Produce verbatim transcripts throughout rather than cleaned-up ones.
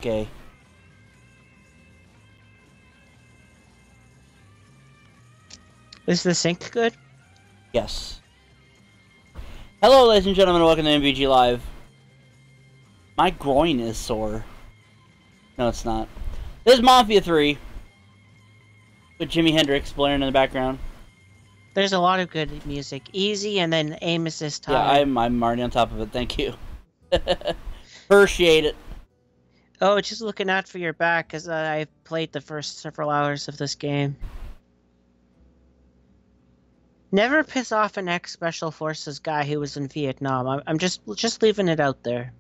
Okay. Is the sync good? Yes. Hello, ladies and gentlemen, welcome to M V G Live. My groin is sore. No, it's not. This is Mafia three. With Jimi Hendrix blaring in the background. There's a lot of good music. Easy and then aim assist high. Yeah, I'm, I'm already on top of it. Thank you. Appreciate it. Oh, just looking out for your back, because uh, I've played the first several hours of this game. Never piss off an ex-Special Forces guy who was in Vietnam. I'm, I'm just, just leaving it out there.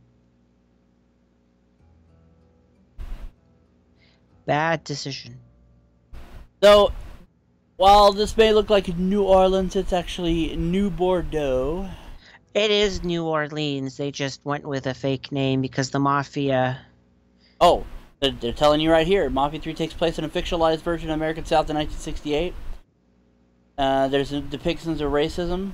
Bad decision. So, while this may look like New Orleans, it's actually New Bordeaux. It is New Orleans. They just went with a fake name because the Mafia... Oh, they're, they're telling you right here. Mafia three takes place in a fictionalized version of American South in nineteen sixty-eight. Uh, there's depictions of racism.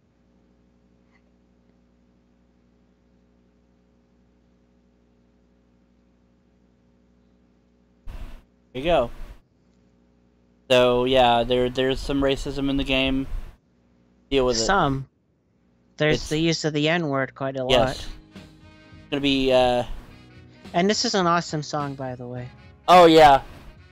There you go. So, yeah, there there's some racism in the game. Deal with it. Some. There's It's, the use of the N-word quite a yes. lot. It's gonna be, uh... And this is an awesome song, by the way. Oh, yeah.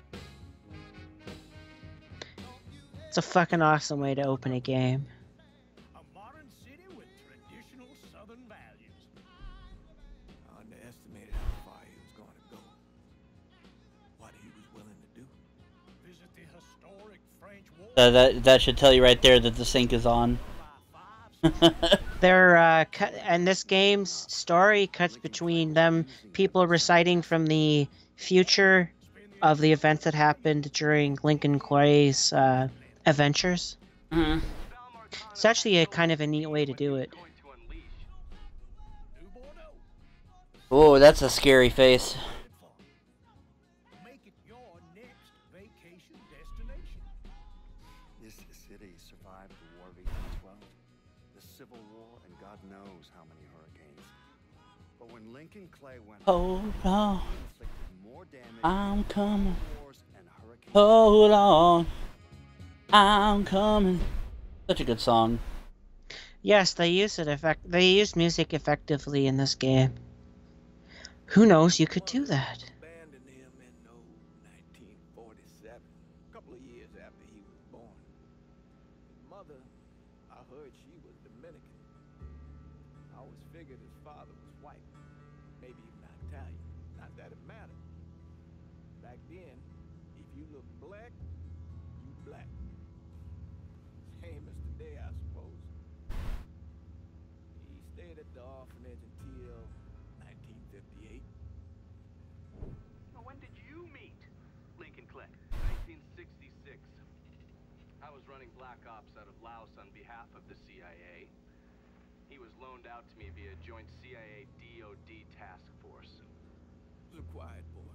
It's a fucking awesome way to open a game. A modern city with traditional Southern values. I underestimated how far he was going to go. What he was willing to do. Visit the historic French War. Uh, that, that should tell you right there that the sync is on. They're, uh, cut, and this game's story cuts between them, people reciting from the future of the events that happened during Lincoln Clay's, uh, adventures. Mm-hmm. It's actually a kind of a neat way to do it. Oh, that's a scary face. Make it your next vacation destination. This city survived the War of eighteen twelve, the Civil War, and God knows how many hurricanes. But when Lincoln Clay went Hold on, he inflicted more damage I'm coming. than wars and hurricanes. Hold on, I'm coming. Such a good song. Yes, they use it effect. They use music effectively in this game. Who knows? You could do that. Abandoned him in oh, nineteen forty-seven, a couple of years after he was born. His mother, I heard she was Dominican. I always figured his father was white, maybe even Italian. Not that it mattered. Back then, if you look black, you black. Same as today, I suppose. He stayed at the orphanage until nineteen fifty-eight. Now, when did you meet Lincoln Clay? nineteen sixty-six. I was running Black Ops out of Laos on behalf of the C I A. He was loaned out to me via joint C I A D O D task force. He was a quiet boy.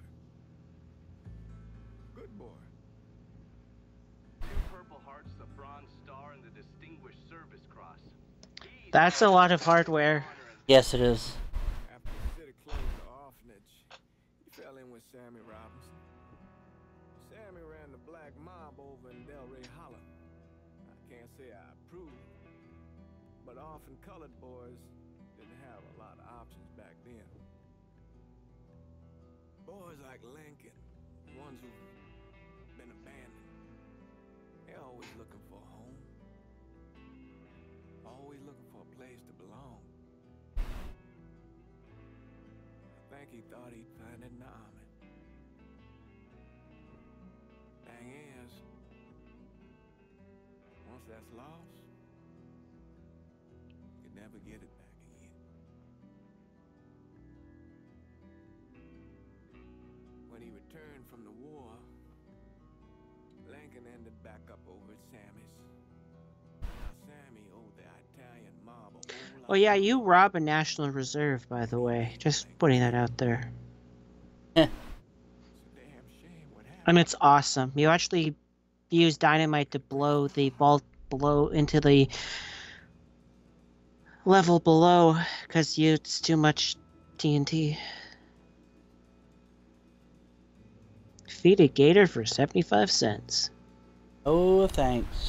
Good boy. Two Purple Hearts, a Bronze Star, and the Distinguished Service Cross. He's That's a lot of hardware. Yes, it is. After the city closed the orphanage, he fell in with Sammy Robinson. Sammy ran the black mob over in Delray Hollow. I can't say I approve, but often colored boys didn't have a lot of options back then. Boys like Lincoln, ones who've been abandoned, they're always looking for a home. Always looking for a place to belong. I think he thought he'd find it in the army. Thing is, once that's lost, you can never get it back again. When he returned from the war, Lincoln ended back up over at Sammy's. Now Sammy owed the Italian mob a whole lot. Oh yeah, you rob a National Reserve, by the way. Just putting that out there. It's a damn shame what happened. And it's awesome. You actually use dynamite to blow the vault below into the level below because you it's too much T N T. Feed a gator for seventy-five cents. Oh, thanks.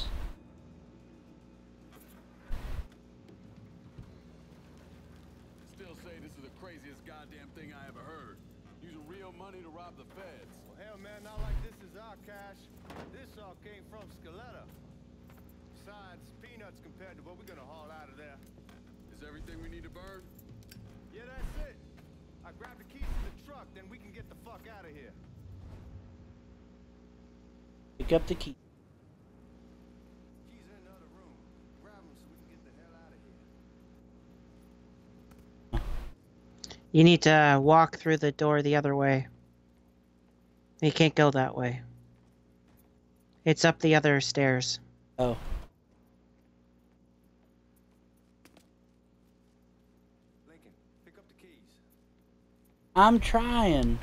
Still say this is the craziest goddamn thing I ever heard. Using real money to rob the feds. Well, hell, man, not like this is our cash. This all came from Scaletta. Besides, peanuts compared to what we're gonna haul out of there. Is everything we need to burn? Yeah, that's it. I grab the keys to the truck, then we can get the fuck out of here. Pick up the key. Keys in another room. Grab them so we can get the hell out of here. You need to walk through the door the other way. You can't go that way. It's up the other stairs. Oh. Lincoln, pick up the keys. I'm trying.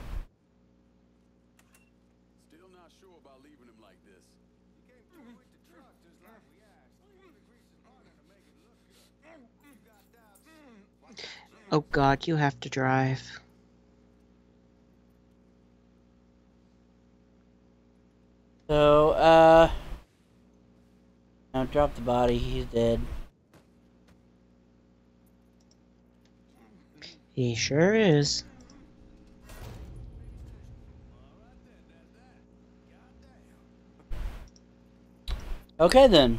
Still not sure about leaving him like this. You came through with the truck just like we asked. The grease is harder to make it look good. You got that. Oh god, you have to drive. So, uh... now drop the body, he's dead. He sure is. Okay then.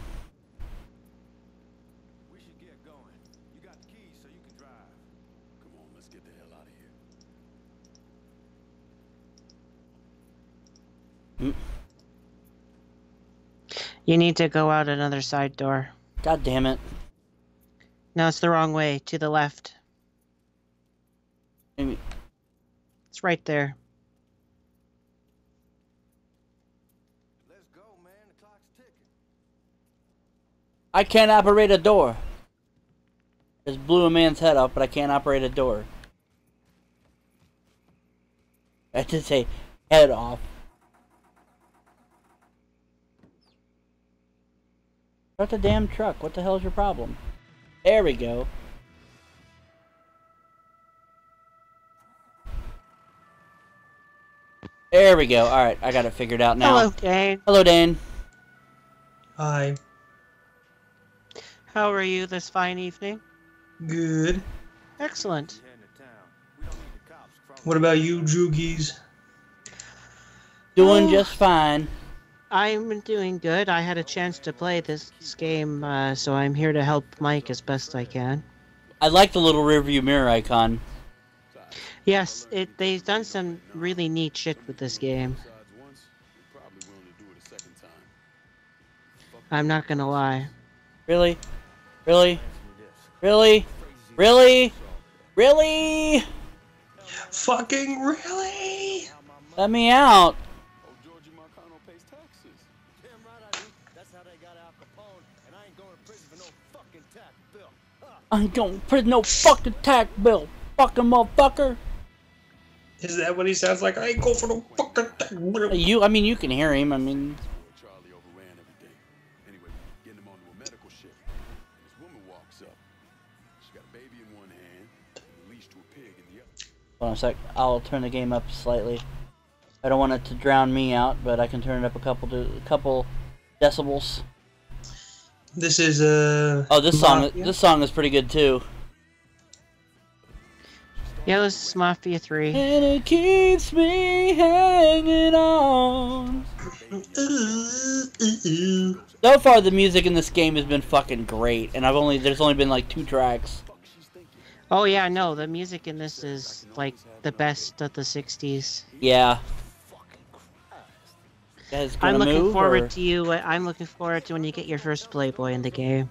We should get going. You got the keys so you can drive. Come on, let's get the hell out of here. Mm. You need to go out another side door. God damn it. No, it's the wrong way. To the left. Maybe. It's right there. Let's go, man. The clock's ticking. I can't operate a door. Just blew a man's head off, but I can't operate a door. I had to say head off. Start the damn truck. What the hell is your problem? There we go. There we go. Alright, I got it figured out now. Hello, Dane. Hello, Dane. Hi. How are you this fine evening? Good. Excellent. Heading to town. We don't need the cops crawling. What about you, Joogies? Doing Oh. just fine. I'm doing good. I had a chance to play this game, uh, so I'm here to help Mike as best I can. I like the little rearview mirror icon. Yes, it they've done some really neat shit with this game. Besides once, we're probably willing to do it a second time. I'm not gonna lie. Really? Really? Really? Really? Really? Fucking really? Let me out. Oh, Georgie Marcano pays taxes. Damn right I do. That's how they got Al Capone, and I ain't going to prison for no fucking tax bill. Huh. I ain't going to prison no fucking tax bill. Fucking motherfucker. Is that what he sounds like? I ain't go for no fucking. You, I mean, you can hear him. I mean, Charlie overran everything. Anyway, getting him onto a medical ship. And this woman walks up. She's got a baby in one hand, and a leash to a pig in the other. hold on a sec. I'll turn the game up slightly. I don't want it to drown me out, but I can turn it up a couple, to, a couple decibels. This is uh. Oh, this song, Mafia? this song is pretty good too. Yeah, this is Mafia three. And it keeps me hanging on. Ooh, ooh, ooh. So far, the music in this game has been fucking great, and I've only there's only been like two tracks. Oh yeah, no, the music in this is like the best of the sixties. Yeah. You guys I'm gonna looking move, forward or- to you. I'm looking forward to when you get your first Playboy in the game.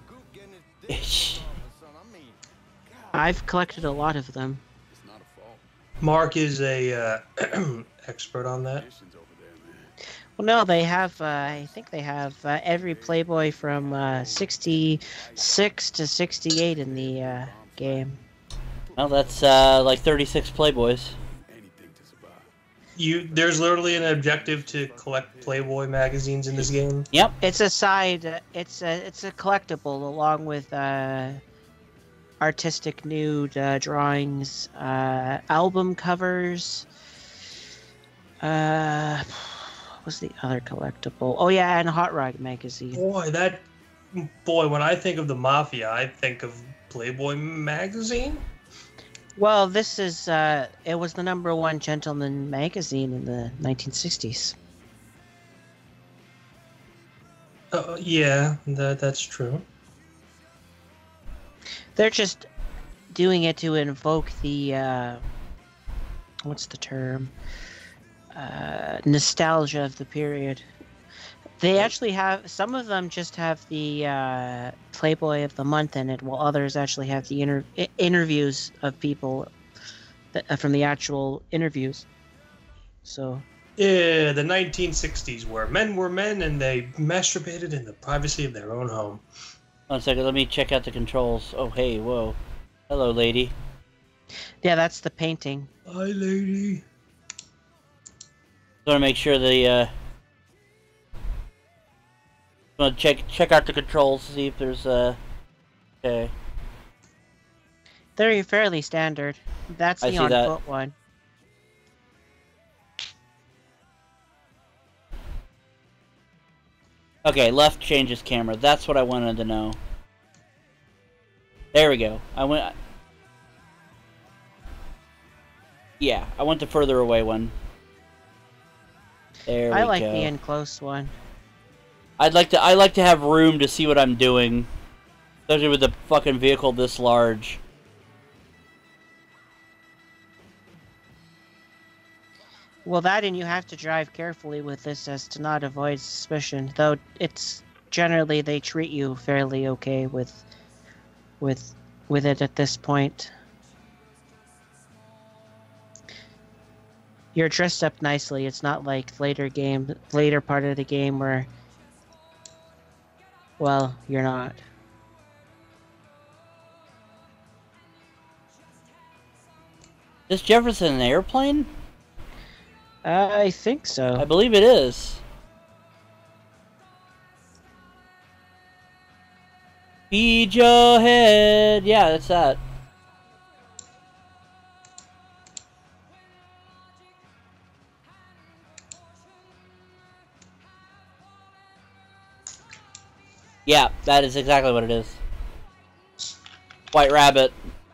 I've collected a lot of them. It's not a fault. Mark is a uh, expert on that. Missions over there, man. Well, no, they have. Uh, I think they have uh, every Playboy from uh, sixty-six to sixty-eight in the uh, game. Well, that's uh, like thirty-six Playboys. Anything to survive. You there's literally an objective to collect Playboy magazines in this game. Yep. It's a side. Uh, it's a. It's a collectible along with uh, artistic nude uh, drawings, uh, album covers, Uh, what was the other collectible? Oh yeah, and Hot Rod magazine. Boy, that boy. When I think of the Mafia, I think of Playboy magazine. Well, this is uh, it was the number one gentleman magazine in the nineteen sixties. Uh, yeah, that that's true. They're just doing it to invoke the uh, what's the term? Uh, nostalgia of the period. They actually have some of them just have the uh, Playboy of the Month in it, while others actually have the inter- I- interviews of people that, uh, from the actual interviews. So Yeah, the nineteen sixties, where men were men and they masturbated in the privacy of their own home. One second, let me check out the controls. Oh, hey, whoa. Hello, lady. yeah, that's the painting. Hi, lady. I want to make sure the, uh... I want to check, check out the controls, see if there's, uh... Okay. They're fairly standard. That's I the see on that. foot one. Okay, left changes camera. That's what I wanted to know. There we go. I went... Yeah, I went the further away one. There we I like go. the in close one. I'd like to I like to have room to see what I'm doing. Especially with a fucking vehicle this large. Well, that and you have to drive carefully with this as to not avoid suspicion. Though it's generally they treat you fairly okay with with with it at this point. You're dressed up nicely. It's not like later game, later part of the game where, well, you're not. Is Jefferson an airplane? Uh, I think so. I believe it is. Feed your head. Yeah, that's that. Yeah, that is exactly what it is. White Rabbit.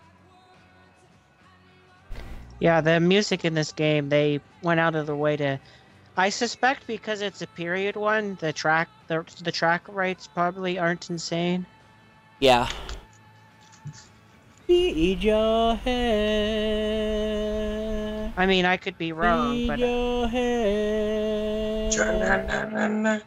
Yeah, the music in this game, they went out of their way to... I suspect because it's a period one, the track the, the track rights probably aren't insane. Yeah. Feed your head. I mean, I could be wrong, Feed but... your head.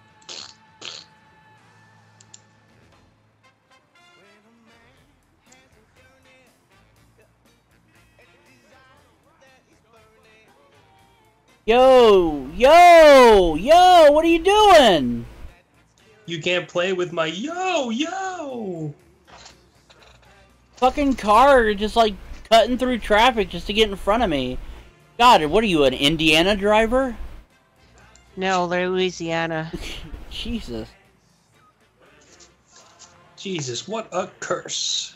Yo, yo, yo, what are you doing? You can't play with my yo, yo! Fucking car just like cutting through traffic just to get in front of me. God, what are you, an Indiana driver? No, they're Louisiana. Jesus. Jesus, what a curse.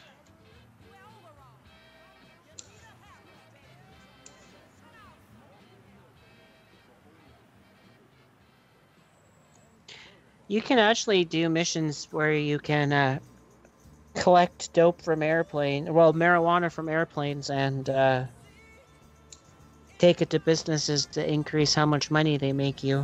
You can actually do missions where you can uh, collect dope from airplane, well, marijuana from airplanes, and uh, take it to businesses to increase how much money they make you.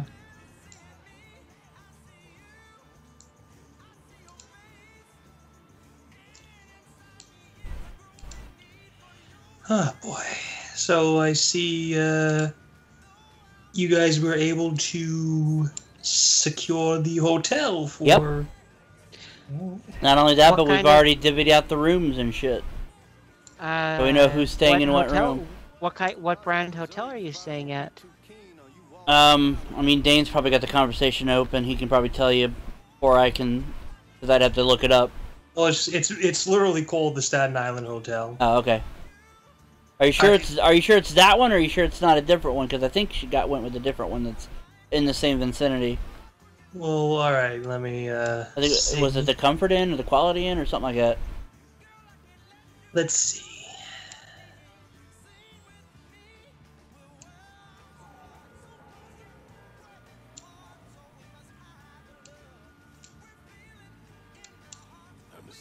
Oh boy. So I see uh, you guys were able to secure the hotel for... Yep. Not only that, What but we've kind of- already divvied out the rooms and shit. Uh, So we know who's staying in what hotel- room. What kind? What brand hotel are you staying at? Um, I mean, Dane's probably got the conversation open. He can probably tell you before I can, because I'd have to look it up. Well, it's, it's it's literally called the Staten Island Hotel. Oh, okay. Are you sure I- it's Are you sure it's that one, or are you sure it's not a different one? Because I think she got went with a different one that's in the same vicinity. Well, all right. Let me. Uh, I think see. was it the Comfort Inn or the Quality Inn or something like that. Let's see.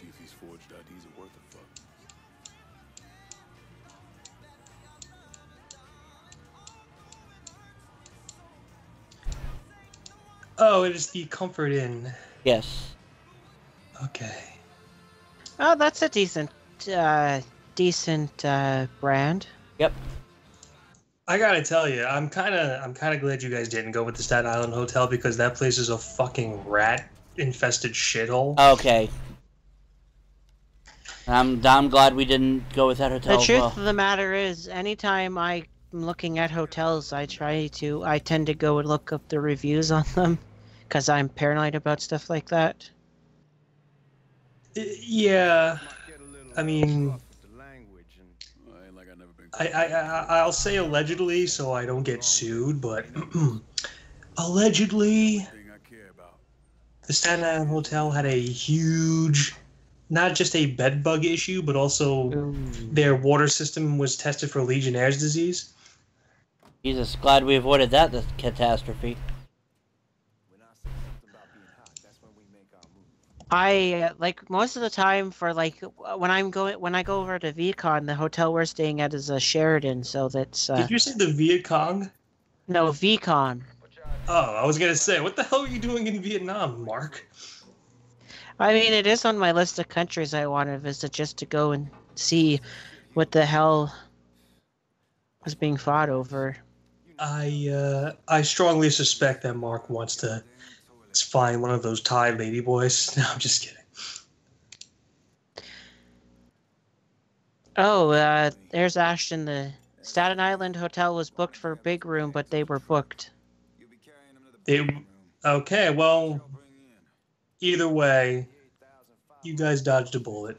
see if these forged I Ds are worth a fuck. Oh, it is the Comfort Inn. Yes. Okay. Oh, that's a decent, uh, decent uh, brand. Yep. I gotta tell you, I'm kind of, I'm kind of glad you guys didn't go with the Staten Island Hotel because that place is a fucking rat-infested shithole. Okay. I'm I'm glad we didn't go with that hotel. The as truth well. of the matter is, anytime I'm looking at hotels, I try to, I tend to go and look up the reviews on them, because I'm paranoid about stuff like that. Yeah, I mean, I, I, I I'll say allegedly so I don't get sued, but allegedly, the Staten Island Hotel had a huge, not just a bed bug issue, but also Ooh. their water system was tested for Legionnaire's disease. Jesus, glad we avoided that the catastrophe. I uh, like most of the time for like when I'm going when I go over to VCon, the hotel we're staying at is a Sheraton, so that's uh, Did you say the Viet Cong? no VCon. Oh, I was gonna say, what the hell are you doing in Vietnam, Mark? I mean, it is on my list of countries I want to visit just to go and see what the hell was being fought over. I uh, I strongly suspect that Mark wants to find one of those Thai lady boys. No, I'm just kidding. Oh, uh, there's Ashton. The Staten Island Hotel was booked for a big room, but they were booked. They, okay, well, either way, you guys dodged a bullet.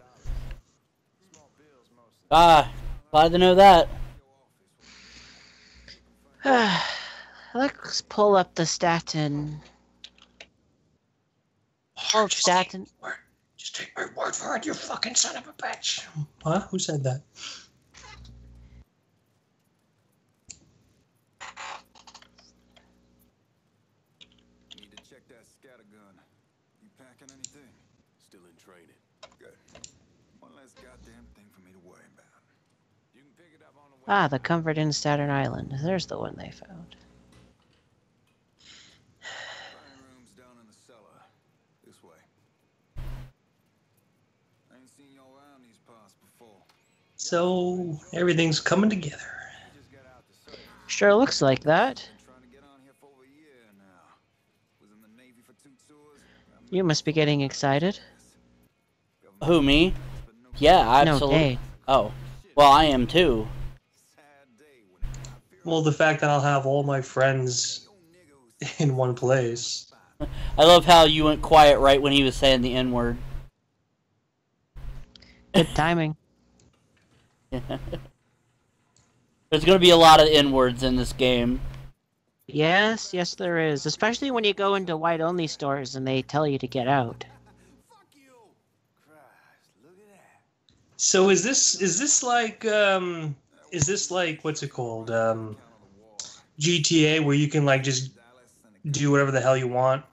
Ah, glad to know that. Let's pull up the Staten. Oh, just Staten. Take my word. Just take my word for it, you fucking son of a bitch. Huh? Who said that? Need to check that scattergun. You packing anything? Still in training. Good. One less goddamn thing for me to worry about. You can pick it up on the way. Ah, the Comfort Inn Staten Island. There's the one they found. Fire room's down in the cellar. This way. I ain't seen y'all around these parts before. So, everything's coming together. Just got out to serve. Sure looks like that. Been trying to get on here for over a year now. Was in the Navy for two tours. You must be getting excited. Who, me? Yeah, absolutely. No, Dane. Oh, well, I am too. Well, the fact that I'll have all my friends in one place. I love how you went quiet right when he was saying the N word. Good timing. There's gonna be a lot of N words in this game. Yes, yes, there is. Especially when you go into white-only stores and they tell you to get out. So is this is this like um is this like what's it called um G T A where you can like just do whatever the hell you want?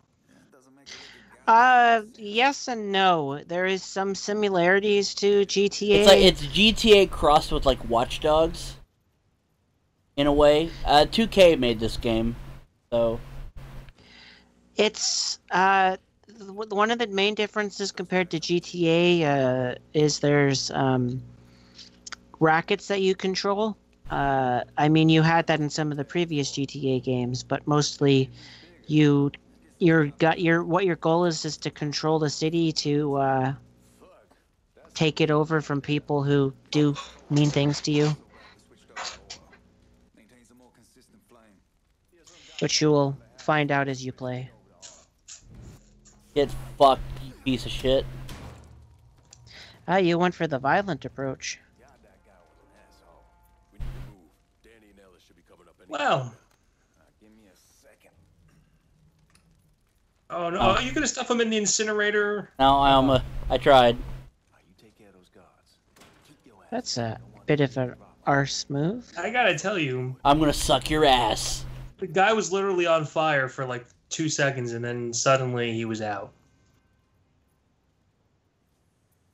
Uh, yes and no. There is some similarities to G T A. It's like it's G T A crossed with like Watch Dogs. In a way, uh, two K made this game, so It's uh one of the main differences compared to G T A uh, is there's um, rackets that you control. Uh, I mean, you had that in some of the previous G T A games, but mostly you your got your what your goal is is to control the city to uh, take it over from people who do mean things to you, which you will find out as you play. get fucked, you piece of shit. Ah, you went for the violent approach. Well. Oh no! Oh. Are you gonna stuff them in the incinerator? No, I almost, I tried. That's a bit of an arse move. I gotta tell you, I'm gonna suck your ass. the guy was literally on fire for like two seconds, and then suddenly he was out.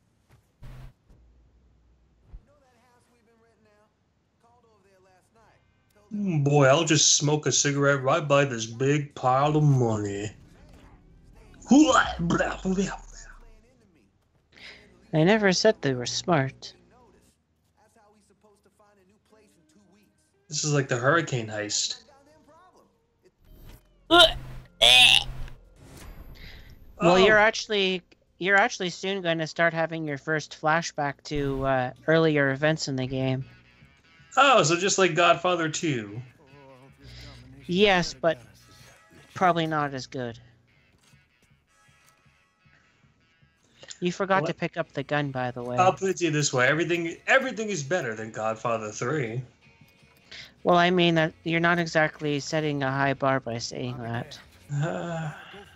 Boy, I'll just smoke a cigarette right by this big pile of money. I never said they were smart. This is like the hurricane heist. Well, Oh. you're actually you're actually soon going to start having your first flashback to uh, earlier events in the game. Oh, so just like Godfather two. Yes, but probably not as good. You forgot What? to pick up the gun, by the way. I'll put it to you this way: everything, everything is better than Godfather three. Well, I mean that you're not exactly setting a high bar by saying that. Uh,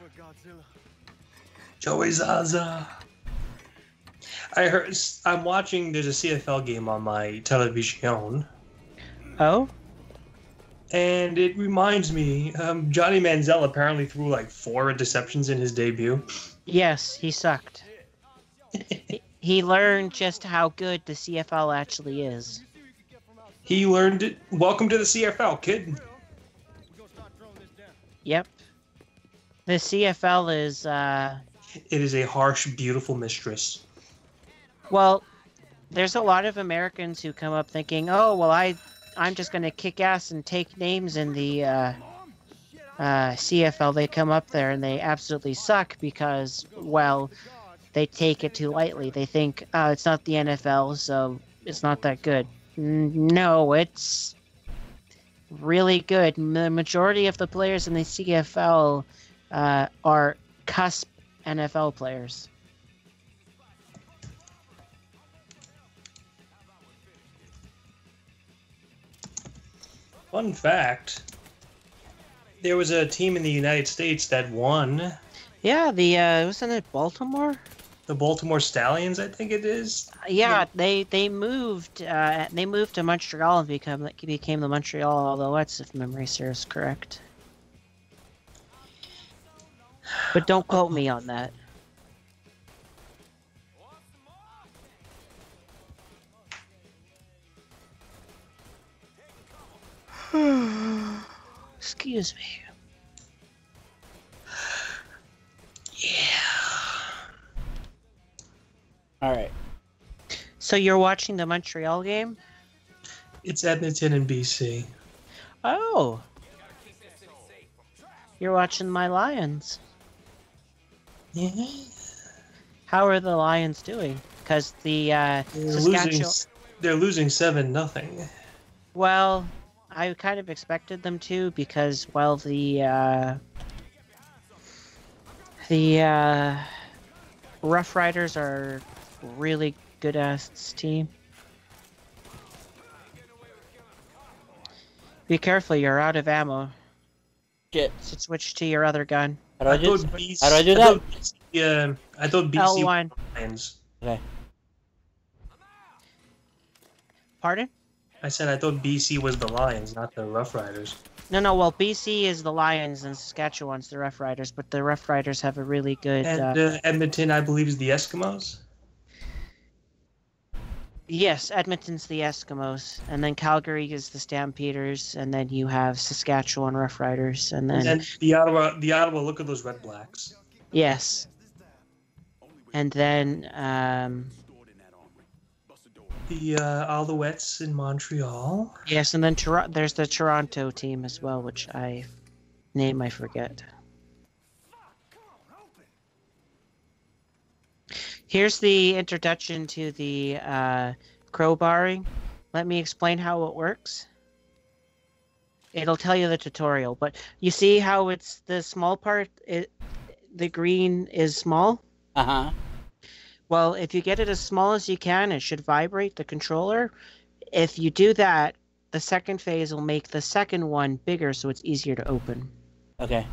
Joey Zaza. I heard. I'm watching. There's a C F L game on my television, Oh? and it reminds me. Um, Johnny Manziel apparently threw like four interceptions in his debut. Yes, he sucked. he, he learned just how good the C F L actually is. He learned it. Welcome to the C F L, kid. Yep. The C F L is, uh... It is a harsh, beautiful mistress. Well, there's a lot of Americans who come up thinking, oh, well, I, I'm just going to kick ass and take names in the uh, uh, C F L. They come up there and they absolutely suck because, well, they take it too lightly. They think, oh, it's not the N F L, so it's not that good. No, it's really good. The majority of the players in the C F L uh, are cusp N F L players. Fun fact, there was a team in the United States that won. Yeah, the uh, wasn't it Baltimore? The Baltimore Stallions, I think it is. Yeah, they they moved uh, they moved to Montreal and become became the Montreal Alouettes, if memory serves correct. But don't quote me on that. Excuse me. All right. So you're watching the Montreal game? It's Edmonton and B C. Oh. You're watching my Lions. Yeah. How are the Lions doing? Because the uh, They're Saskatchewan... losing. They're losing seven nothing. Well, I kind of expected them to because, well, the uh, the uh, Rough Riders are really good ass team. Be careful, you're out of ammo. Shit. So switch to your other gun. How do I, I do? thought B C, How do I do I that? thought B C, uh, I thought B C L one. were Lions. Okay. Pardon? I said I thought B C was the Lions, not the Rough Riders. No, no, well, B C is the Lions and Saskatchewan's the Rough Riders, but the Rough Riders have a really good... And uh, uh, Edmonton, I believe, is the Eskimos. Yes, Edmonton's the Eskimos, and then Calgary is the Stampeders, and then you have Saskatchewan Rough Riders, and then... And then the Ottawa, the Ottawa, look at those Red Blacks. Yes. And then, um... The uh, Alouettes in Montreal. yes, and then Tor- there's the Toronto team as well, which I... name I forget. Here's the introduction to the uh, crowbarring. Let me explain how it works. It'll tell you the tutorial, but you see how it's the small part, it, the green is small? Uh-huh. Well, if you get it as small as you can, it should vibrate the controller. If you do that, the second phase will make the second one bigger so it's easier to open. Okay.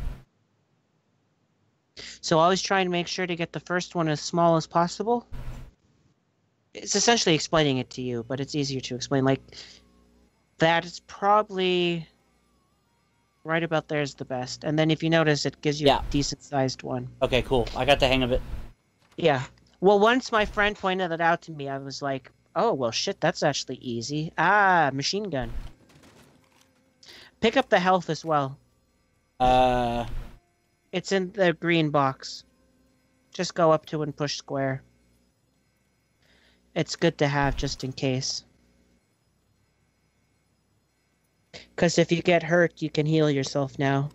So always try and make sure to get the first one as small as possible. It's essentially explaining it to you, but it's easier to explain. Like, that is probably right about there is the best. And then if you notice, it gives you Yeah. a decent-sized one. Okay, cool. I got the hang of it. Yeah. Well, once my friend pointed it out to me, I was like, oh, well, shit, that's actually easy. Ah, machine gun. Pick up the health as well. Uh, It's in the green box. Just go up to and push square. It's good to have just in case. Because if you get hurt, you can heal yourself now.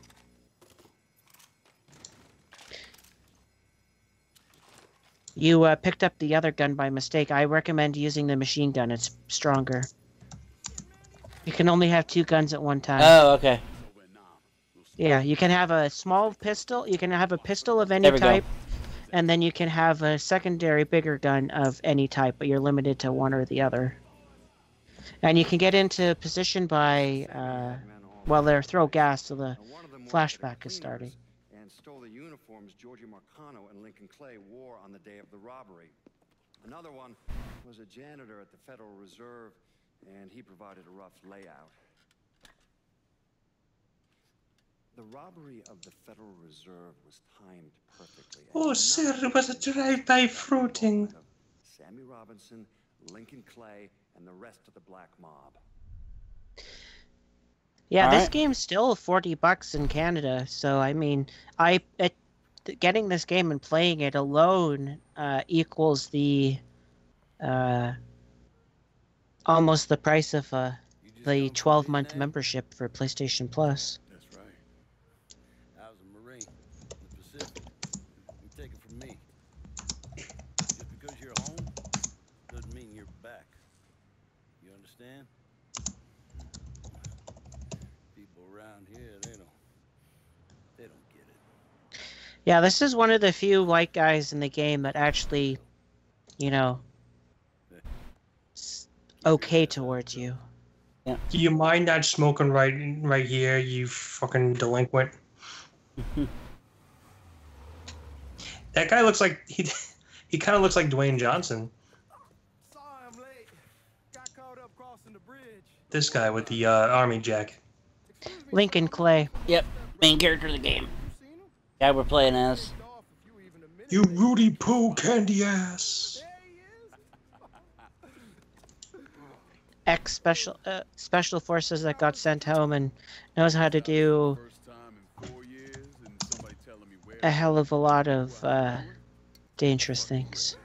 You uh, picked up the other gun by mistake. I recommend using the machine gun. It's stronger. You can only have two guns at one time. oh, okay. Yeah, you can have a small pistol. You can have a pistol of any There we go. type. And then you can have a secondary bigger gun of any type, but you're limited to one or the other. And you can get into position by, uh, well, they throw gas, so the flashback is starting. And stole the uniforms Georgie Marcano and Lincoln Clay wore on the day of the robbery. Another one was a janitor at the Federal Reserve, and he provided a rough layout. The robbery of the Federal Reserve was timed perfectly. Oh, sir, it was a drive-by fruiting. Sammy Robinson, Lincoln Clay, and the rest of the black mob. Yeah, All this right. game's still forty bucks in Canada, so I mean, I it, getting this game and playing it alone uh, equals the uh, almost the price of uh, the twelve month membership for PlayStation Plus. That's right. I was a Marine in the Pacific. You take it from me. Just because you're home doesn't mean you're back. You understand? People around here, they don't they don't get it. Yeah, this is one of the few white guys in the game that actually, you know, s- okay towards you. Do you mind not smoking right right here, you fucking delinquent? That guy looks like he he kind of looks like Dwayne Johnson. Sorry I'm late. Got caught up crossing the bridge. This guy with the uh, army jacket. Excuse me, Lincoln Clay. Yep, main character of the game. you seen him? Guy we're playing as. Take off if you even a minute You late. Rudy Poo candy ass. There he is. Ex special uh, special forces that got sent home and knows how to do First time in four years and somebody telling me where a hell of a lot of uh, dangerous things.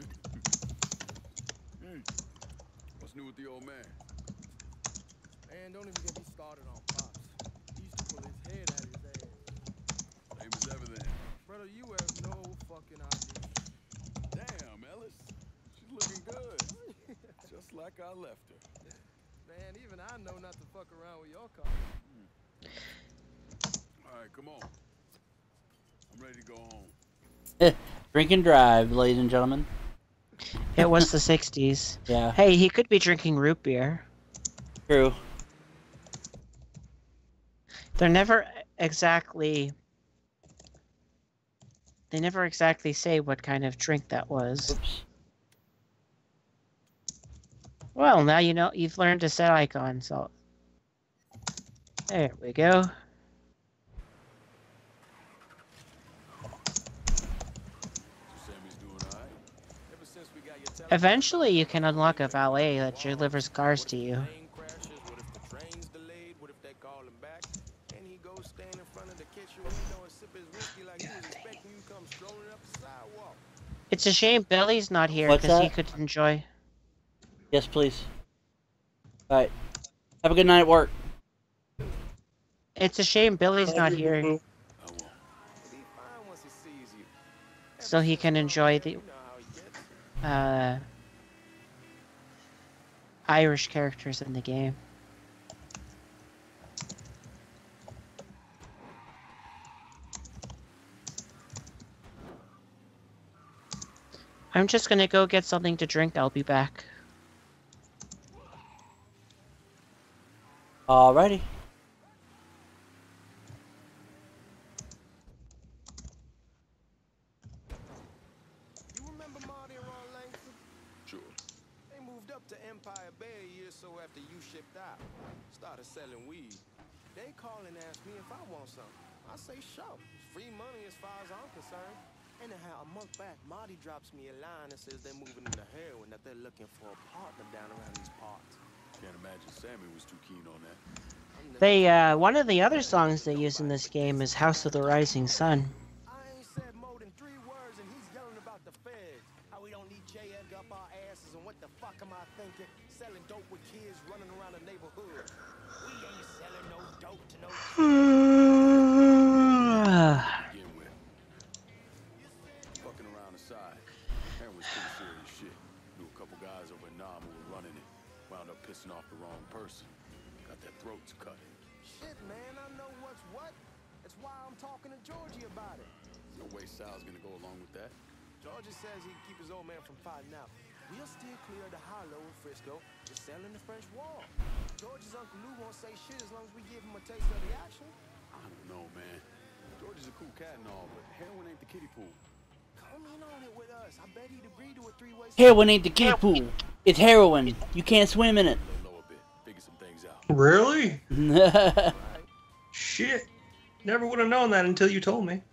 What's new with the old man? Man, don't even get me started on Pops. He used to pull his head out his ass. Same as ever then. Brother, you have no fucking idea. Damn, Ellis. She's looking good. Just like I left her. Man, even I know not to fuck around with your car. All right, come on. I'm ready to go home. Drink and drive, ladies and gentlemen. It was the sixties. Yeah, Hey, he could be drinking root beer. true. They're never exactly. They never exactly say what kind of drink that was. Oops. Well, now you know you've learned to set icons. So there we go. So Sammy's doing all right? Ever since we got your telephone, Eventually, you can unlock a valet that delivers cars to you. plane crashes, what if the train's delayed, what if they call him back? And he goes stand in front of the kitchen window and sip his whiskey like he was expecting you to come strolling up the sidewalk. It's a shame Billy's not here What's because he that? could enjoy. Yes, please. All right. Have a good night at work. It's a shame Billy's not here, I won't. He'll be fine once he sees you. so he can enjoy the You know how he gets. uh, Irish characters in the game. I'm just gonna go get something to drink. I'll be back. Alrighty. You remember Marty and Ron Langston? Sure. They moved up to Empire Bay a year or so after you shipped out. Started selling weed. They call and ask me if I want something. I say sure. It's free money as far as I'm concerned. Anyhow, a month back, Marty drops me a line and says they're moving into heroin, that they're looking for a partner down around these parts. Can't imagine Sammy was too keen on that. I'm They, uh, one of the other songs they use in this game is House of the Rising Sun. I ain't said more than three words and he's yelling about the feds. How we don't need J Ed up our asses and what the fuck am I thinking? Selling dope with kids running around the neighborhood. We ain't selling no dope to no Begin with. Fucking around aside, Aaron was pretty serious shit. Knew a couple guys over in Nam who were running it. Wound up pissing off the wrong person. Got their throats cut. shit, man. I know what's what. That's why I'm talking to Georgie about it. No way Sal's gonna go along with that. Georgie says he'd keep his old man from fighting out. We'll still clear the hollow in Frisco, just selling the French wall. Georgie's Uncle Lou won't say shit as long as we give him a taste of the action. I don't know, man. George is a cool cat and all, but heroin ain't the kiddie pool. Come in on it with us. I bet he'd agree to a three-way. Heroin ain't the kiddie pool. It's heroin. You can't swim in it. Low, low a bit. Figure some things out. Really? Shit. Never would have known that until you told me.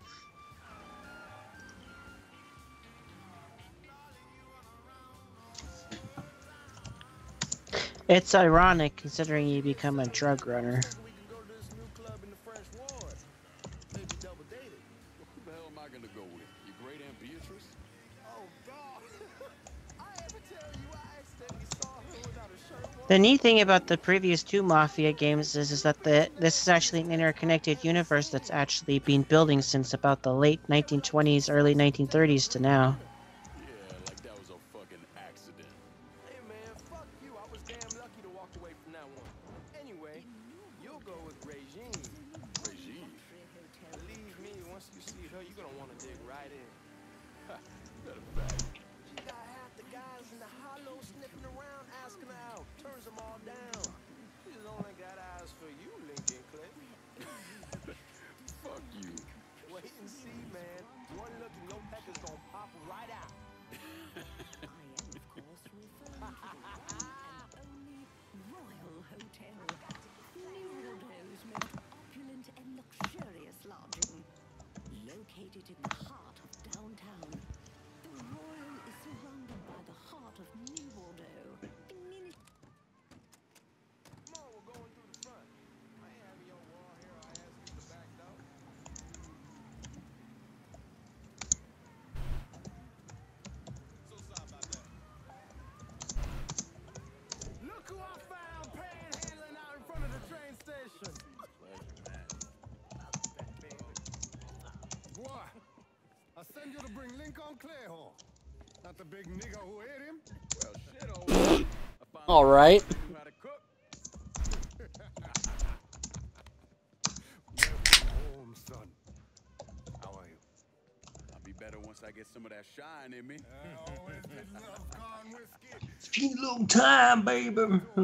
It's ironic considering you become a drug runner. We can go to this new club in the French Ward. Maybe double dated. Who the hell am I gonna go with? Your great Aunt Beatrice? Oh God! I ever tell you I accidentally saw her without a shirt on? The neat thing about the previous two Mafia games is, is that the this is actually an interconnected universe that's actually been building since about the late nineteen twenties, early nineteen thirties to now. Yeah, like that was a fucking accident. Hey man, fuck you. I was damn lucky to walk away from that one. Anyway, you'll go with Regine. Regime. Believe me, once you see her, you're gonna want to dig right in. That a fact. She got half the guys in the hollow sniffing around, asking her out. Turns them all down. She's only got eyes for you, Lincoln Clay. Fuck you. Wait and see, man. One look and your peck is gonna pop right out. Royal Hotel. New Bordeaux's most opulent and luxurious lodging. Located in the heart of downtown. The Royal is surrounded by the heart of New Bordeaux. Immediately Come on, we're going through the front. I ain't having your wall here. I ask you to back door. So sorry about that. Look who I found panhandling out in front of the train station. Boy, I send you to bring Lincoln Clay home. Not the big nigga who ate him. Well, shit, old man. I found All right. out you knew how to cook. Welcome home, son. How are you? I'll be better once I get some of that shine in me. I always get enough corn whiskey. It's been a long time, baby.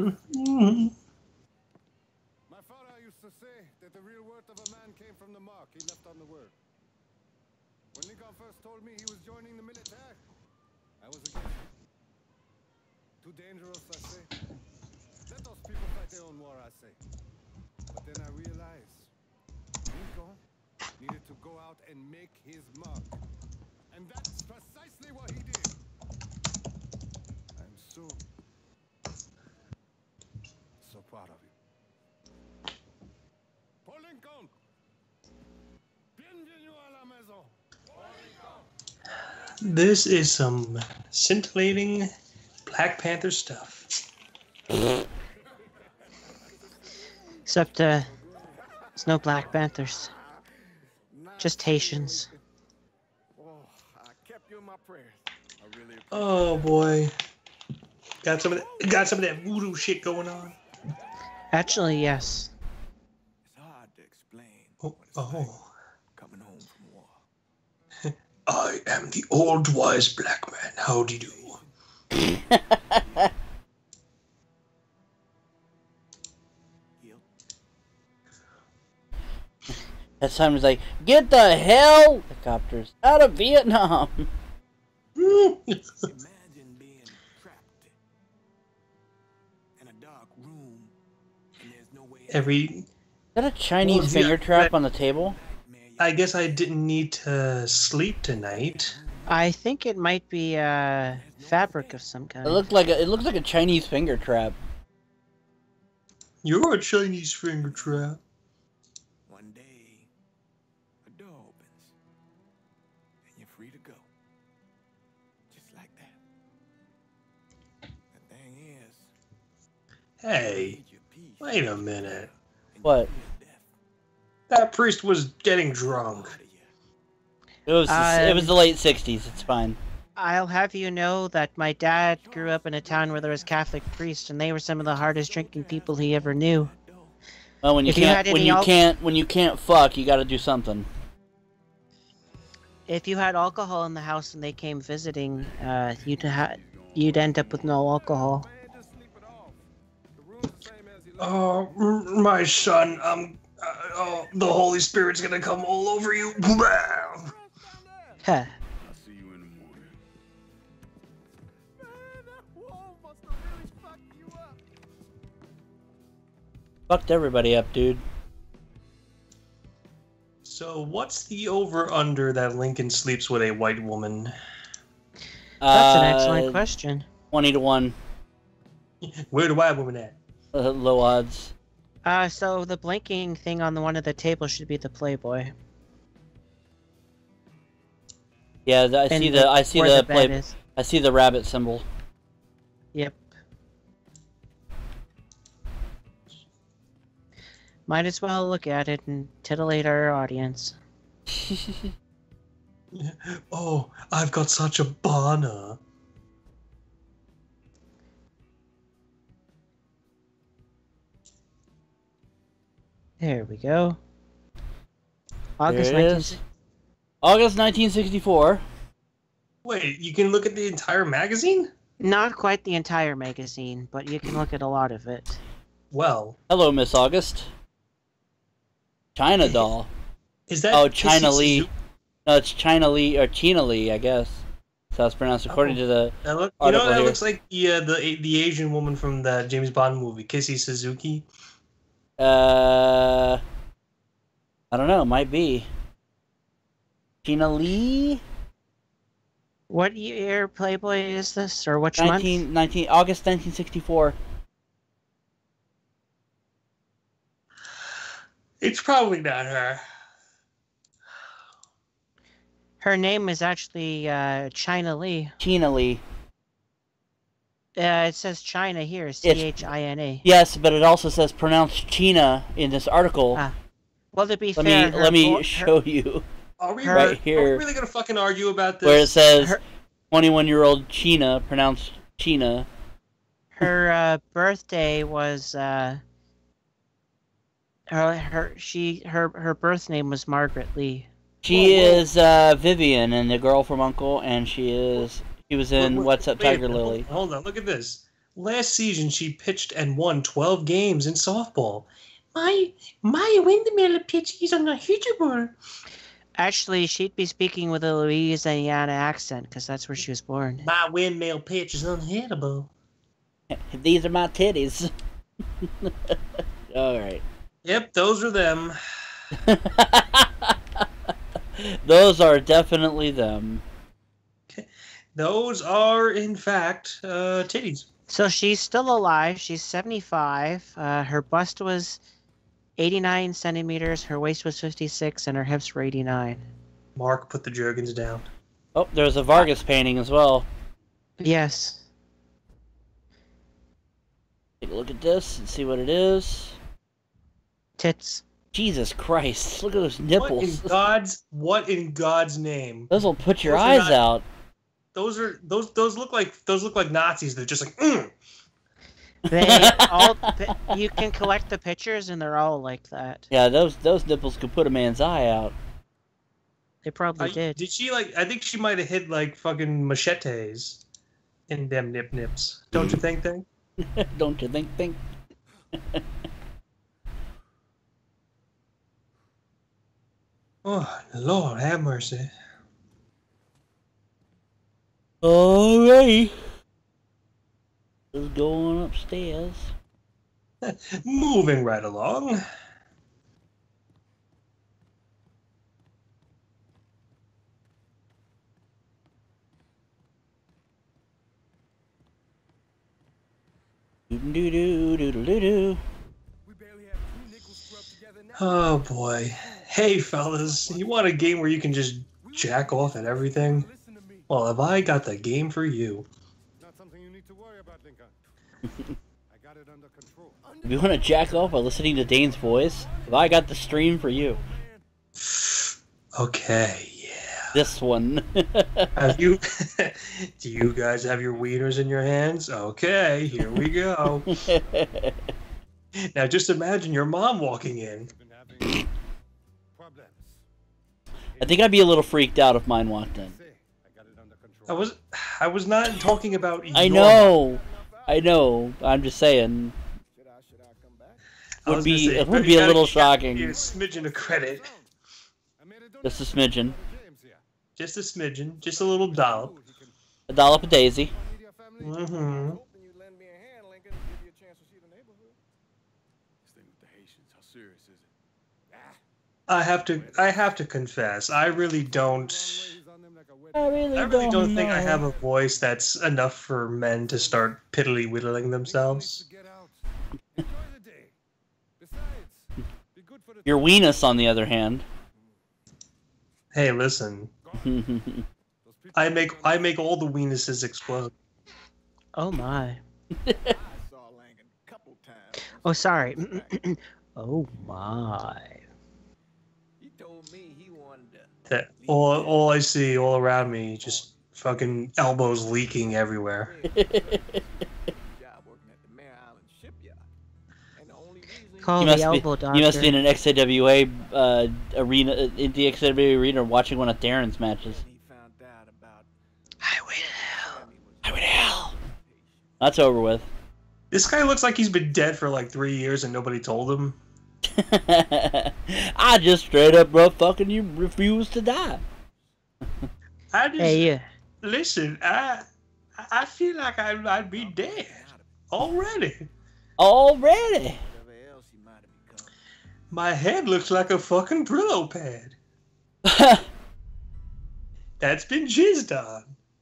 My father used to say that the real worth of a man came from the mark he left on the word. When Lincoln first told me he was joining the military, I was against it. Too dangerous, I say. Let those people fight their own war, I say. But then I realized Lincoln needed to go out and make his mark. And that's precisely what he did. I'm so, so proud of you. Paul Lincoln! Bienvenue à la maison! This is some scintillating Black Panther stuff. Except, uh, there's no Black Panthers. Just Haitians. Oh, I kept you in my prayers. I really appreciate Oh boy, got some of that, got some of that voodoo shit going on. Actually, yes. It's hard to explain Oh, what it's like oh. coming home from war. I am the old wise black man. How do you do? Guilt. That time was like, get the hell helicopters out of Vietnam. Imagine being trapped in a dark room and there's no way Every, Is that a Chinese Well, finger yeah, trap but- on the table? I guess I didn't need to sleep tonight. I think it might be, uh, fabric of some kind. It looked like a, it looks like a Chinese finger trap. You're a Chinese finger trap. One day, a door opens, and you're free to go. Just like that. The thing is, Hey, wait a minute. What? That priest was getting drunk. It was it was Um, the late sixties. It's fine. I'll have you know that my dad grew up in a town where there was Catholic priests, and they were some of the hardest drinking people he ever knew. Well, when you If you can't had when any you al- can't when you can't fuck, you got to do something. If you had alcohol in the house and they came visiting, uh, you'd ha you'd end up with no alcohol. Oh, m- my son, um, uh, oh, the Holy Spirit's gonna come all over you. Blah. Huh. I'll see you in the morning. Fucked everybody up, dude. So, what's the over-under that Lincoln sleeps with a white woman? That's an Uh, excellent question. Twenty to one. Where the white woman at? Uh, low odds. Uh, so the blinking thing on the one of the table should be the Playboy. Yeah, the, I And see the I see where the, the bed play. is. I see the rabbit symbol. Yep. Might as well look at it and titillate our audience. Oh, I've got such a boner. There we go. August There it nineteenth. is. August nineteen sixty-four. Wait, you can look at the entire magazine? Not quite the entire magazine, but you can look at a lot of it. Well, Hello, Miss August. China doll. is that Oh, Kissy China Lee. Suzu- No, it's China Lee or China Lee, I guess. So it's pronounced according Oh. to the. That look, you know article that here. looks like the uh, the the Asian woman from the James Bond movie, Kissy Suzuki. Uh, I don't know. Might be. China Lee. What year Playboy is this, or which nineteen, month? nineteen August nineteen sixty-four. It's probably not her. Her name is actually uh, China Lee. China Lee. Uh, it says China here, C H I N A. Yes, but it also says pronounced China in this article. Ah. Well, to be let fair, me her let me bo- show you Are we, Her- right right are we here really gonna fucking argue about this? where it says her- twenty-one-year-old China, pronounced China. Her uh, birthday was uh, her her she her her birth name was Margaret Lee. She Whoa, whoa. is uh, Vivian and the girl from Uncle, and she is she was in Wait, wait, What's Up, wait a Tiger minute, hold- Lily. Hold on, look at this. Last season, she pitched and won twelve games in softball. My my windmill pitches on a hitchable. Actually, she'd be speaking with a Louisiana accent because that's where she was born. My windmill pitch is unhittable. These are my titties. All right. Yep, those are them. Those are definitely them. Those are, in fact, uh, titties. So she's still alive. She's seventy-five. Uh, her bust was eighty-nine centimeters. Her waist was fifty-six, and her hips were eighty-nine. Mark, put the Jergens down. Oh, there's a Vargas painting as well. Yes. Take a look at this and see what it is. Tits. Jesus Christ! Look at those What nipples. in God's what in God's name? Those will put your Those are eyes not- out. Those are those those look like those look like Nazis. They're just like, mm. They all. pi- You can collect the pictures, and they're all like that. Yeah, those those nipples could put a man's eye out. They probably I- did. Did she like? I think she might have hit like fucking machetes in them nip nips. Don't you think, thing? Don't you think? Think. Oh Lord, have mercy. Alright. Just going upstairs. Moving right along. Doo doo doo doo doo doo. Oh boy. Hey fellas, you want a game where you can just jack off at everything? Well, have I got the game for you? Not something you need to worry about, Lincoln. I got it under control. If you want to jack off by listening to Dane's voice, have I got the stream for you? Okay, yeah. This one. Have you? Do you guys have your wieners in your hands? Okay, here we go. Now just imagine your mom walking in. I think I'd be a little freaked out if mine walked in. I was, I was not talking about. I your know, mom. I know. I'm just saying. I Would was be gonna say, it would you be a gotta- little you gotta give shocking. you a smidgen of credit. Just a smidgen. Just a smidgen. Just a little dollop. A dollop of Daisy. Mm-hmm. I have to. I have to confess. I really don't. I really, I really don't think I know. have a voice that's enough for men to start piddly whittling themselves. Your weenus, on the other hand. Hey, listen. I make I make all the weenuses explode. Oh my. Oh, sorry. Oh my. That all all I see all around me, just fucking elbows leaking everywhere. Call You the must, elbow be, doctor. you must be in an X A W A uh, arena, in the X A W A arena, watching one of Darren's matches. Highway to hell. Highway to hell. That's over with. This guy looks like he's been dead for like three years and nobody told him. I just straight up, bro, fucking you refuse to die. I just Hey, yeah. listen. I I feel like I'd, I'd be dead already. Already. My head looks like a fucking Brillo pad. That's been jizzed on.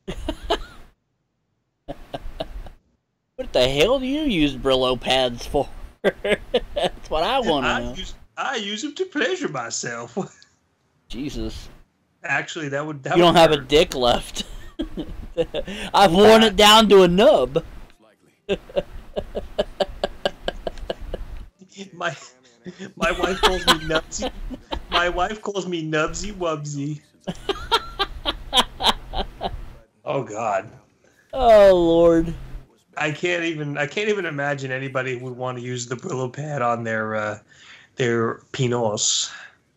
What the hell do you use Brillo pads for? That's what I want to I know. use I use them to pleasure myself. Jesus. Actually, that would. That You don't would have a hurt. dick left. I've worn it down to a nub. My my wife calls me Nubsy. My wife calls me Nubsy Wubsy. Oh God. Oh Lord. I can't even I can't even imagine anybody would want to use the Brillo pad on their uh, their pinos.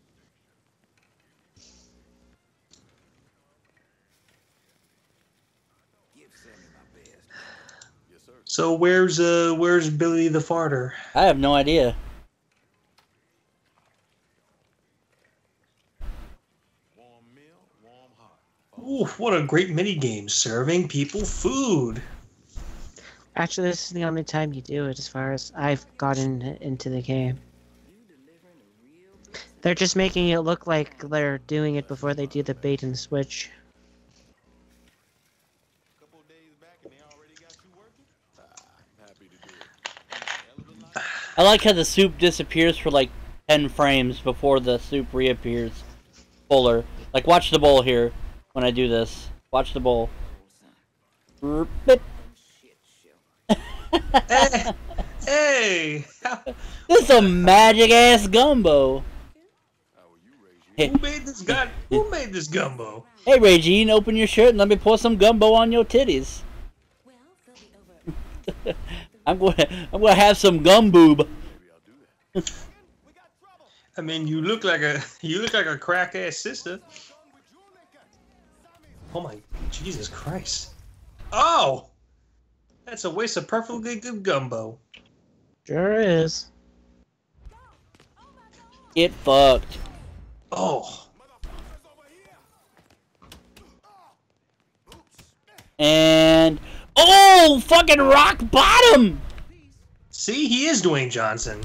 So where's uh where's Billy the Farter? I have no idea. Ooh, what a great mini game, serving people food. Actually, this is the only time you do it as far as I've gotten into the game. They're just making it look like they're doing it before they do the bait and switch. I like how the soup disappears for like ten frames before the soup reappears fuller. Like, watch the bowl here when I do this. Watch the bowl. Hey, hey. This is a magic ass gumbo. Hey, Who made this gun? Who made this gumbo? hey Regine, open your shirt and let me pour some gumbo on your titties. I'm going. I'm going to have some gum boob. I mean, you look like a you look like a crack ass sister. Oh my Jesus Christ! Oh, that's a waste of perfectly good gumbo. Sure is. Get fucked. Oh, And oh, fucking rock bottom. see, he is Dwayne Johnson.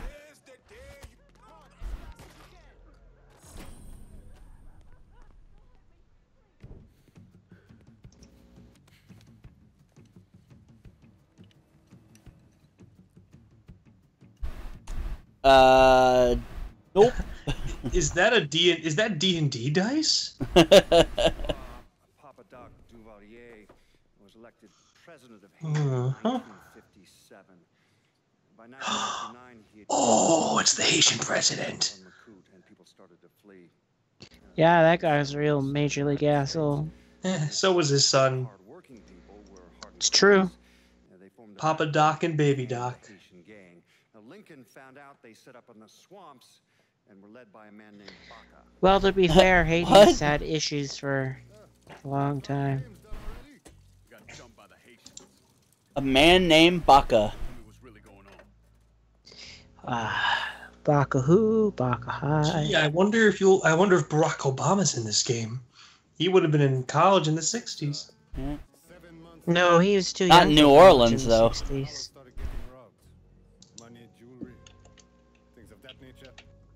Uh, Nope. Is that a D? Is that D and D dice? Papa Doc Duvalier was elected president of Haiti in Uh-huh. nineteen fifty-seven. By nineteen fifty-nine, he had Oh, it's the Haitian president. on Macoute, and people started to flee. Yeah, that guy's a real major league asshole. Eh, so was his son, Hard-working people were hardly It's true. Yeah, they formed a Papa Doc and Baby Doc. Haitian gang. Now, Lincoln found out they set up in the swamps and were led by a man named Baca. Well, to be fair, Haiti's What? had issues for a long time. Got jumped by the Haitians. A man named Baka. Tell me what's really going on. Ah, Baka who, Baka high. Gee, I wonder if you'll. I wonder if Barack Obama's in this game. He would have been in college in the sixties. Yeah. No, he was too Not young. in for New college Orleans, in the though. sixties. Started getting robbed. Money, jewelry, things of that nature.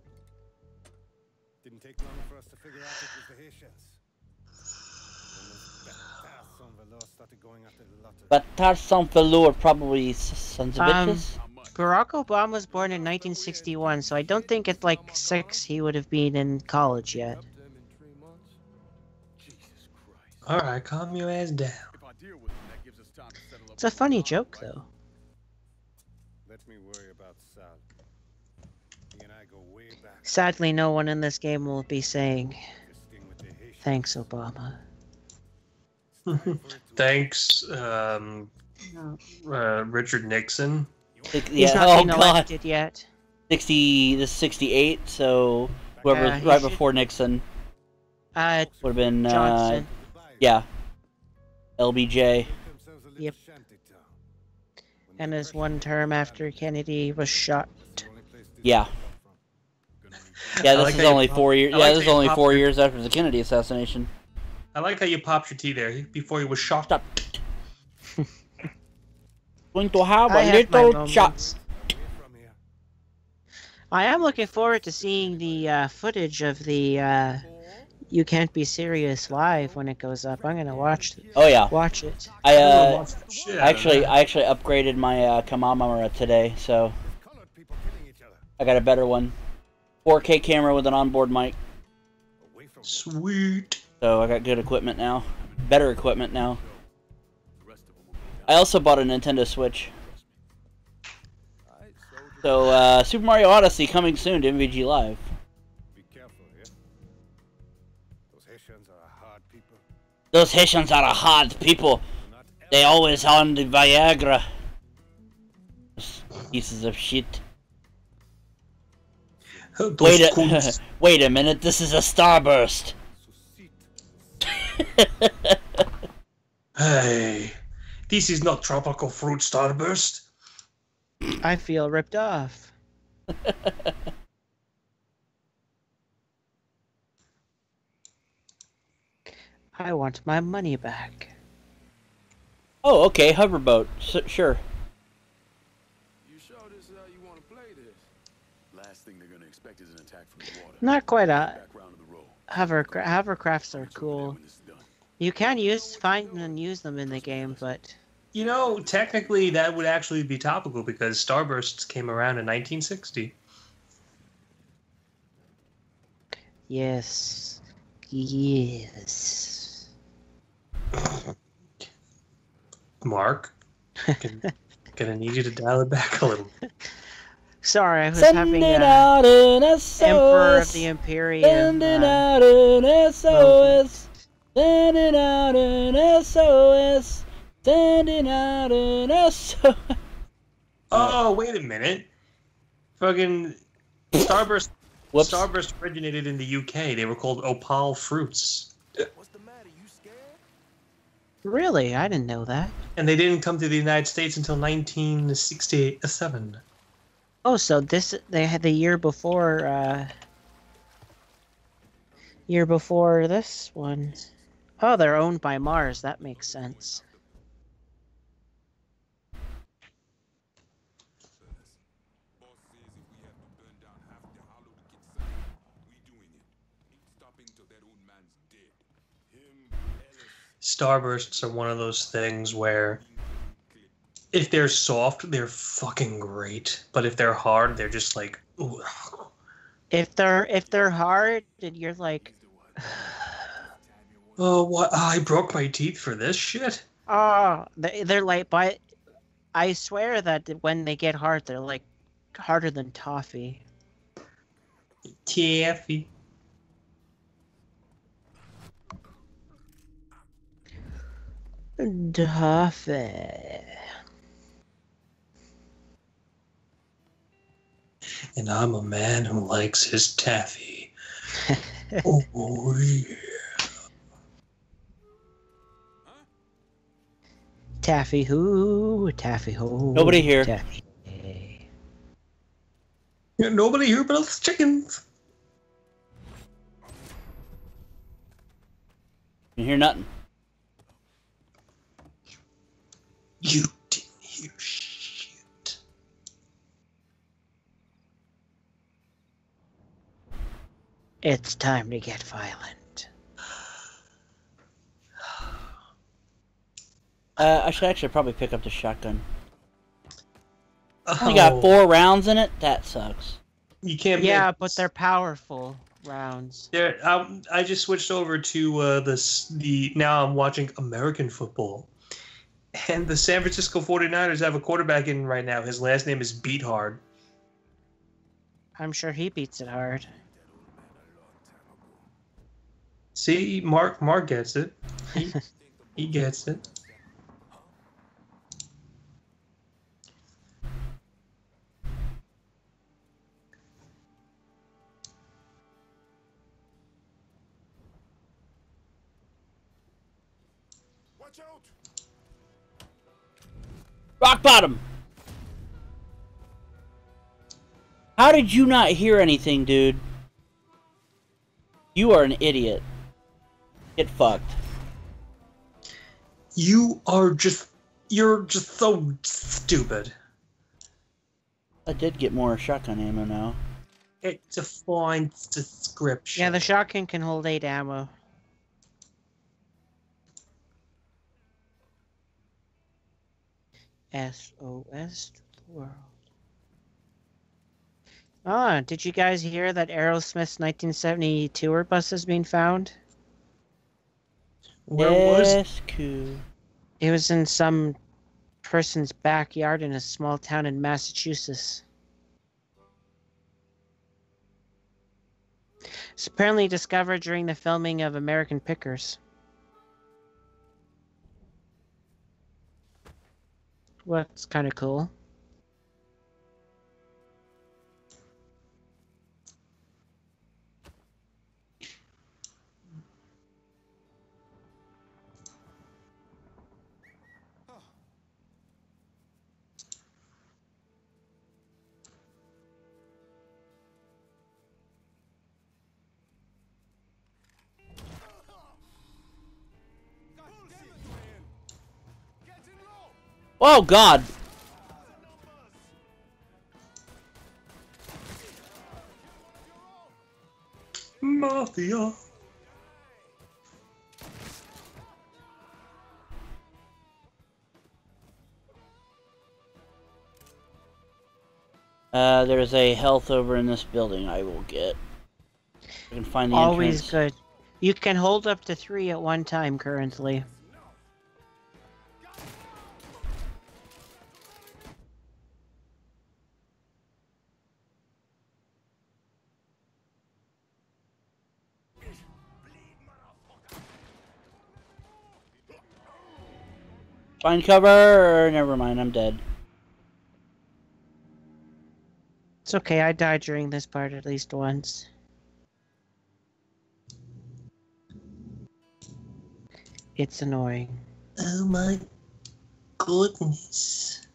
Didn't take long for us to figure out it was the Haitians. Then those bâtards sans velours started going after the lot of But Tarsan Velour probably s- sons of Um, bitches. Barack Obama was born in nineteen sixty-one, so I don't think at like six he would have been in college yet. them in three months. Jesus Christ. All right, calm your ass down. If I deal with them, that gives us time to settle up. It's a funny joke, though. Let me worry about Sal. He and I go way back. Sadly, no one in this game will be saying, This thing with the Haitians. thanks, Obama. Thanks, um, uh, Richard Nixon. Six- He's yeah, not oh been god. elected yet. sixty, this is sixty-eight, so whoever Yeah, was he right should- before Nixon Uh, would have been, uh, Johnson. yeah, L B J. Yep. And his one term after Kennedy was shot. Yeah. Yeah, I this like is how you only pop- four years. I Yeah, like this is how you only pop four your- years after the Kennedy assassination. I like how you popped your tea there before he was shot. Stop. Going to have I a have my little shot. moments. I am looking forward to seeing the uh, footage of the uh, You Can't Be Serious live when it goes up. I'm gonna watch Oh yeah, watch it. I uh, Watch the shit out of actually, that. I actually upgraded my uh, Kamamara today, so Colored people killing each other. I got a better one. four K camera with an onboard mic, Away from Sweet. so I got good equipment now. Better equipment now. I also bought a Nintendo Switch. So, uh, Super Mario Odyssey coming soon to M V G Live. Be careful, yeah? Those Haitians are a hard people. Those Haitians are a hard people. Not They always on the Viagra. Pieces of shit. Those Wait a coons. wait a minute. This is a starburst. Hey, this is not tropical fruit starburst. I feel ripped off. I want my money back. Oh, okay. Hoverboat. S sure. You sure this is how you want to play this? Last thing they're gonna expect is an attack from the water. Not quite a Background of the roll. hovercra hovercrafts are cool. When this is done. You can use find and use them in the game, but You know, technically that would actually be topical because starbursts came around in nineteen sixty. yes, yes. Mark, can, gonna need you to dial it back a little. Sorry, I was Send having it uh, out an S O S. Emperor of the Imperium. Send it uh, out an S O S. Send it out an S O S. Send it out an S O S. Oh, wait a minute. Fucking Starburst. Whoops. Starburst originated in the U K. They were called opal fruits, What's the matter? You scared? Really, I didn't know that. and they didn't come to the United States until nineteen sixty-seven. Oh, so this they had the year before. Uh, year before this one. Oh, they're owned by Mars. That makes sense. Starbursts are one of those things where if they're soft, they're fucking great. But if they're hard, they're just like, ooh, If they're if they're hard, and you're like, Oh, what? I broke my teeth for this shit? oh, they- they're like, but I swear that when they get hard, they're like harder than toffee. Taffy. Toffee. And I'm a man who likes his taffy. Oh, yeah. Taffy who? Taffy ho. Nobody here. Taffy. Yeah, nobody here but us chickens. You hear nothing. You didn't hear shit. It's time to get violent. Uh, I should actually probably pick up the shotgun. Oh, You got four rounds in it? That sucks. You can't. Yeah, make- but they're powerful rounds. There, um, I just switched over to uh, this. The now I'm watching American football, and the San Francisco forty-niners have a quarterback in right now. His last name is Beat Hard. I'm sure he beats it hard. See, Mark, Mark gets it. He, he gets it. Watch out! Rock bottom! How did you not hear anything, dude? You are an idiot. Get fucked. You are just. You're just so stupid. I did get more shotgun ammo now. It defines description. Yeah, the shotgun can hold eight ammo. S O S to the world. Ah, did you guys hear that Aerosmith's nineteen seventy tour bus has been found? Where was? Yes, cool. It was in some person's backyard in a small town in Massachusetts. It's apparently discovered during the filming of American Pickers. Well, that's kind of cool. Oh, God! Mafia. Uh, there's a health over in this building I will get. I can find the Always entrance. good. You can hold up to three at one time currently. Find cover! Never mind, I'm dead. It's okay, I died during this part at least once. It's annoying. Oh my goodness.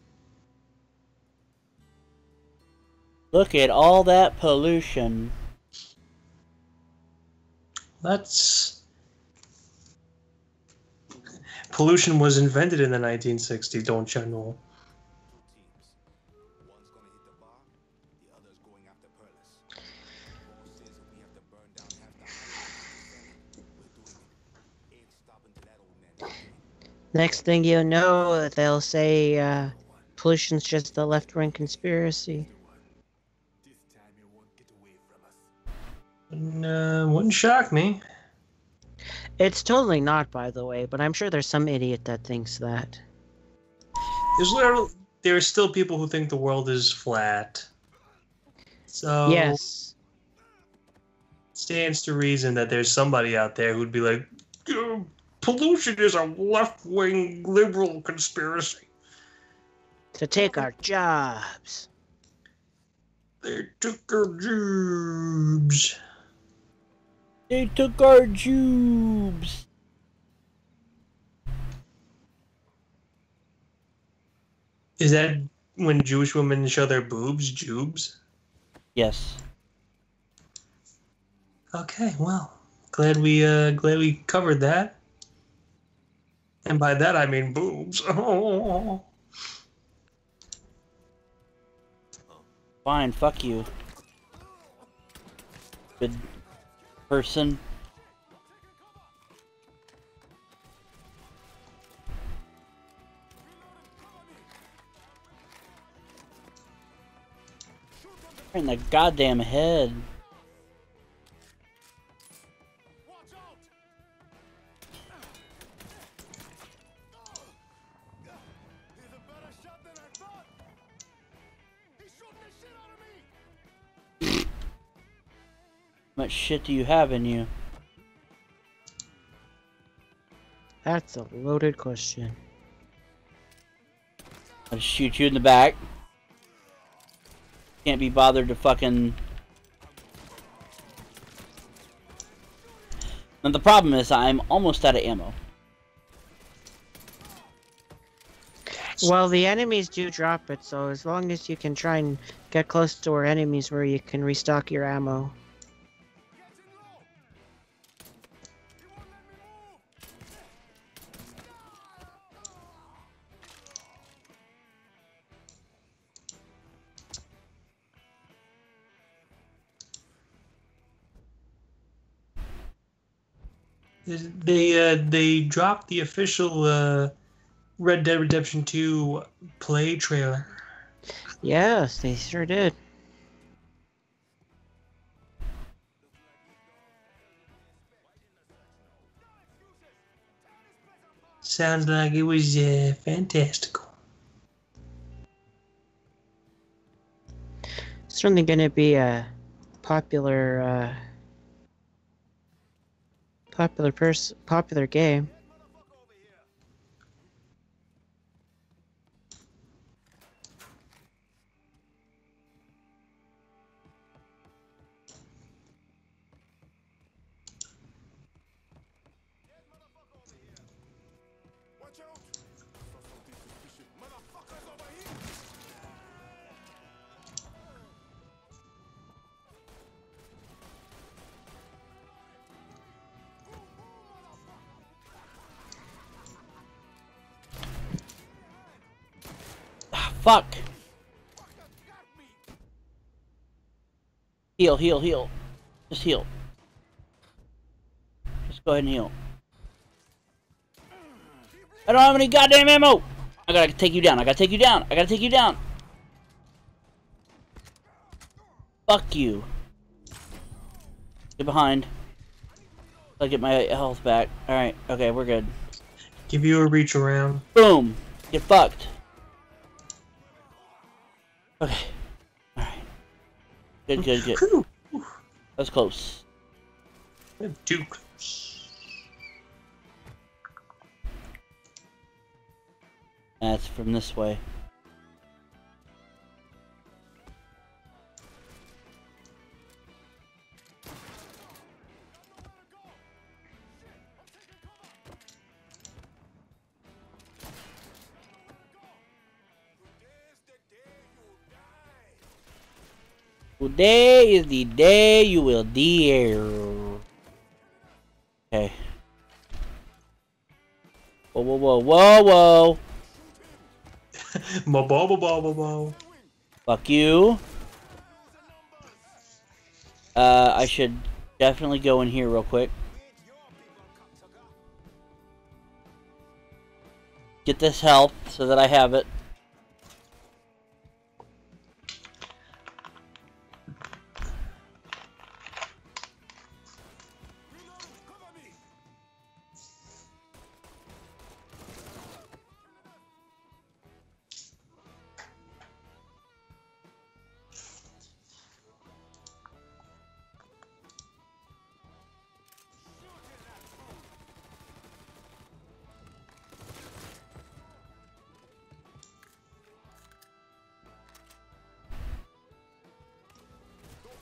Look at all that pollution. That's... Pollution was invented in the nineteen sixties, don't you know? One's gonna hit the bar, the other's going after Perlis. The boss says if we have to burn down half the highways, we're doing it. Ain't stopping till that old man gets Next thing you know, they'll say uh, pollution's just a left-wing conspiracy. This time you won't get away from us. wouldn't shock me. It's totally not, by the way, but I'm sure there's some idiot that thinks that. There's literally, there are still people who think the world is flat. So Yes. stands to reason that there's somebody out there who'd be like, "Oh, pollution is a left-wing liberal conspiracy. To take our jobs. They took our jobs." They took our jubes. Is that when Jewish women show their boobs, jubes? Yes. Okay, well, glad we uh glad we covered that. And by that I mean boobs. Oh. Fine, fuck you. Good person. Right in the goddamn head. How much shit do you have in you? That's a loaded question. I'll shoot you in the back. Can't be bothered to fucking... Now the problem is I'm almost out of ammo. Well, the enemies do drop it, so as long as you can try and get close to our enemies where you can restock your ammo. They uh they dropped the official uh Red Dead Redemption two play trailer. Yes, they sure did. Sounds like it was uh, fantastical. Certainly going to be a popular, uh, popular pers- popular game. Fuck! Heal, heal, heal. Just heal. Just go ahead and heal. I don't have any goddamn ammo! I gotta take you down, I gotta take you down, I gotta take you down! Fuck you. Get behind. I'll get my health back. Alright, okay, we're good. Give you a reach around. Boom! Get fucked. Okay. Alright. Good, good, good. That was close. Too close. That's from this way. Today is the day you will dare. Okay. Whoa, whoa, whoa, whoa, whoa. Mo bo bo bo bo bo. Fuck you. Uh, I should definitely go in here real quick. Get this health so that I have it.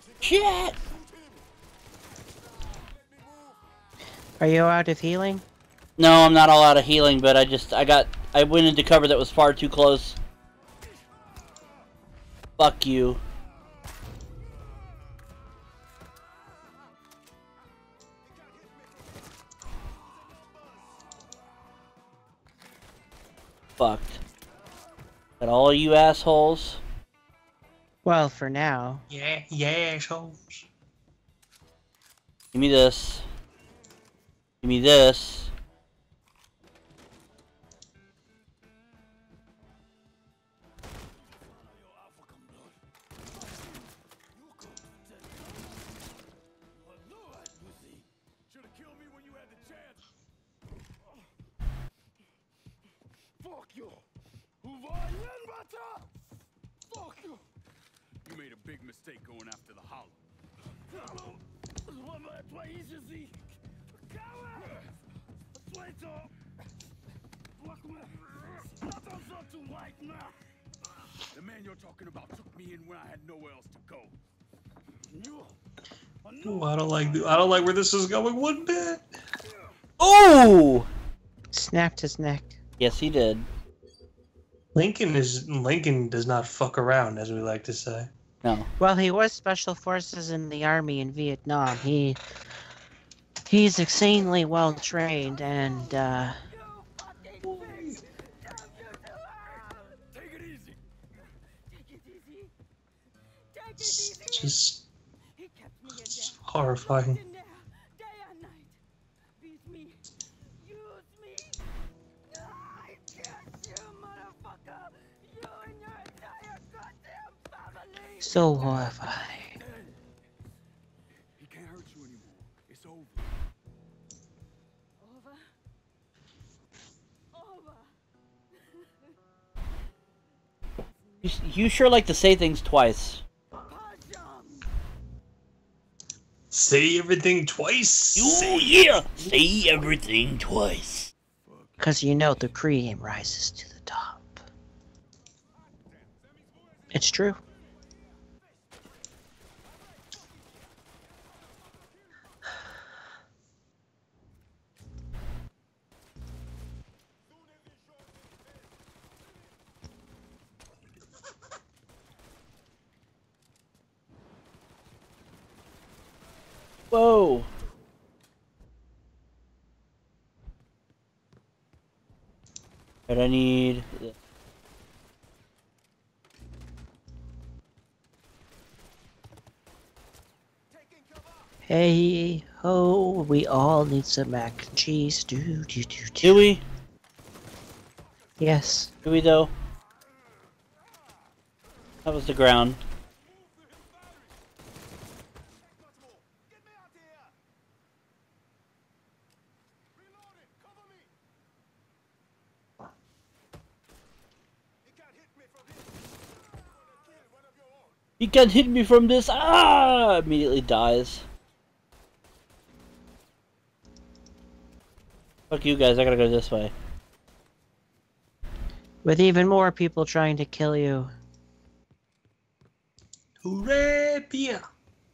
Shit! Are you out of healing? No, I'm not all out of healing, but I just, I got, I went into cover that was far too close. Fuck you. Fucked. Got all you assholes. Well, for now. Yeah, yeah, assholes. Give me this. Give me this. You made a big mistake going after the Hollow. The man you're talking about took me in when I had nowhere else to go. Ooh, I don't like. I don't like where this is going one bit. Ooh! Snapped his neck. Yes, he did. Lincoln is Lincoln does not fuck around, as we like to say. No. Well, he was special forces in the army in Vietnam. He he's exceedingly well trained and uh It's just it's horrifying. so horrifying. He can't hurt you anymore. It's over. Over. Over. You, you sure like to say things twice. Say everything twice. Oh yeah! Say everything twice. Because you know the cream rises to the top. It's true. Whoa! But I need... Hey ho, we all need some mac and cheese. Do do do do. Do we? Yes. Do we though? That was the ground. You can't hit me from this. Ah! Immediately dies. Fuck you guys, I gotta go this way. With even more people trying to kill you. Hooray, Pia!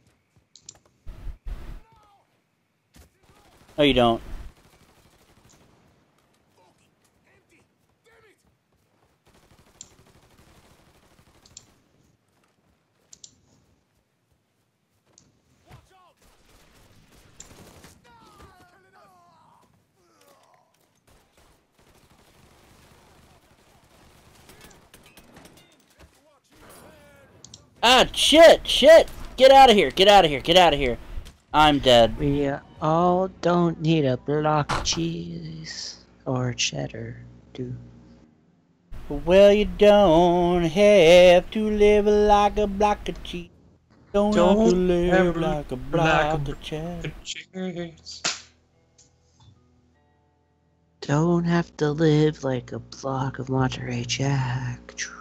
No, you don't. Ah, shit, shit! Get out of here, get out of here, get out of here. I'm dead. We all don't need a block of cheese or cheddar, do. Well, you don't have to live like a block of cheese. Don't, Don't have to live ever like a block like a of cheddar. Cheers. Don't have to live like a block of Monterey Jack.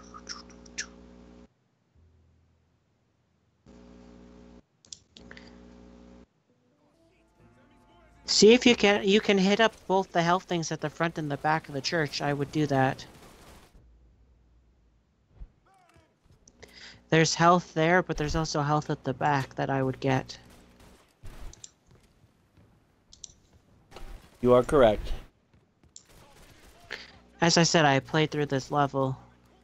See if you can you can hit up both the health things at the front and the back of the church. I would do that. There's health there, but there's also health at the back that I would get. You are correct. As I said, I played through this level.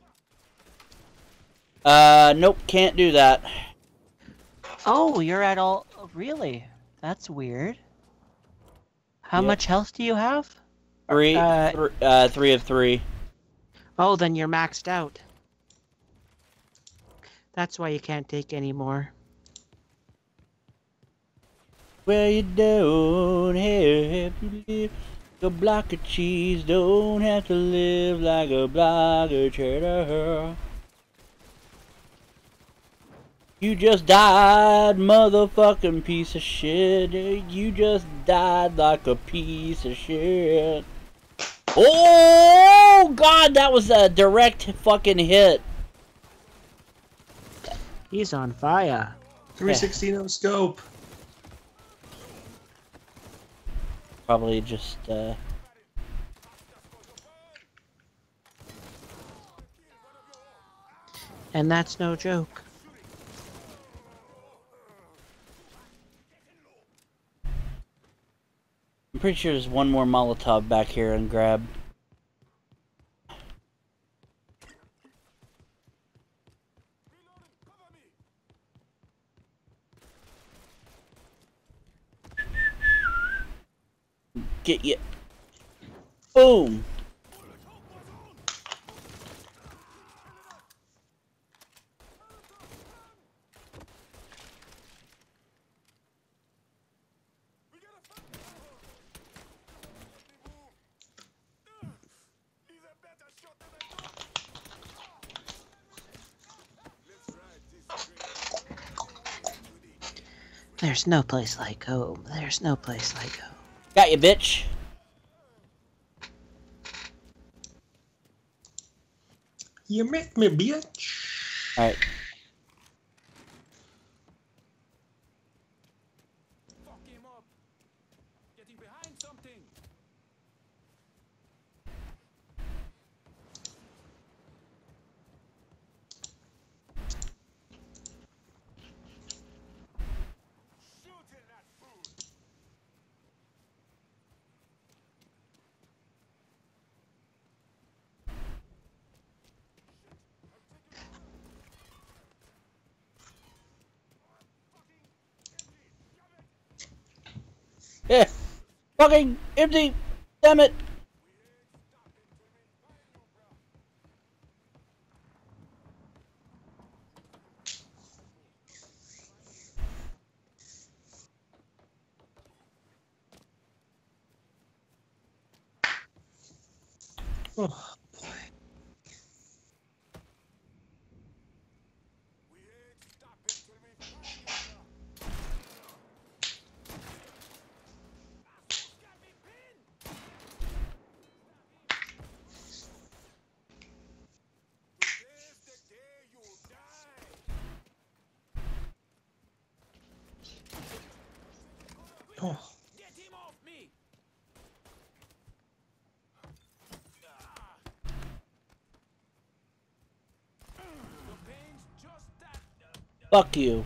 Uh, nope, can't do that. Oh, you're at all... Really? That's weird. How Yep. much health do you have? Three, Uh, th uh, three of three. Oh, then you're maxed out. That's why you can't take any more. Well, you don't have to live like a block of cheese. Don't have to live like a block of cheddar. You just died, motherfucking piece of shit. You just died like a piece of shit. Oh, God, that was a direct fucking hit. He's on fire. three sixty no scope. Probably just, uh... And that's no joke. I'm pretty sure there's one more Molotov back here and grab. Get you. Boom. There's no place like home. There's no place like home. Got you, bitch. You make me, bitch. Alright. Fuck him up. Getting behind something. Shooting that food. Yeah. Fucking empty. Damn it. Oh, boy. Oh. Get him off me. The pain's just that. Fuck you.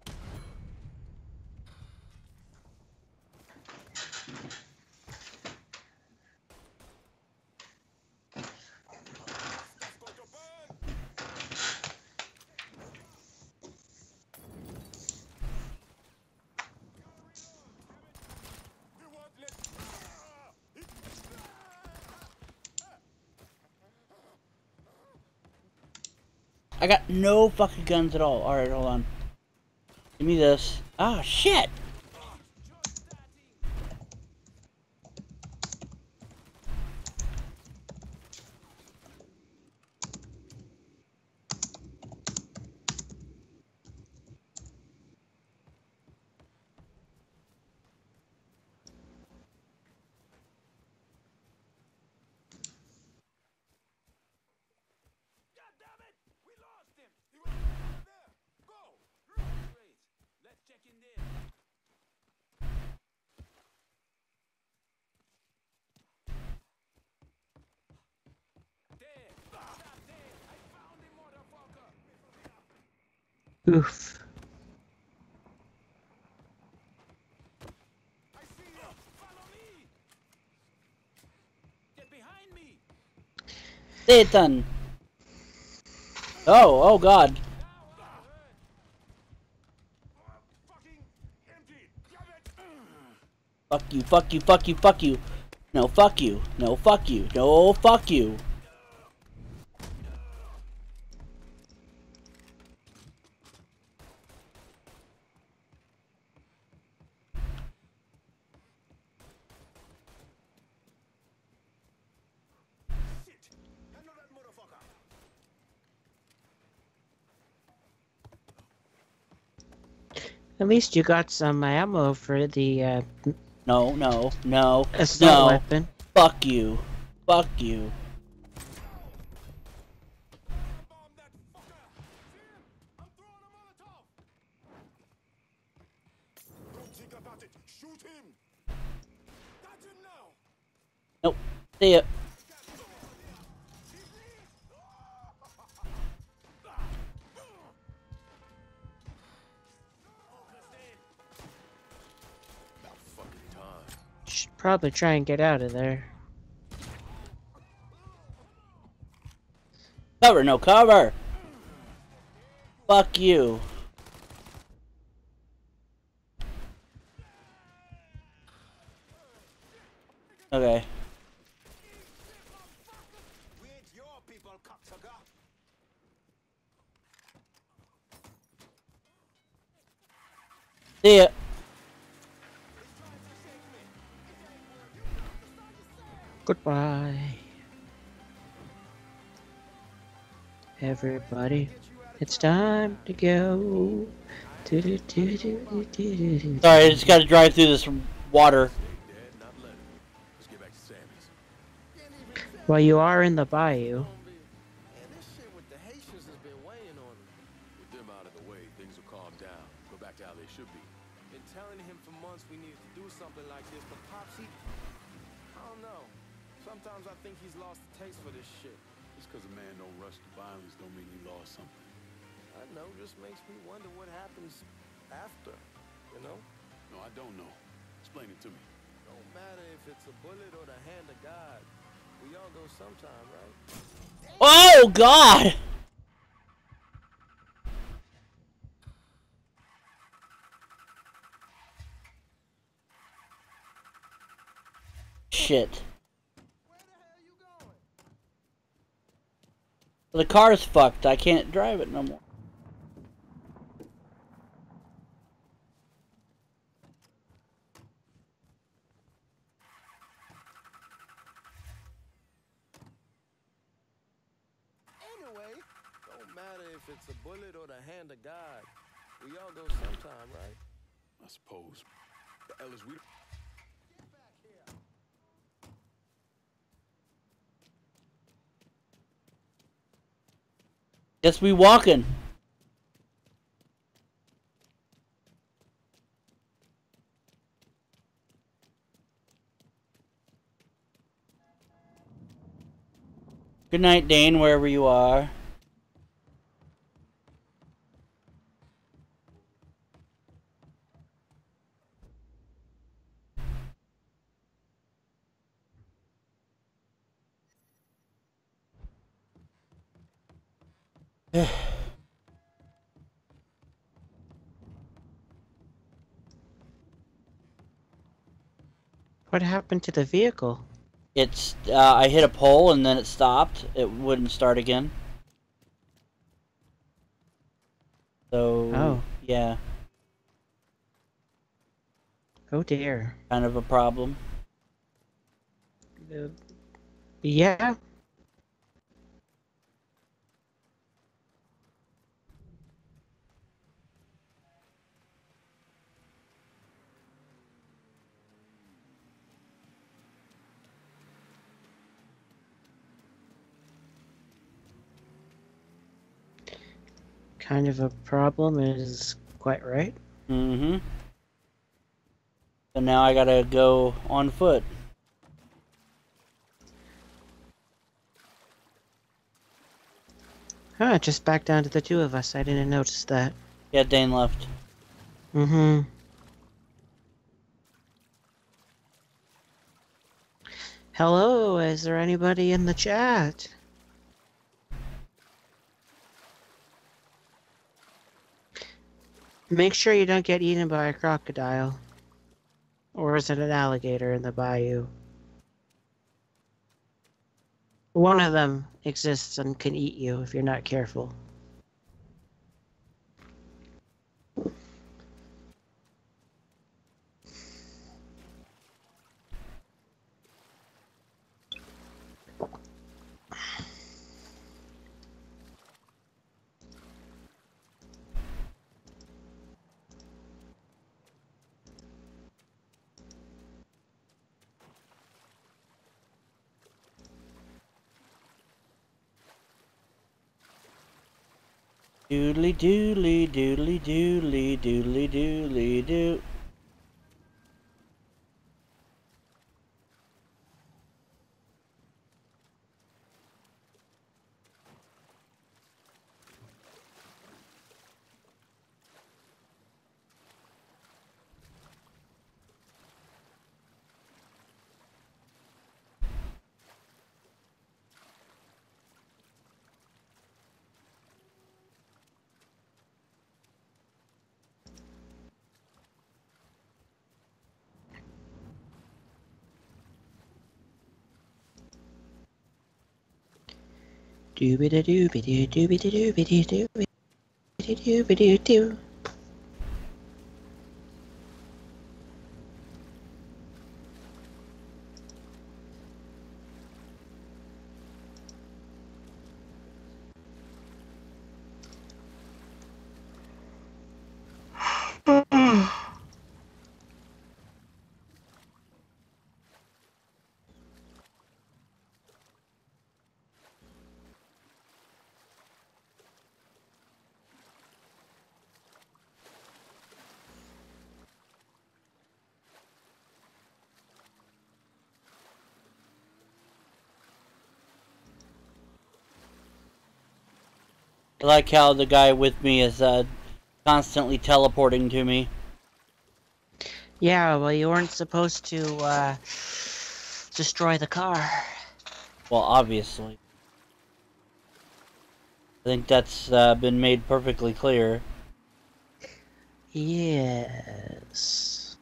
I got no fucking guns at all. Alright, hold on. Give me this. Ah, shit! God damn it! We lost him. He was over there. Go. Great. Let's check in there. Oof. I see you. Follow me. Get behind me. Satan. Oh, oh God. Fucking empty. Damn it. Fuck you, fuck you, fuck you, fuck you. No, fuck you. No, fuck you. No, fuck you. Shit. Handle that motherfucker. At least you got some ammo for the uh, No, no, no, assault no. weapon. Fuck you. Fuck you. Bomb that fucker. See him? I'm throwing a Molotov. Don't think about it. Shoot him. Got him now. Nope. See ya. About fucking time. Should probably try and get out of there. Cover, no cover. Fuck you. Okay. We ain't your people, cocksucker. See ya. Goodbye. Everybody, it's time to go. Do-do-do-do-do-do-do. Sorry, I just gotta drive through this water. Dad, not let him. Let's get back to Sammy's. Well, you are in the bayou. Man, this shit with the Haitians has been weighing on him. With them out of the way, things will calm down. Go back to how they should be. Been telling him for months we needed to do something like this, but Pops, he... I don't know. Sometimes I think he's lost the taste for this shit. Just because a man don't rush to violence don't mean he lost something. I know, just makes me wonder what happens after, you know? No, I don't know. Explain it to me. Don't matter if it's a bullet or the hand of God. We all go sometime, right? Oh God! Shit. The car's fucked. I can't drive it no more. Anyway, don't matter if it's a bullet or the hand of God. We all go sometime, right? I suppose. The hell is we... Guess we walking. Good night, Dane, wherever you are. What happened to the vehicle? It's, uh, I hit a pole and then it stopped. It wouldn't start again. So, Oh. yeah, Oh dear. kind of a problem. Uh, yeah. Kind of a problem is quite right. Mm-hmm. So now I gotta go on foot. Huh, just back down to the two of us. I didn't notice that. Yeah, Dane left. Mm-hmm. Hello, is there anybody in the chat? Make sure you don't get eaten by a crocodile. Or is it an alligator in the bayou? One of them exists and can eat you if you're not careful. Doodly doodly doodly doodly doodly doodly doo. Doobity doobity doobity doobity doobity doobity doo. I like how the guy with me is uh, constantly teleporting to me. Yeah, well, you weren't supposed to uh, destroy the car. Well, obviously. I think that's uh, been made perfectly clear. Yes.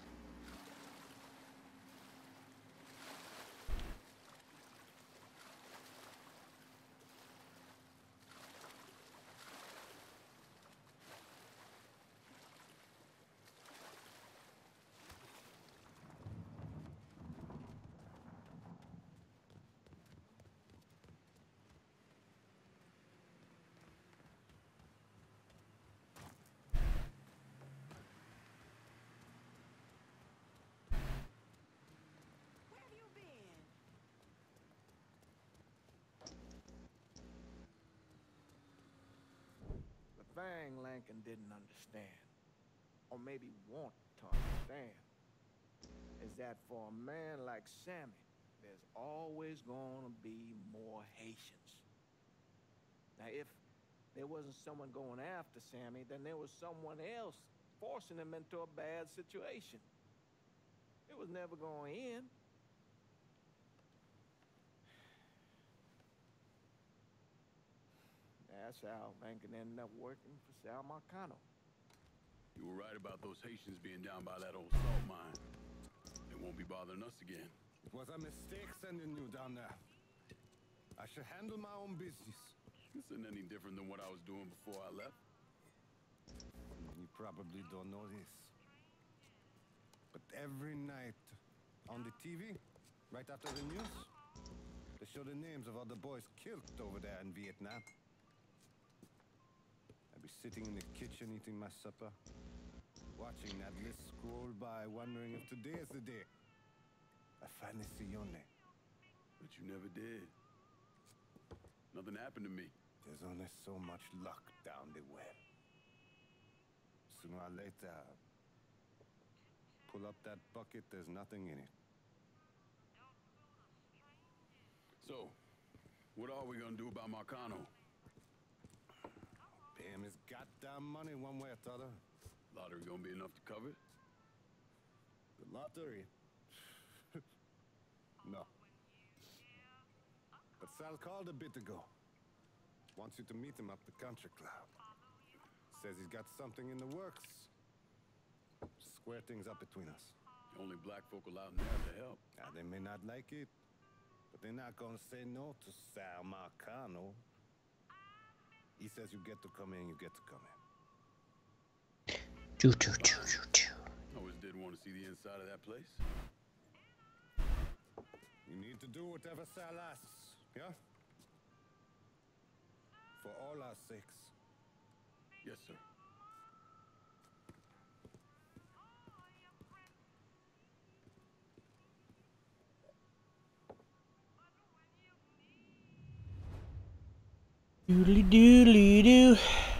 The thing Lincoln didn't understand, or maybe want to understand, is that for a man like Sammy, there's always gonna be more Haitians. Now, if there wasn't someone going after Sammy, then there was someone else forcing him into a bad situation. It was never going to end. That's how Lincoln ended up working for Sal Marcano. You were right about those Haitians being down by that old salt mine. They won't be bothering us again. It was a mistake sending you down there. I should handle my own business. This isn't any different than what I was doing before I left. You probably don't know this, but every night on the T V, right after the news, they show the names of all the boys killed over there in Vietnam. I'd be sitting in the kitchen eating my supper, watching that list scroll by, wondering if today is the day I finally see Forgione. But you never did. Nothing happened to me. There's only so much luck down the well. Sooner or later, pull up that bucket, there's nothing in it. So, what are we gonna do about Marcano? Pay him his goddamn money one way or the other. Lottery gonna be enough to cover it? The lottery? No. But Sal called a bit ago. Wants you to meet him up the country club. Says he's got something in the works. Square things up between us. The only black folk allowed in there to help. Now, they may not like it, but they're not gonna say no to Sal Marcano. He says you get to come in, you get to come in. Choo choo choo choo choo. Always did want to see the inside of that place. You need to do whatever Sal asks, yeah? For all our sakes. Yes, sir. Doodly doodly doo.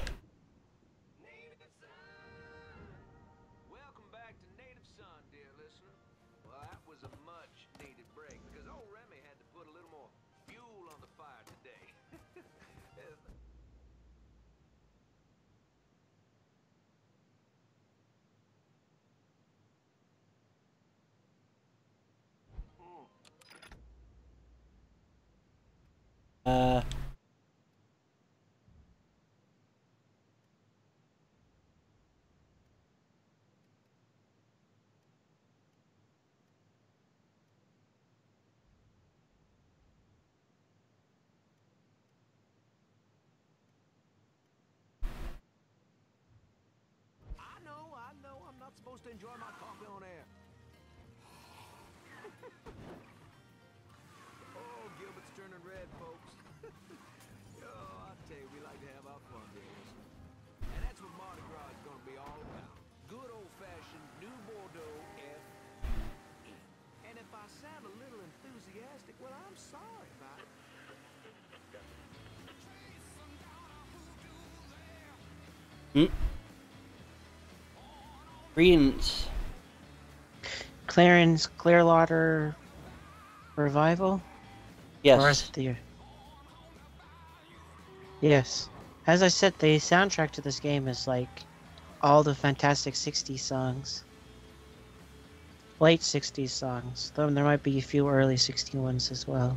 Welcome back to Native Son, dear listener. Well, that was a much needed break because old Remy had to put a little more fuel on the fire today. Uh. I know, I know, I'm not supposed to enjoy my coffee on air. Oh, Gilbert's turning red, folks. Oh, I tell you, we like to have our fun, dear listener. And that's what Mardi Gras is going to be all about. Good old-fashioned New Bordeaux F E. And if I sound a little enthusiastic, well, I'm sorry about it. Hmm. Greetings. Clarence Clearwater Revival? Yes. Or is it the... Yes. As I said, the soundtrack to this game is like all the Fantastic sixties songs. Late sixties songs. Though there might be a few early sixties ones as well.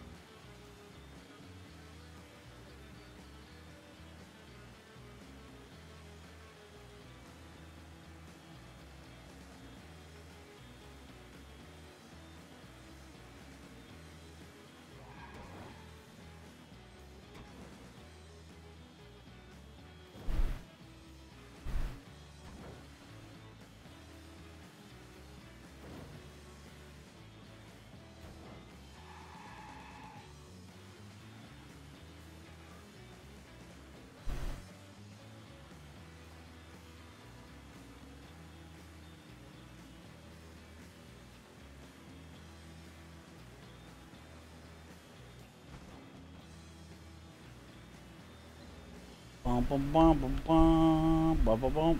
Bum bum bum bum bum bum bum bum.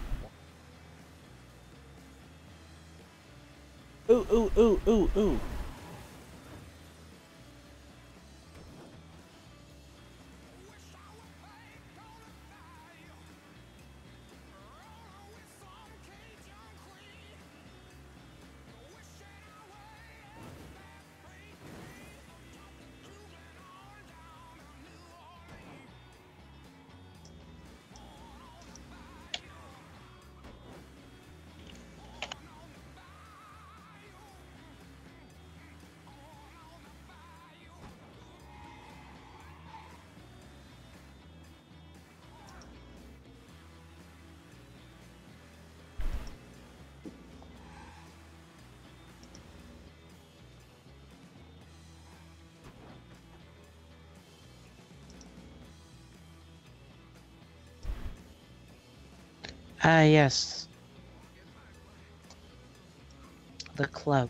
Ooh ooh ooh ooh ooh. Ah, yes. The club.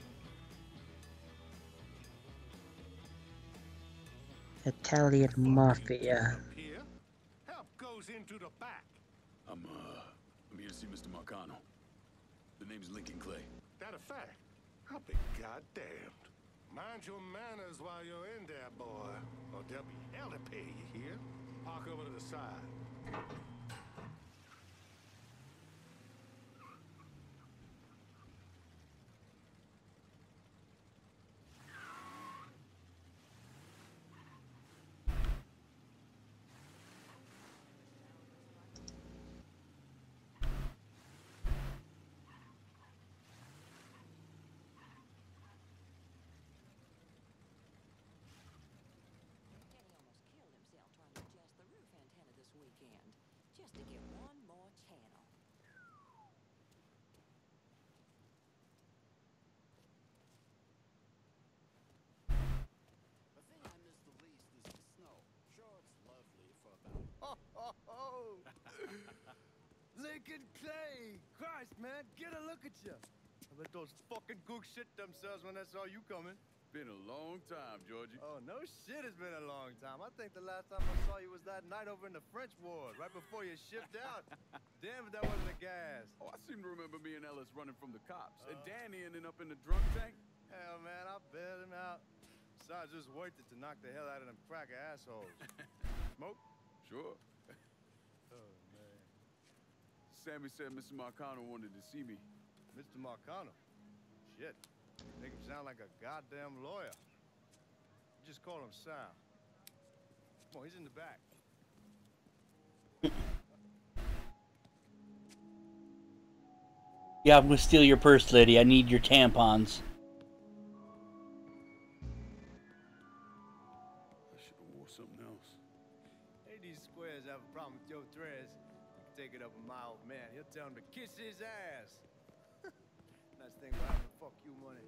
Italian Mafia. Here, help goes into the back. I'm, uh, I'm here to see Mister Marcano. The name's Lincoln Clay. That a fact? I'll be goddamned. Mind your manners while you're in there, boy. Or there'll be hell to pay, you hear? Park over to the side. Just to get one more channel. The thing I miss the least is the snow. Sure, it's lovely for about... Ho, ho, ho! Lincoln Clay! Christ, man, get a look at you. I bet those fucking gooks shit themselves when they saw you coming. Been a long time, Georgie. Oh, no shit, it's been a long time. I think the last time I saw you was that night over in the French ward, right before you shipped out. Damn if that wasn't the gas. Oh, I seem to remember me and Ellis running from the cops. Uh, and Danny ending up in the drunk tank. Hell, man, I bailed him out. Besides, it was worth it to knock the hell out of them cracker assholes. Smoke? Sure. Oh, man. Sammy said Mister Marcano wanted to see me. Mister Marcano? Shit. Make him sound like a goddamn lawyer. Just call him Sal. Come on, he's in the back. Yeah, I'm gonna steal your purse, lady. I need your tampons. I should have wore something else. Hey, these squares have a problem with your threads. You can take it up with my old man. He'll tell him to kiss his ass. Nice thing about having fuck you money.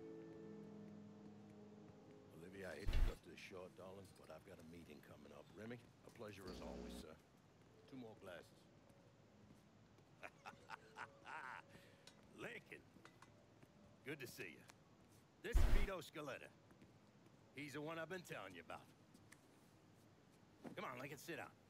Olivia, I hate to cut this short, darling, but I've got a meeting coming up. Remy, a pleasure as always, sir. Two more glasses. Lincoln, good to see you. This is Vito Scaletta. He's the one I've been telling you about. Come on, Lincoln, sit down.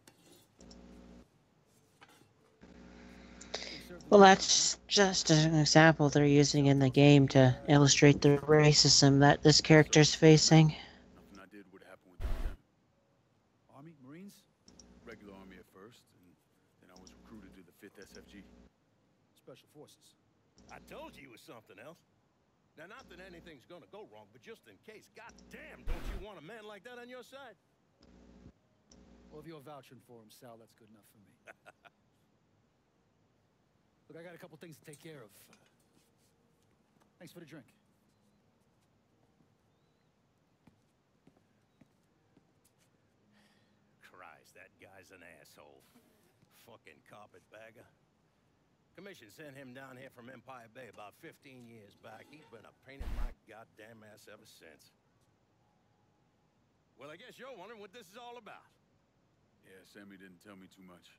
Well, that's just an example they're using in the game to illustrate the racism that this character's facing. Nothing I did would happen without them. Army, Marines? Regular Army at first, and then I was recruited to the fifth S F G. Special Forces. I told you it was something else. Now, not that anything's gonna go wrong, but just in case, goddamn, don't you want a man like that on your side? Well, if you're vouching for him, Sal, that's good enough for me. Look, I got a couple things to take care of. Uh, thanks for the drink. Christ, that guy's an asshole. Fucking carpetbagger. Commission sent him down here from Empire Bay about fifteen years back. He's been a pain in my goddamn ass ever since. Well, I guess you're wondering what this is all about. Yeah, Sammy didn't tell me too much.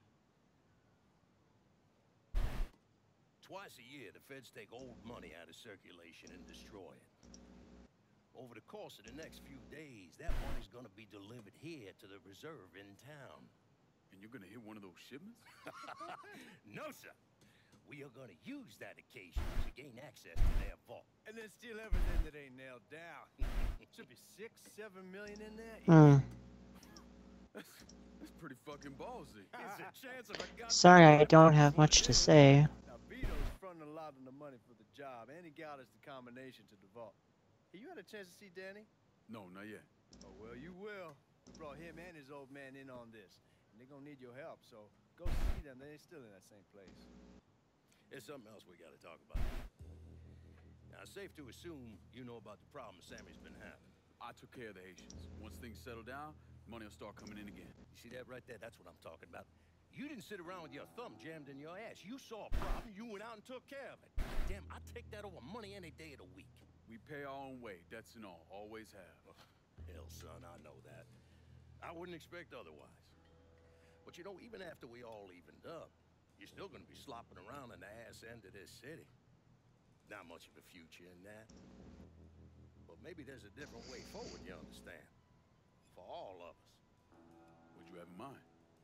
Twice a year, the feds take old money out of circulation and destroy it. Over the course of the next few days, that money's gonna be delivered here to the reserve in town. And you're gonna hit one of those shipments? No, sir. We are gonna use that occasion to gain access to their vault. And then steal everything that ain't nailed down. Should be six, seven million in there. Hmm. That's, that's pretty fucking ballsy. It's a chance of a goddamn... Sorry, I don't have much to say. Now, Vito's fronting a lot of the money for the job, and he got us the combination to the vault. Hey, you had a chance to see Danny? No, not yet. Oh, well, you will. We brought him and his old man in on this. And they're gonna need your help, so go see them. They're still in that same place. There's something else we gotta talk about. Now, it's safe to assume you know about the problem Sammy's been having. I took care of the Haitians. Once things settle down, money will start coming in again. You see that right there? That's what I'm talking about. You didn't sit around with your thumb jammed in your ass. You saw a problem, you went out and took care of it. Damn, I'd take that over money any day of the week. We pay our own way, debts and all. Always have. Oh, hell, son, I know that. I wouldn't expect otherwise. But you know, even after we all evened up, you're still gonna be slopping around in the ass end of this city. Not much of a future in that. But maybe there's a different way forward, you understand? For all of us. What'd you have in mind?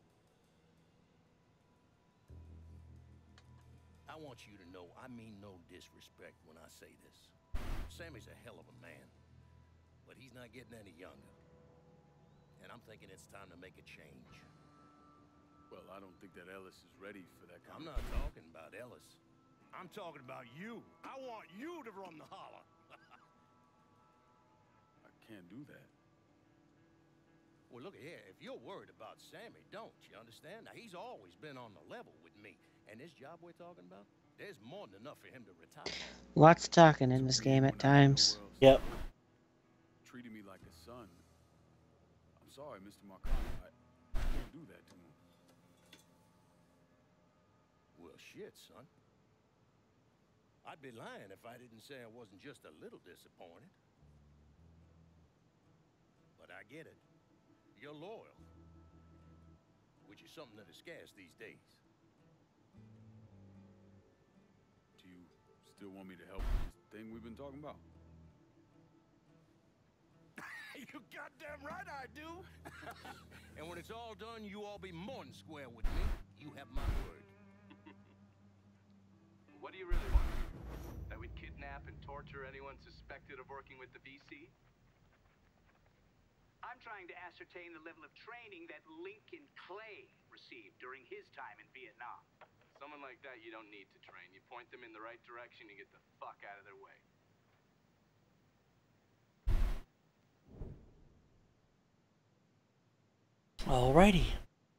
I want you to know I mean no disrespect when I say this. Sammy's a hell of a man, but he's not getting any younger. And I'm thinking it's time to make a change. Well, I don't think that Ellis is ready for that kind I'm of... not talking about Ellis. I'm talking about you. I want you to run the holler. I can't do that. Well, look here. If you're worried about Sammy, don't you understand? Now, he's always been on the level with me. And this job we're talking about, there's more than enough for him to retire. Lots of talking in this game at times. Yep. Treating me like a son. I'm sorry, Mister Marcano. I, I can't do that to him. Well, shit, son. I'd be lying if I didn't say I wasn't just a little disappointed. But I get it. You're loyal. Which is something that is scarce these days. Do you still want me to help with this thing we've been talking about? You goddamn right I do. And when it's all done, you all be more than square with me. You have my word. What do you really want? That we'd kidnap and torture anyone suspected of working with the V C? I'm trying to ascertain the level of training that Lincoln Clay received during his time in Vietnam. Someone like that you don't need to train. You point them in the right direction and get the fuck out of their way. Alrighty.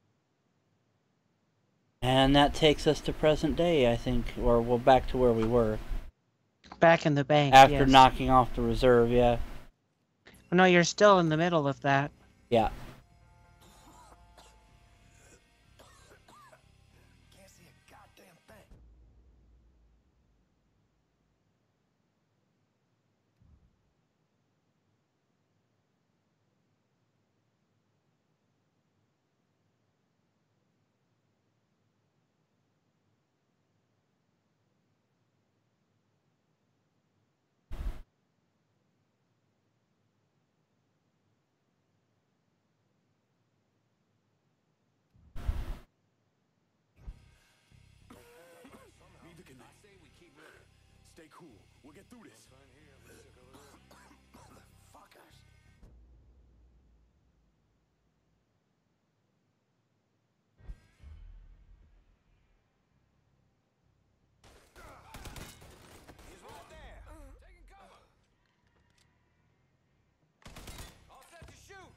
And that takes us to present day, I think, or well, back to where we were. Back in the bank, After yes. knocking off the reserve, yeah. No, you're still in the middle of that. Yeah. Can't see a goddamn thing. Neither can I. Say we keep looking. Stay cool. We'll get through this. Fuckers. He's right there. Taking cover. All set to shoot.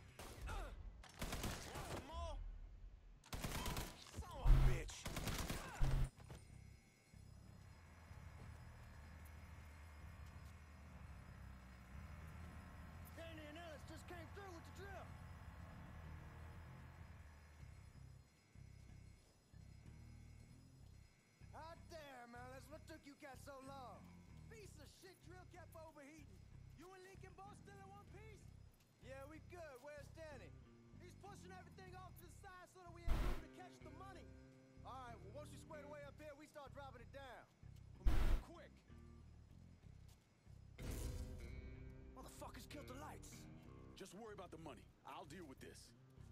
Some more. Son of a bitch. Dane and Ellis just came through with the drill. Hot damn, Ellis. What took you guys so long? Piece of shit drill kept overheating. You and Lincoln both still in one piece? Yeah, we good. Where's Danny? He's pushing everything off to the side so that we ain't able to catch the money. All right, well, once you squared away up here, we start dropping it down. We'll move quick. Motherfuckers killed the lights. Just worry about the money. I'll deal with this.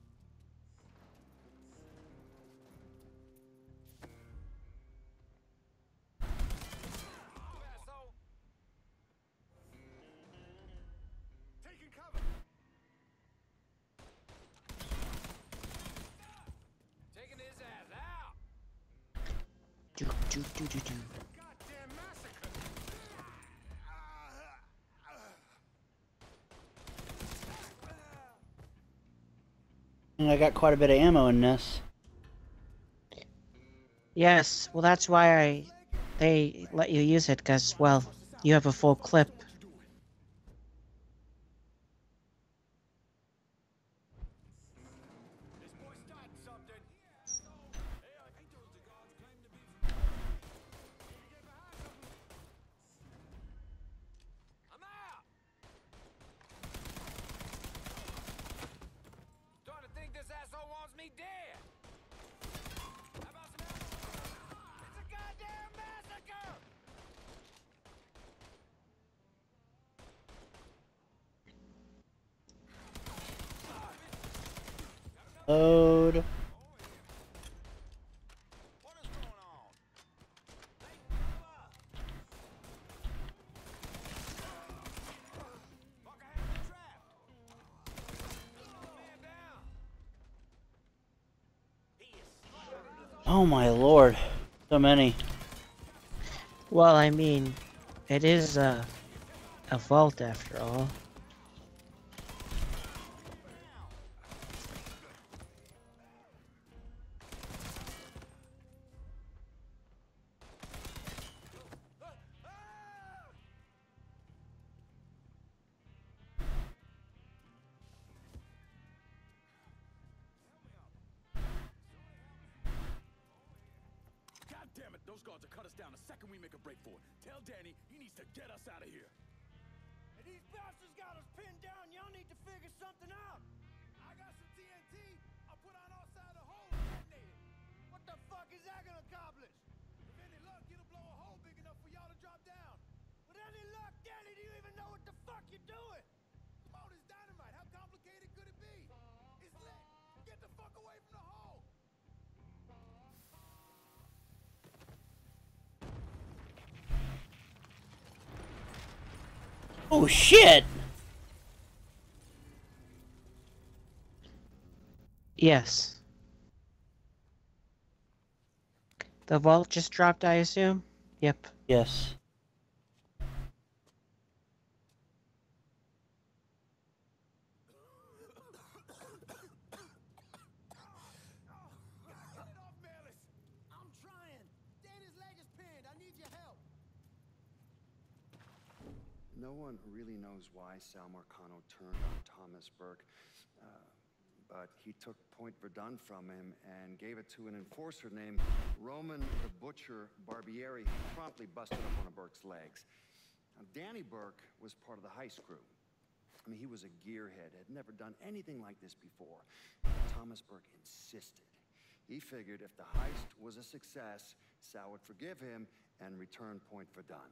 Asshole. Taking cover. Taking his ass out. Do, do, do, do, do. Goddamn massacre. And I got quite a bit of ammo in this. Yes, well that's why I they let you use it, because, well, you have a full clip. This boy starting something. I'm out. Starting to think this asshole wants me dead. How about some ammo? It's a goddamn massacre. Load. What is going on? Hey, cover! Fucker has been trapped. Man down. He is Oh my lord. So many. Well, I mean, it is a, a vault after all. Damn it, those guards will cut us down the second we make a break for it. Tell Danny he needs to get us out of here. And these bastards got us pinned down. Y'all need to figure something out. I got some T N T. I'll put on our side of the hole and detonate it. What the fuck is that gonna accomplish? With any luck, it'll blow a hole big enough for y'all to drop down. With any luck, Danny, do you even know what the fuck you're doing? Come on, it's dynamite. How complicated could it be? It's lit. Get the fuck away from the hole. Oh shit! Yes. The vault just dropped, I assume? Yep. Yes. I'm trying. Danny's leg is pinned. I need your help. No one really knows why Sal Marcano turned on Thomas Burke, uh, but he took Point Verdun from him and gave it to an enforcer named Roman the Butcher Barbieri, who promptly busted up one of Burke's legs. Now, Danny Burke was part of the heist crew. I mean, he was a gearhead, had never done anything like this before. Thomas Burke insisted. He figured if the heist was a success, Sal would forgive him and return Point Verdun.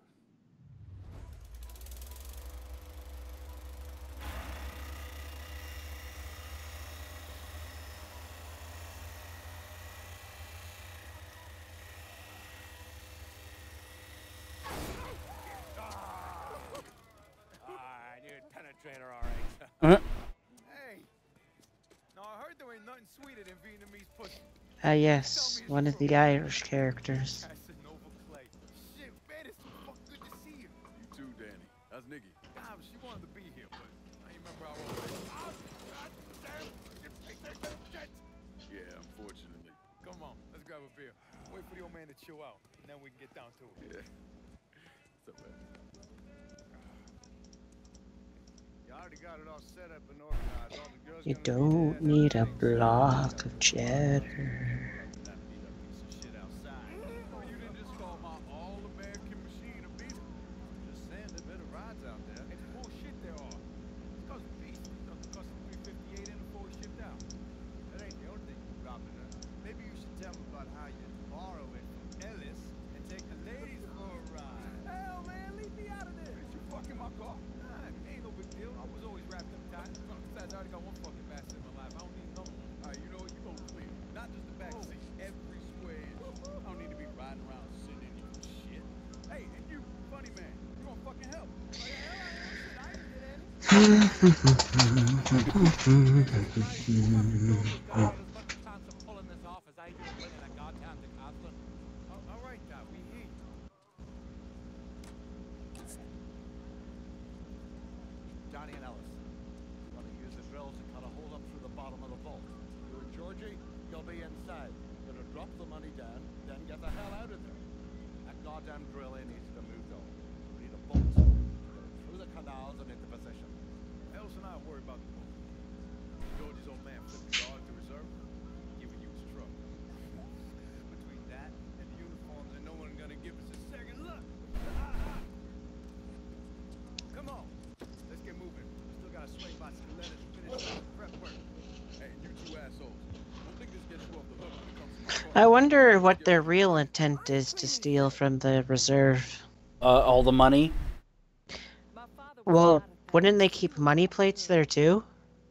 Penetrator, all right. Uh-huh. Hey. No, I heard there ain't nothing sweeter than Vietnamese pussy. Ah, yes. One of the Irish characters. Casanova Clay. Shit, man, it's so fucking good to see you. You too, Danny. That's Nikki. Nah, she wanted to be here, but I ain't remember how old it is. Oh, God damn. Shit. Yeah, unfortunately. Come on, let's grab a beer. Wait for the old man to chill out, and then we can get down to it. Yeah. What's up, man? You already got it all set up and organized. All the girls You gonna be don't there, need a everything's block of cheddar. That beat up piece of shit outside. Oh, you didn't just call my all-American machine a beater. Just saying, there better rides out there. It's bullshit there are. It's cause of beef. Nothing custom three fifty-eight in before we shipped out. That ain't the only thing you're robbing her. Maybe you should tell them about how you borrow it from Ellis and take the ladies for a ride. Hell, man, leave me out of this. You fucking my car? Nah, ain't no big deal. I was always wrapped up tight. Besides, I already got one fucking bastard in my life. I don't need no one. All right, you know what? You go clear. Not just the back seat. Every square inch. I don't need to be riding around sitting in your shit. Hey, and you, funny man, you want fucking help? Like, hell, I am. Shit, I ain't get any. Pulling this off as I do bringing a goddamn to Copland. All right, Doc, we hear you. Johnny and Ellis, you're going to use the drills to cut a hole up through the bottom of the vault. You and Georgie, you'll be inside. You're going to drop the money down, then get the hell out of there. That goddamn drill in needs to move though. We need a bolt. Go through the canals and into position. Ellis and I worry about the boat. George's old man flipped the guard to reserve, giving you his truck. Between that and the uniforms, and no one gonna give us a second look. Come on, let's get moving. Still gotta swing by Skeletta to finish the prep work. Hey, you two assholes. Don't think this gets you off the hook when it comes to my car. I wonder what their real intent is to steal from the reserve. Uh, all the money? Well, wouldn't they keep money plates there too?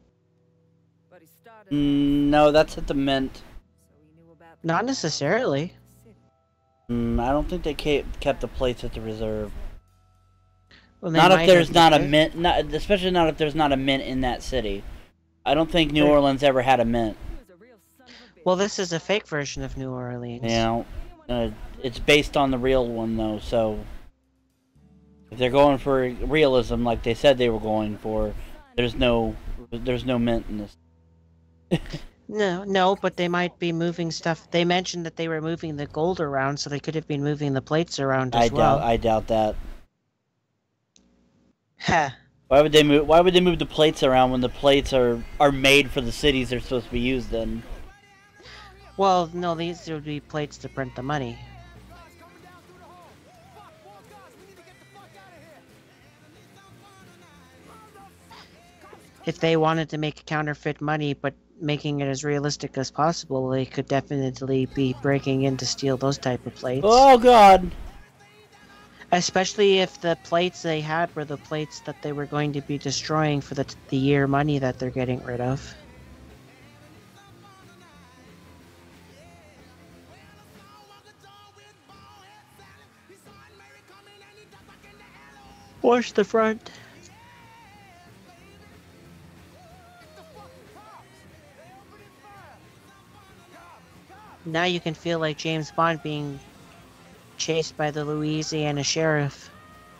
Mm, no, that's at the Mint. Not necessarily. Mm, I don't think they kept kept the plates at the reserve. Well, they Not if might there's have not a kept it. mint, not, especially not if there's not a mint in that city. I don't think New Orleans ever had a mint. Well, this is a fake version of New Orleans. You know, uh, it's based on the real one though, so if they're going for realism like they said they were going for, there's no there's no mint in this. No, no, but they might be moving stuff. They mentioned that they were moving the gold around, so they could have been moving the plates around as I well. doubt I doubt that. Ha. Why would they move why would they move the plates around when the plates are are made for the cities they're supposed to be used in? Well, no, these would be plates to print the money. If they wanted to make counterfeit money, but making it as realistic as possible, they could definitely be breaking in to steal those type of plates. Oh god! Especially if the plates they had were the plates that they were going to be destroying for the, the year money that they're getting rid of. Wash the front. Now you can feel like James Bond being chased by the Louisiana sheriff.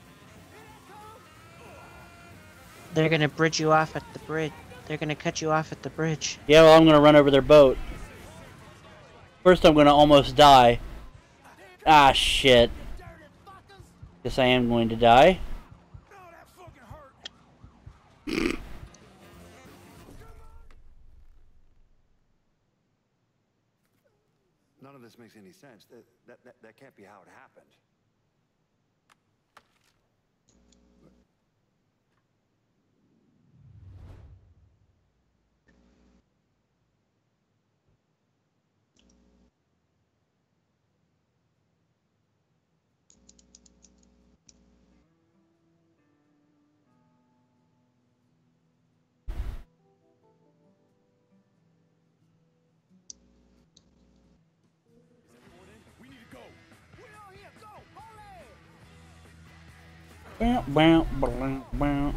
They're gonna bridge you off at the bridge. They're gonna cut you off at the bridge. Yeah, well, I'm gonna run over their boat. First, I'm gonna almost die. Ah, shit. Guess I am going to die. None of this makes any sense. That, that, that, that can't be how it happened. Bow, bow, bow, bow.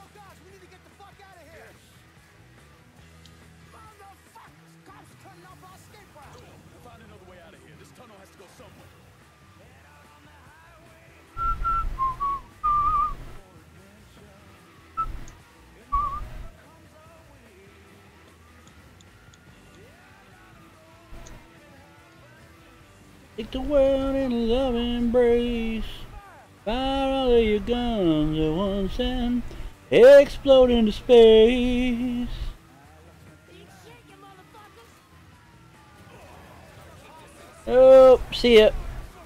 Take the world in a loving embrace. Fire all of your guns at once and explode into space. Oh, see ya.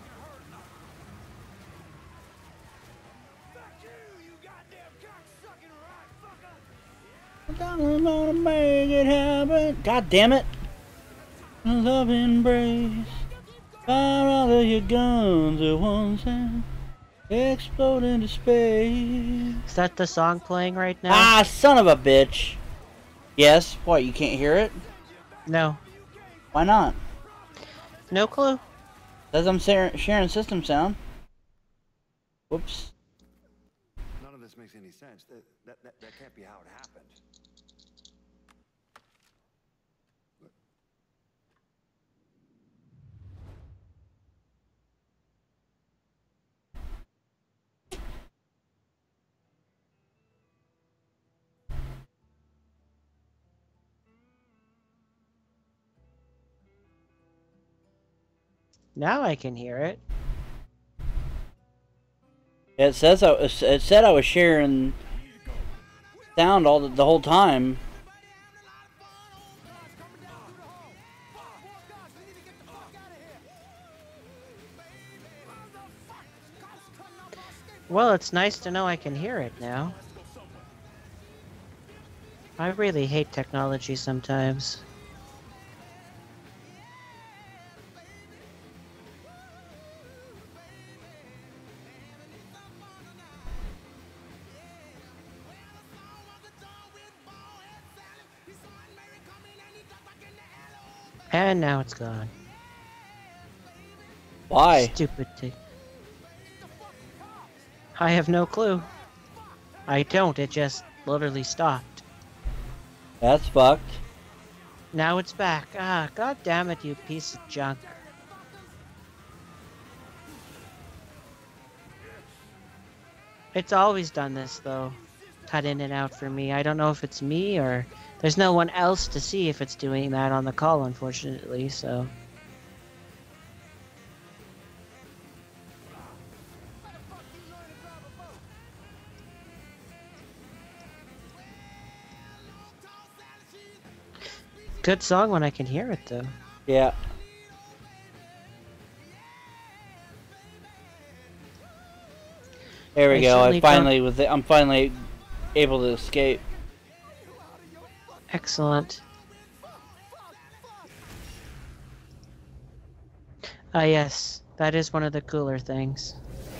I'm gonna make it happen. God damn it. A love embrace. Fire all of your guns at once and explode into space. Is that the song playing right now? Ah, son of a bitch. Yes, what, you can't hear it? No. Why not? No clue. Says I'm sharing system sound. Whoops. None of this makes any sense. That, that, that, that can't be how it happened. Now I can hear it. It says I, it said I was sharing sound all the, the whole time. Well, it's nice to know I can hear it now. I really hate technology sometimes. And now it's gone. Why? Stupid thing. I have no clue. I don't, it just literally stopped. That's fucked. Now it's back. Ah, god damn it, you piece of junk. It's always done this, though. Cut in and out for me. I don't know if it's me or... There's no one else to see if it's doing that on the call, unfortunately, so... Good song when I can hear it, though. Yeah. There we I go. I certainly finally was. I'm finally able to escape. Excellent. Ah, yes. That is one of the cooler things.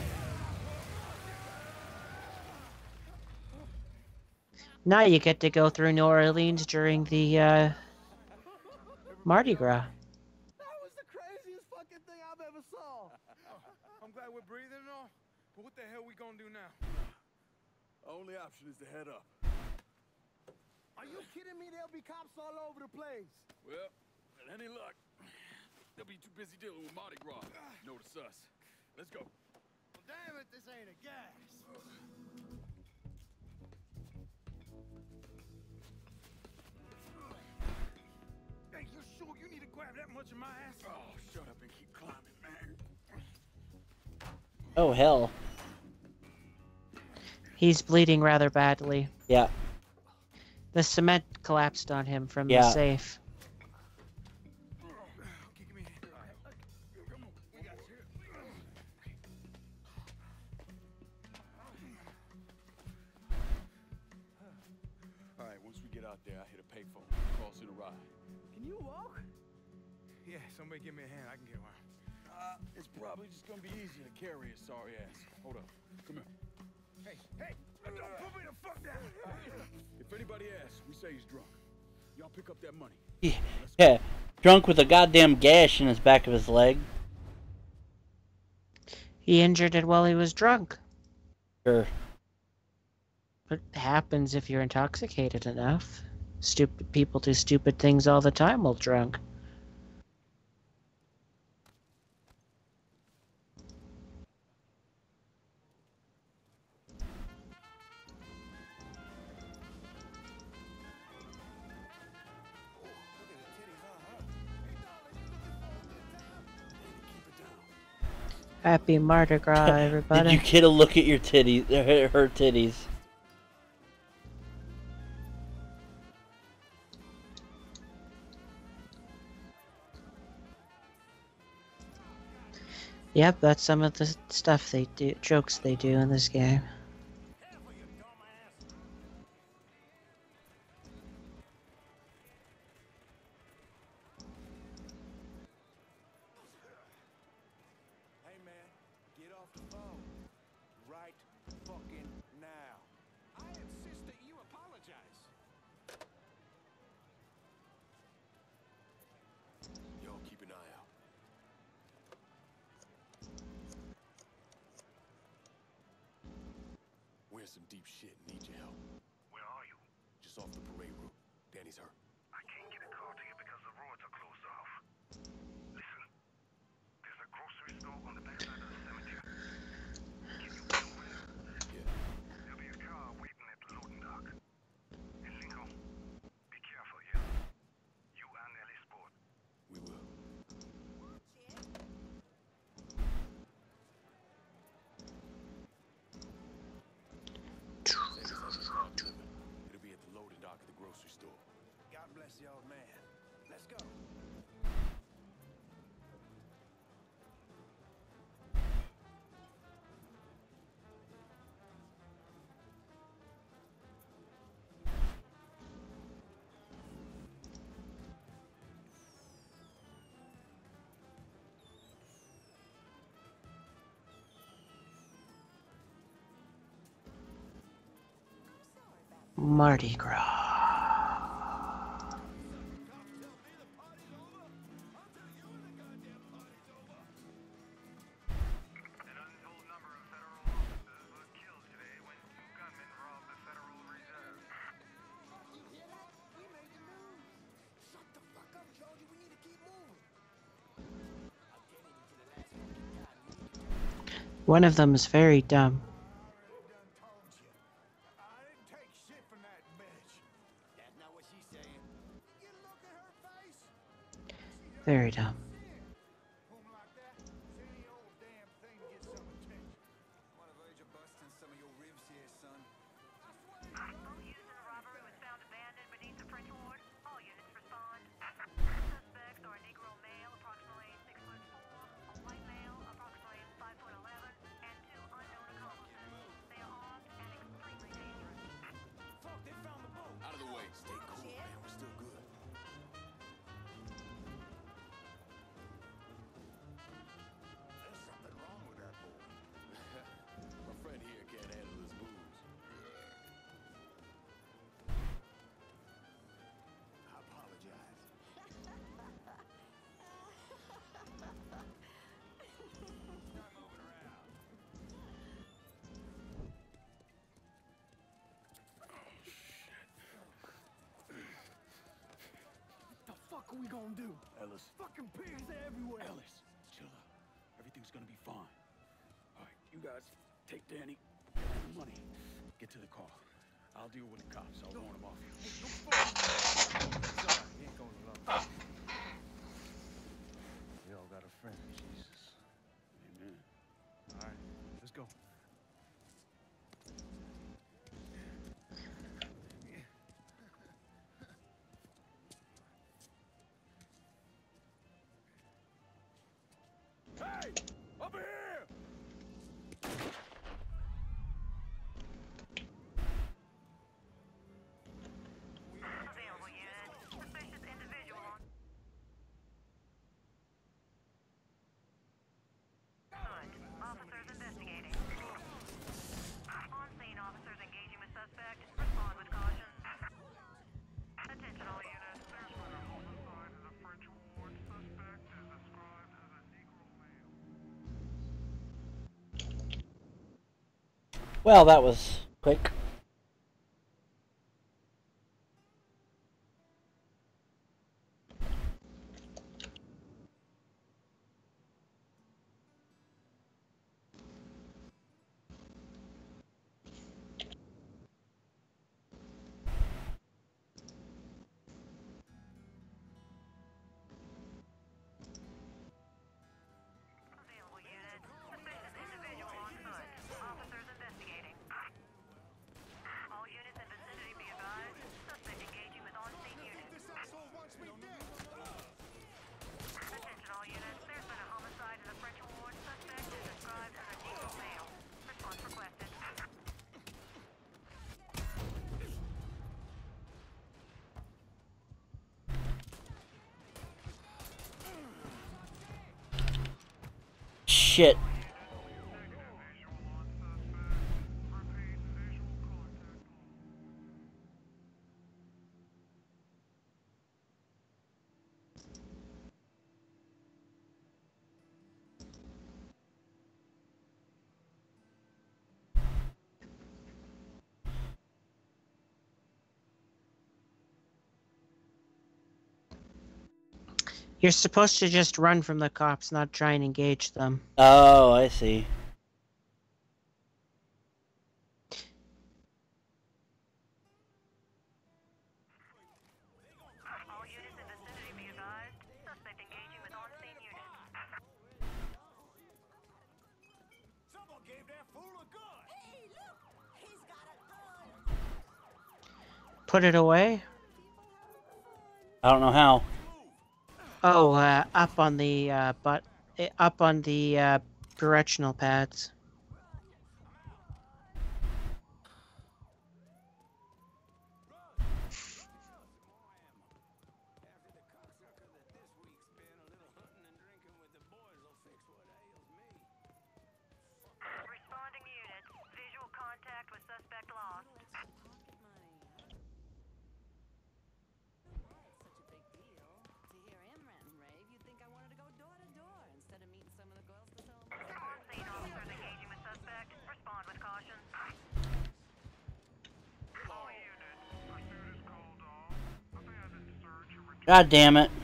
Now you get to go through New Orleans during the, uh... Mardi Gras. That was the craziest fucking thing I've ever saw. I'm glad we're breathing and all, but what the hell we gonna do now? Only option is to head up. Are you kidding me? There'll be cops all over the place. Well, with any luck, they'll be too busy dealing with Mardi Gras. Notice us. Let's go. Well, damn it, this ain't a gas. Hey, you sure you need to grab that much of my ass? Oh, shut up and keep climbing, man. Oh hell. He's bleeding rather badly. Yeah. The cement collapsed on him from Yeah. the safe. All right, once we get out there, I hit a payphone. Calls in a ride. Can you walk? Yeah, somebody give me a hand. I can get around. Uh, it's probably just gonna be easier to carry his sorry ass. Hold up. Come here. Hey, hey! Don't put me the fuck down! If anybody asks, we say he's drunk. Y'all pick up that money. Yeah. Yeah. Drunk with a goddamn gash in his back of his leg. He injured it while he was drunk. Sure. It happens if you're intoxicated enough. Stupid people do stupid things all the time while drunk. Happy Mardi Gras, everybody. Did you get a look at your titties? Her, her titties. Yep, that's some of the stuff they do, jokes they do in this game. Hey, man, get off the phone. Right fucking now. I insist that you apologize. Y'all keep an eye out. We're in some deep shit. Need your help. Where are you? Just off the parade route. Danny's hurt. I can't get a car to you because the roads are closed off. Listen, there's a grocery store on the backside of the cemetery. Can you get over there? Yeah. There'll be a car waiting at the loading dock. And Lincoln, be careful, yeah? You and Ellie Sport. We will. It'll be at the loading dock at the grocery store. God bless the old man. Let's go. Mardi Gras. An untold number of federal officers were killed today when two gunmen robbed the Federal Reserve. You hear that? We made the news. Shut the One of them is very dumb. Very dumb. Out of the way. Stay cool, man. We're still good. There's something wrong with that boy. My friend here can't handle his booze. I apologize. Start moving around. The fuck are we gonna do? Ellis. Fucking pigs everywhere. Ellis, chill out. Everything's gonna be fine. All right, you guys take Danny and the money. Get to the car. I'll deal with the cops. I'll warn them off. Sorry, he ain't going alone. We all got a friend, Jesus. Amen. All right, let's go. Hey! Over here! Available unit. Suspicious individual on foot. Officers investigating. On scene, officers engaging with suspect. Respond with caution. Attention all units. There's been a homicide in the French ward. Suspect is described as a Negro male. Well, that was quick. Available unit. Suspicious individual on foot. Officers investigating. All units in vicinity be advised. Suspect engaging with on-scene units. This asshole wants me dead. Attention all units. There's been a homicide in the French ward. Suspect is described as a Negro male. Response requested. Shit. You're supposed to just run from the cops, not try and engage them. Oh, I see. All units in vicinity be advised. Suspect engaging with on-scene units. Someone gave that fool a gun. Hey, look! He's got a gun. Put it away? I don't know how. Oh, uh, up on the, uh, but, uh, up on the, uh, directional pads. After the cocksucker that this week's been, a little hunting and drinking with the boys will fix what ails me. Responding units. Visual contact with suspect lost. On-scene officers engaging with suspect. Respond with caution. All units. Pursuit is called off. Abandoned search and return. God damn it.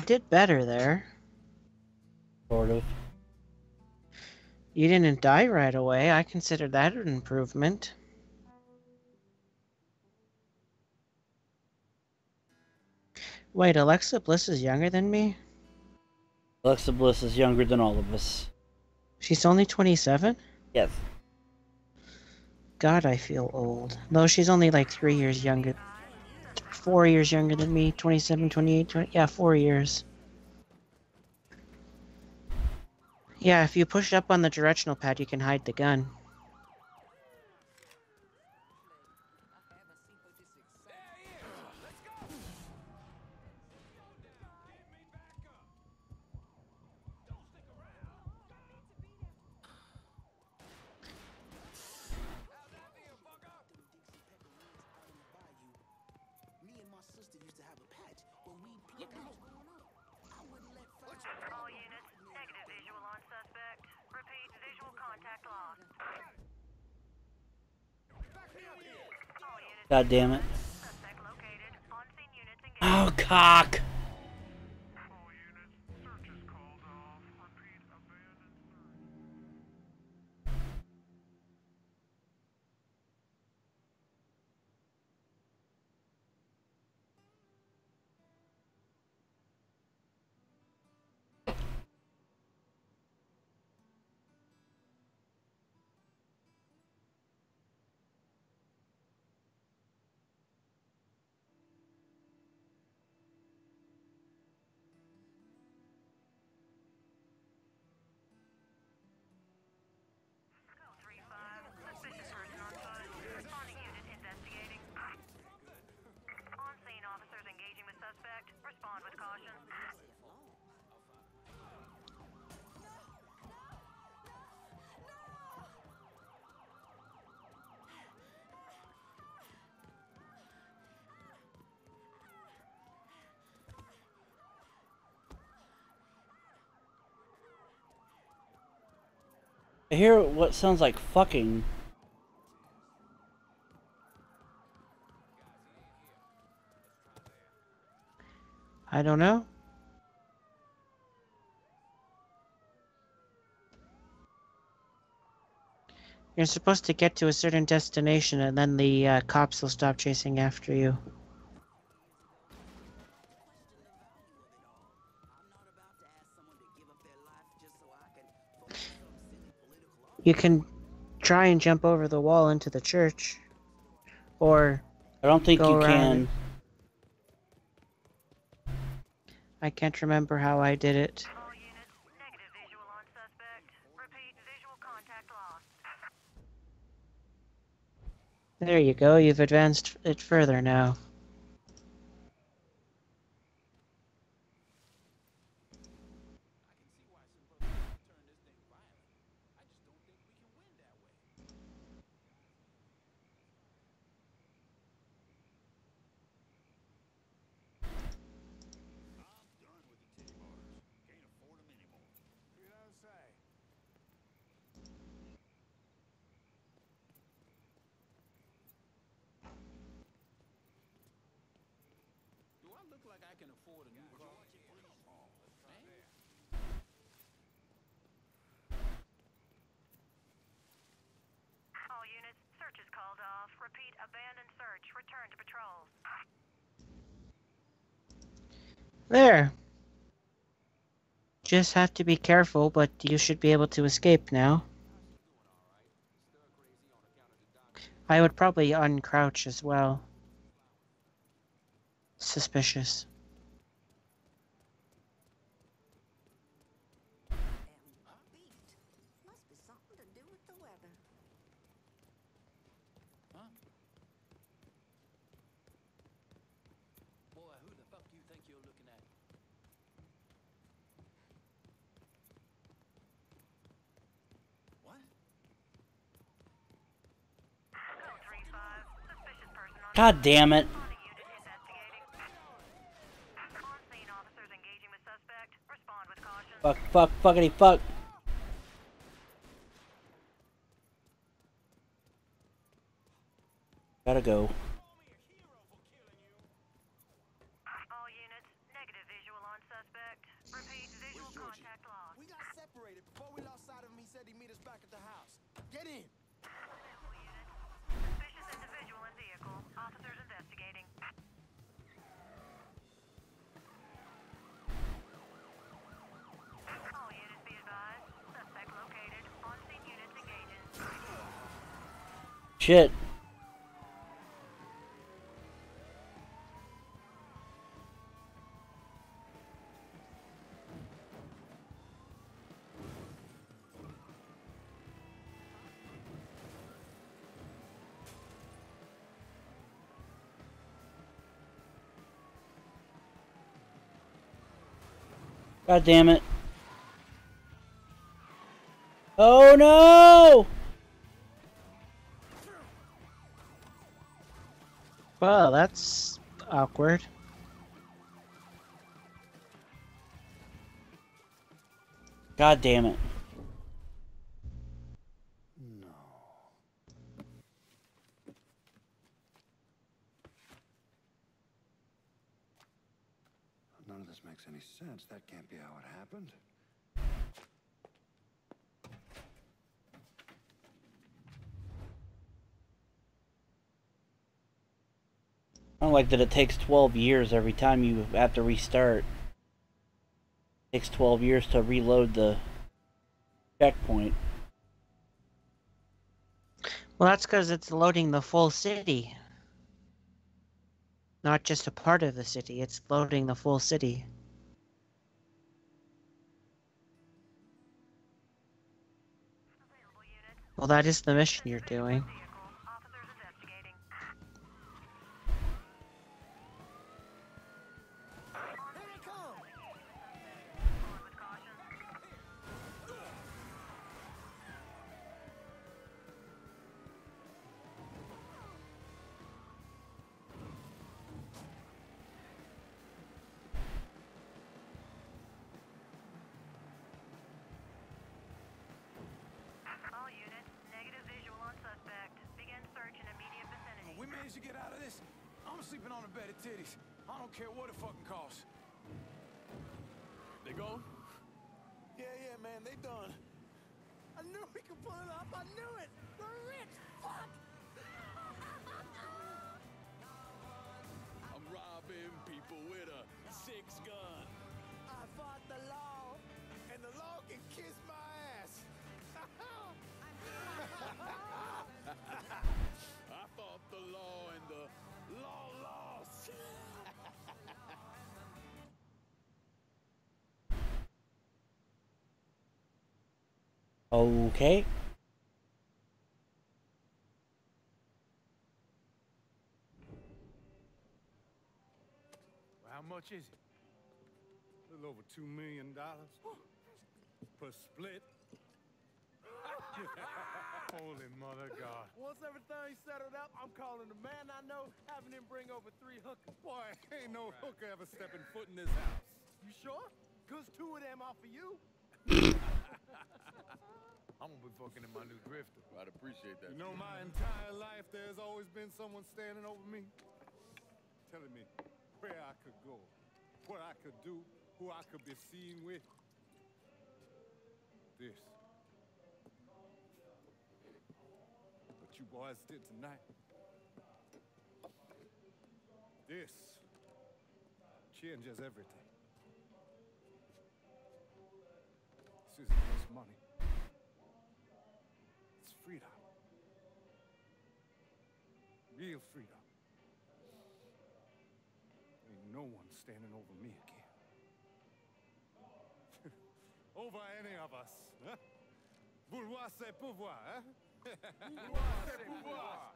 did better there. Sort of. You didn't die right away. I consider that an improvement. Wait, Alexa Bliss is younger than me? Alexa Bliss is younger than all of us. She's only twenty-seven? Yes. God, I feel old. No, she's only like three years younger. Four years younger than me. twenty-seven, twenty-eight, twenty... Yeah, four years. Yeah, if you push up on the directional pad, you can hide the gun. All units, negative visual on suspect. Repeat, visual contact lost. All units, God damn it. suspect located. On-scene units engaged. Oh, cock! All units, search is called off. Repeat, abandoned search. three five, suspicious person on foot. Responding unit investigating. On-scene officers engaging with suspect. Respond with caution. I hear what sounds like fucking. I don't know. You're supposed to get to a certain destination and then the uh, cops will stop chasing after you. You can try and jump over the wall into the church. Or I don't think go you around can. it. I can't remember how I did it. All units, negative visual on suspect. Repeat, visual contact lost. There you go, you've advanced it further now. Do I look like I can afford a new car? All units, search is called off. Repeat, abandoned search. Return to patrols. There. Just have to be careful, but you should be able to escape now. I would probably uncrouch as well. Suspicious. Must be something to do with the weather. Huh? Boy, who the fuck do you think you're looking at? What? three five, suspicious person on God damn it. Responding unit investigating. On-scene officers engaging with suspect. Respond with caution. Fuck, fuck, fuckity fuck. Gotta go. All units, negative visual on suspect. said he'd meet us back at the house. Get in. Suspicious individual in vehicle. Officers investigating. All units be advised. Suspect located. On-scene units engaging. Shit. God damn it. Oh no! Well, that's awkward. God damn it. No. None of this makes any sense. That can't be how it happened. I don't like that it takes twelve years every time you have to restart. It takes twelve years to reload the checkpoint. Well, that's because it's loading the full city. Not just a part of the city, it's loading the full city. Well, that is the mission you're doing. All units, negative visual on suspect. Begin search in immediate vicinity. We managed to get out of this. I'm sleeping on a bed of titties. I don't care what it fucking costs. They gone? Yeah, yeah, man, they done. I knew we could pull it off. I knew it. We're rich. Fuck. I'm robbing people with a six gun. I fought the law, and the law can kiss my ass. I fought the law and the law lost. Okay. Well, how much is it? A little over two million dollars per split. Holy mother God. Once everything's settled up, I'm calling the man I know, having him bring over three hookers. Boy, ain't no hooker ever stepping foot in this house. You sure? Cause two of them are for you. I'm gonna be fucking in my new drifter. I'd appreciate that. You know, my entire life there's always been someone standing over me, telling me where I could go, what I could do, who I could be seen with. This. What you boys did tonight. This changes everything. This isn't just money. It's freedom. Real freedom. Ain't no one standing over me again. Over any of us, huh? Vouloir c'est pouvoir, huh? Vouloir c'est pouvoir.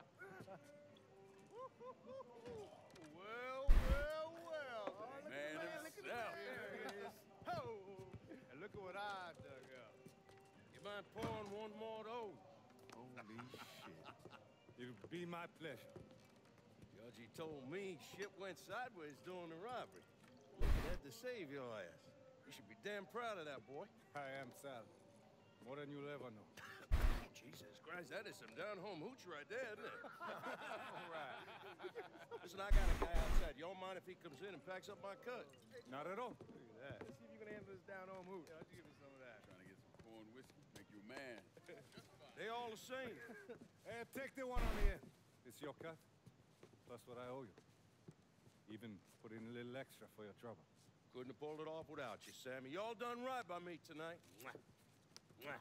Well, well, well. Oh, look Man at the man, look at the himself. man. There he is. Oh, and look at what I dug up. You mind pouring one more of those? Holy shit. It'll be my pleasure. Judge, he told me shit went sideways during the robbery. Looking had to save your ass. You should be damn proud of that, boy. I am Sal. More than you'll ever know. Jesus Christ, that is some down-home hooch right there, isn't it? All right. Listen, I got a guy outside. You don't mind if he comes in and packs up my cut? Not at all. Look at that. Let's see if you can handle this down home hoot. Yeah, why don't you give me some of that? Trying to get some corn with whiskey. Make you a man. They all the same. Hey, take the one on the end. It's your cut, plus what I owe you. Even put in a little extra for your trouble. Couldn't have pulled it off without you, Sammy. Y'all done right by me tonight. Mwah. Mwah.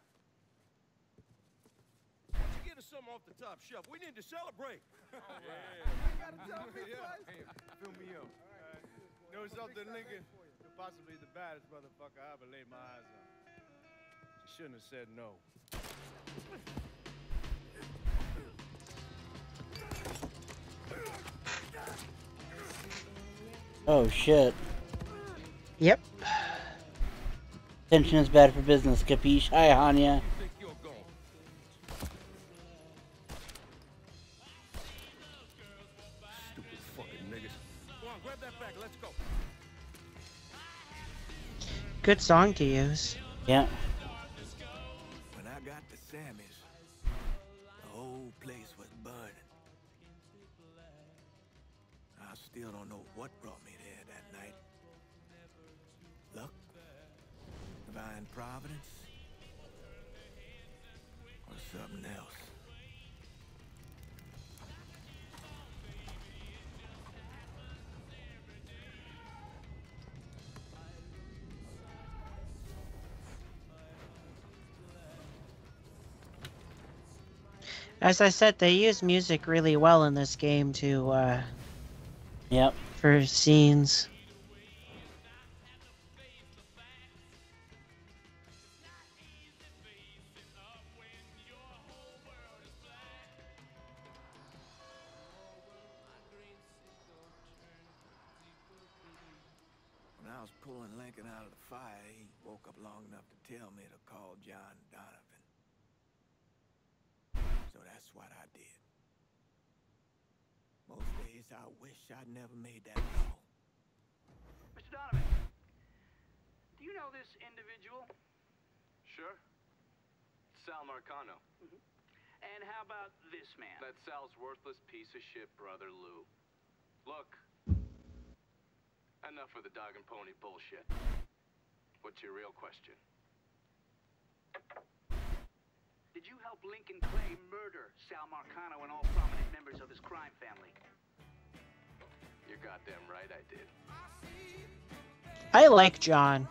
Why don't you get us something off the top shelf? We need to celebrate. Yeah. You gotta tell me twice. Hey, fill me up. Right. You know something, Lincoln? You're possibly the baddest motherfucker I ever laid my eyes on. You shouldn't have said no. Oh shit. Yep. Tension is bad for business, capiche? Hi, Hanya. Stupid fucking niggas. Go on, grab that bag. Let's go. Good song to use. Yeah. When I got to Sammy's, the whole place was burning. I still don't know what brought me there that night. Luck? Divine providence? Or something else? As I said, they use music really well in this game to, uh... Yep. For scenes. When I was pulling Lincoln out of the fire, he woke up long enough to tell me to call John Donovan. So that's what I did. Most days I wish I'd never made that call. Mister Donovan, do you know this individual? Sure. Sal Marcano. Mm-hmm. And how about this man? That Sal's worthless piece of shit brother Lou. Look. Enough of the dog and pony bullshit. What's your real question? Did you help Lincoln Clay murder Sal Marcano and all prominent members of his crime family? You're goddamn right I did. I like John.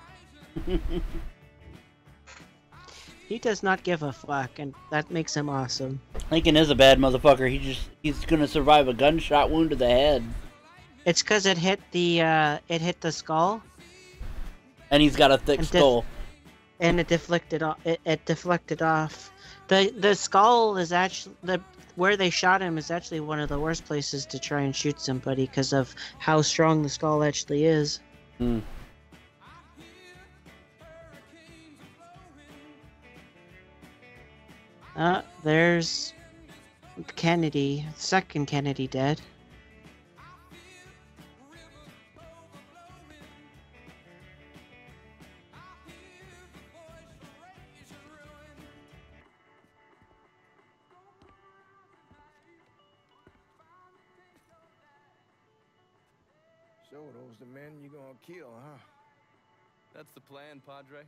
He does not give a fuck, and that makes him awesome. Lincoln is a bad motherfucker. He just he's gonna survive a gunshot wound to the head. It's because it hit the uh, it hit the skull, and he's got a thick and skull, and it deflected off. It, it deflected off. the The skull is actually the where they shot him is actually one of the worst places to try and shoot somebody because of how strong the skull actually is. Hmm. Uh, there's Kennedy, second Kennedy dead. So those the men you gonna kill, huh? That's the plan, Padre.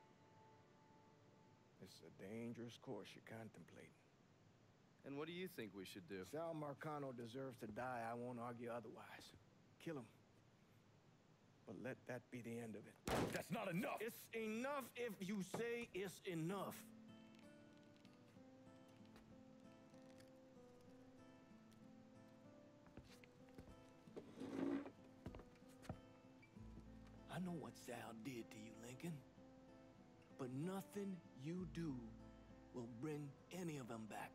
It's a dangerous course you're contemplating. And what do you think we should do? Sal Marcano deserves to die. I won't argue otherwise. Kill him. But let that be the end of it. That's not enough. It's enough if you say it's enough. I know what Sal did to you, Lincoln. But nothing you do will bring any of them back.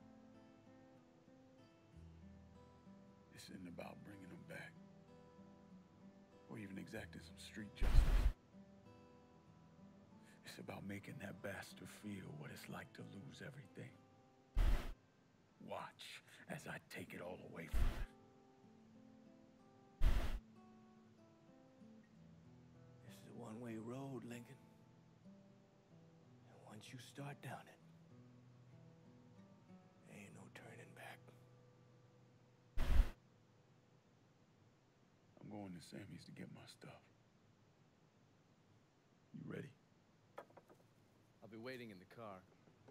This isn't about bringing them back. Or even exacting some street justice. It's about making that bastard feel what it's like to lose everything. Watch as I take it all away from him. This is a one-way road, Lincoln. And once you start down it, there ain't no turning back. I'm going to Sammy's to get my stuff. You ready? I'll be waiting in the car.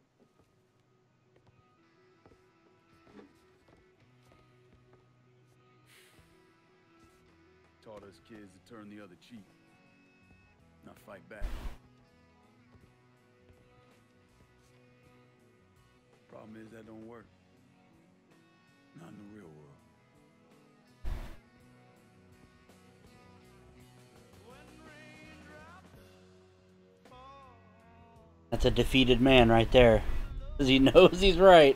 Taught us kids to turn the other cheek, not fight back. Problem is that don't work. Not in the real world. That's a defeated man right there. Because he knows he's right.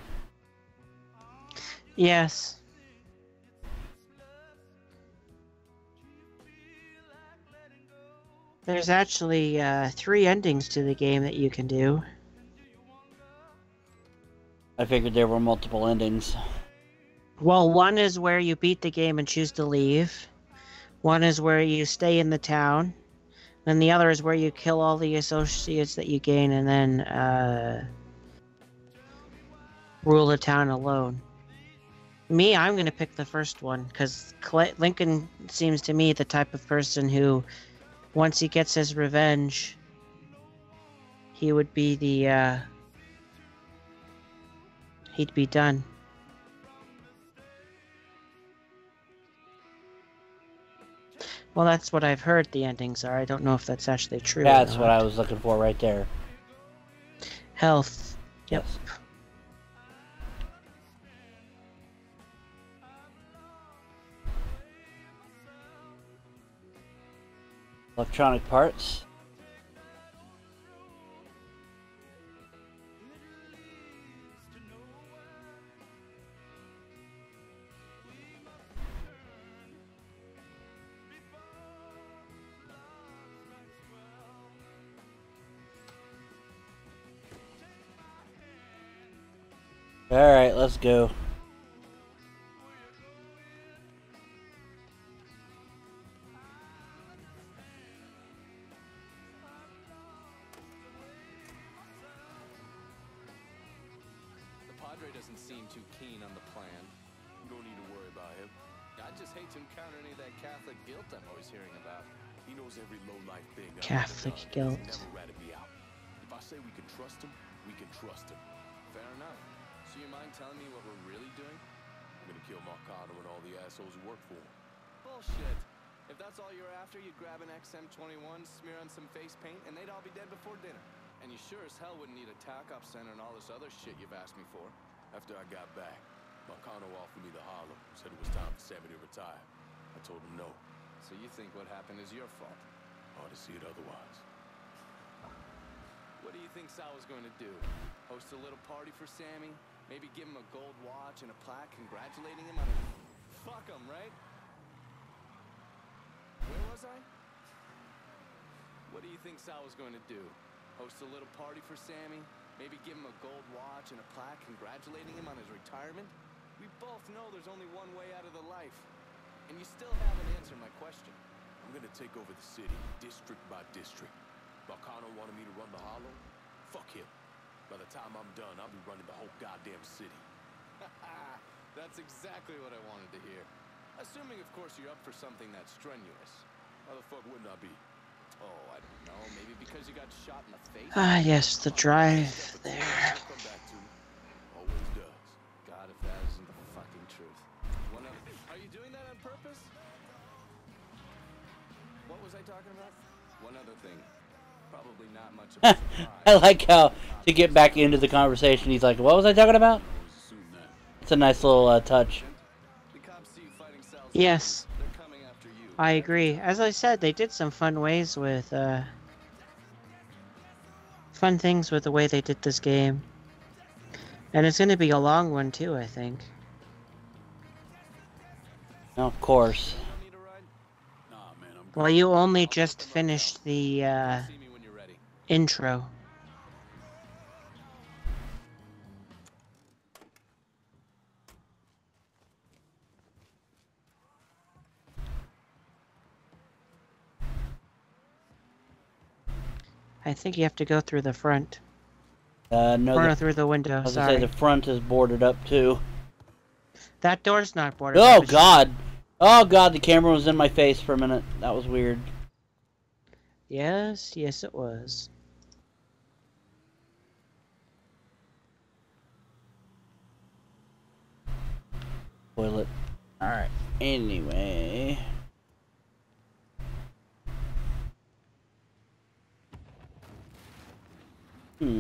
Yes. There's actually uh, three endings to the game that you can do. I figured there were multiple endings. Well, one is where you beat the game and choose to leave. One is where you stay in the town. And the other is where you kill all the associates that you gain and then uh, rule the town alone. Me, I'm going to pick the first one, because Lincoln seems to me the type of person who, once he gets his revenge, he would be the, uh, he'd be done. Well, that's what I've heard the endings are. I don't know if that's actually true. That's or what I was looking for right there. Health. Yep. Yes. Electronic parts. Alright, let's go. The Padre doesn't seem too keen on the plan. You don't need to worry about him. I just hate to encounter any of that Catholic guilt I'm always hearing about. He knows every low-life thing. I've Catholic ever done. guilt. He's never ratted me out. If I say we can trust him, we can trust him. Fair enough. So you mind telling me what we're really doing? I'm gonna kill Marcano and all the assholes who work for him. Bullshit. If that's all you're after, you'd grab an X M twenty-one, smear on some face paint, and they'd all be dead before dinner. And you sure as hell wouldn't need a tac-op center and all this other shit you've asked me for. After I got back, Marcano offered me the hollow, said it was time for Sammy to retire. I told him no. So you think what happened is your fault? Hard to see it otherwise. What do you think Sal was going to do? Host a little party for Sammy? Maybe give him a gold watch and a plaque congratulating him on a... Fuck him, right? Where was I? What do you think Sal was going to do? Host a little party for Sammy? Maybe give him a gold watch and a plaque congratulating him on his retirement? We both know there's only one way out of the life. And you still haven't answered my question. I'm gonna take over the city, district by district. Marcano wanted me to run the hollow? Fuck him. By the time I'm done, I'll be running the whole goddamn city. That's exactly what I wanted to hear. Assuming, of course, you're up for something that's strenuous. How the fuck wouldn't I be? Oh, I don't know. Maybe because you got shot in the face? Ah, yes, the drive there. Come back to me. Always does. God, if that isn't the fucking truth. One other... Are you doing that on purpose? What was I talking about? One other thing. Probably not much of a surprise. I like how, to get back into the conversation, he's like, what was I talking about? It's a nice little uh, touch. Yes. I agree. As I said, they did some fun ways with, uh... fun things with the way they did this game. And it's going to be a long one, too, I think. Of course. Well, you only just finished the, uh... intro. I think you have to go through the front. Uh, no, or the, through the window, I was sorry. gonna say the front is boarded up too. That door's not boarded Oh up. god! Oh god, the camera was in my face for a minute. That was weird. Yes, yes it was. Toilet. Alright. Anyway. Hmm.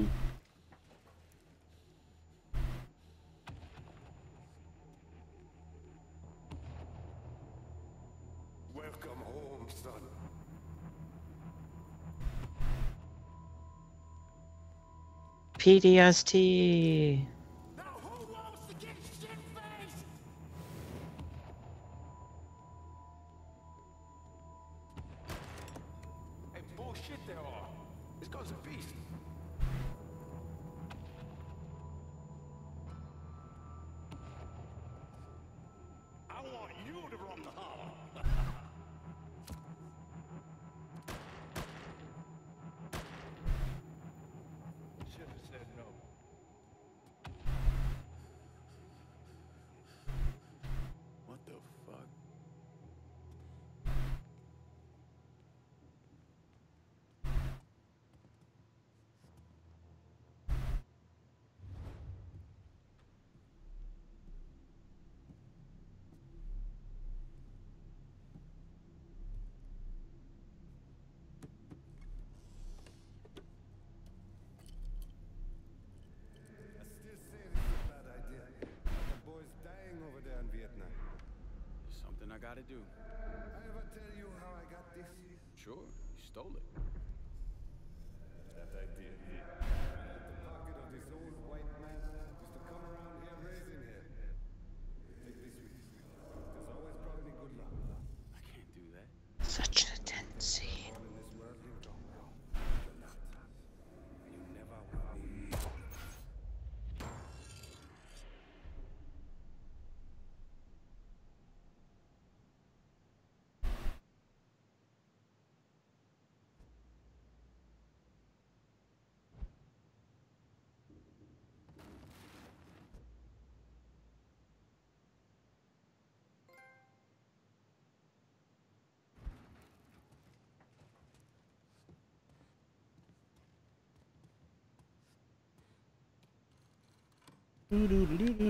Welcome home, son. P T S D. Now who wants to get shit-faced? Hey, bullshit there are. This goes a beast. I want you to run the hollow. Should have said no. What the fuck? I still say this is a bad idea. The boy's dying over there in Vietnam. Something I gotta do. I ever tell you how I got this? Sure, you stole it. That I did. At the pocket of this old white man used to come around here raising hell. Take this with you. It's always brought me good luck. I can't do that. Such an intense scene. All in this world, you go. You're not. You never will be. Doo-doo-doo-doo.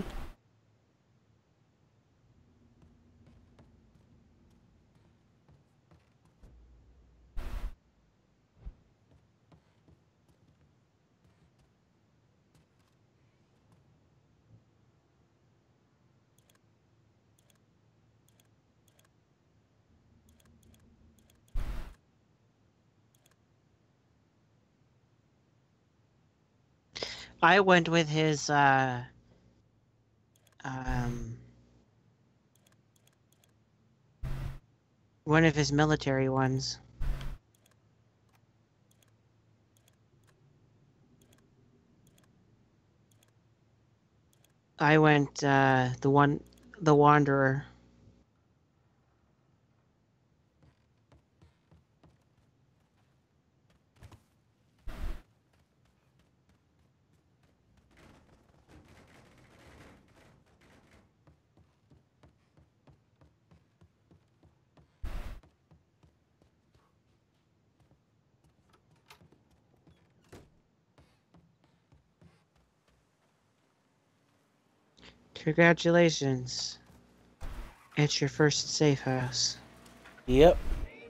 I went with his uh um one of his military ones. I went uh the one the Wanderer. Congratulations. It's your first safe house. Yep.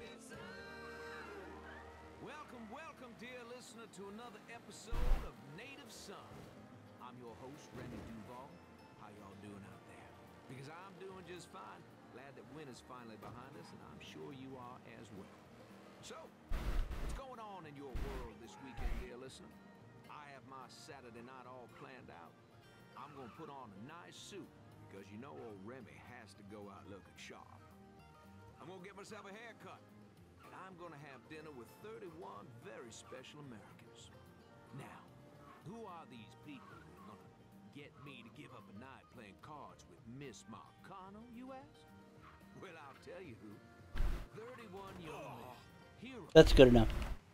Welcome, welcome, dear listener, to another episode of Native Son. I'm your host, Remy Duval. How y'all doing out there? Because I'm doing just fine. Glad that winter's finally behind us, and I'm sure you are as well. So, what's going on in your world this weekend, dear listener? I have my Saturday night all planned out. I'm gonna put on a nice suit, because you know old Remy has to go out looking sharp. I'm gonna get myself a haircut. And I'm gonna have dinner with thirty-one very special Americans. Now, who are these people who are gonna get me to give up a night playing cards with Miss Marcano, you ask? Well, I'll tell you who. thirty-one young men. Heroes. That's good enough.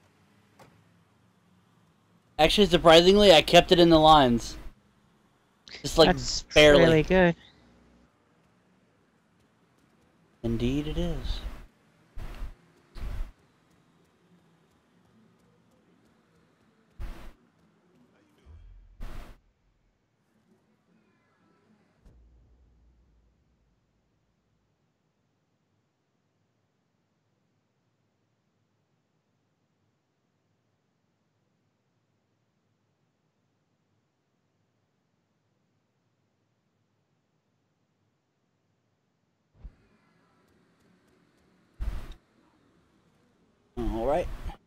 Actually, surprisingly, I kept it in the lines. Just like That's barely. really good. Indeed it is. All right.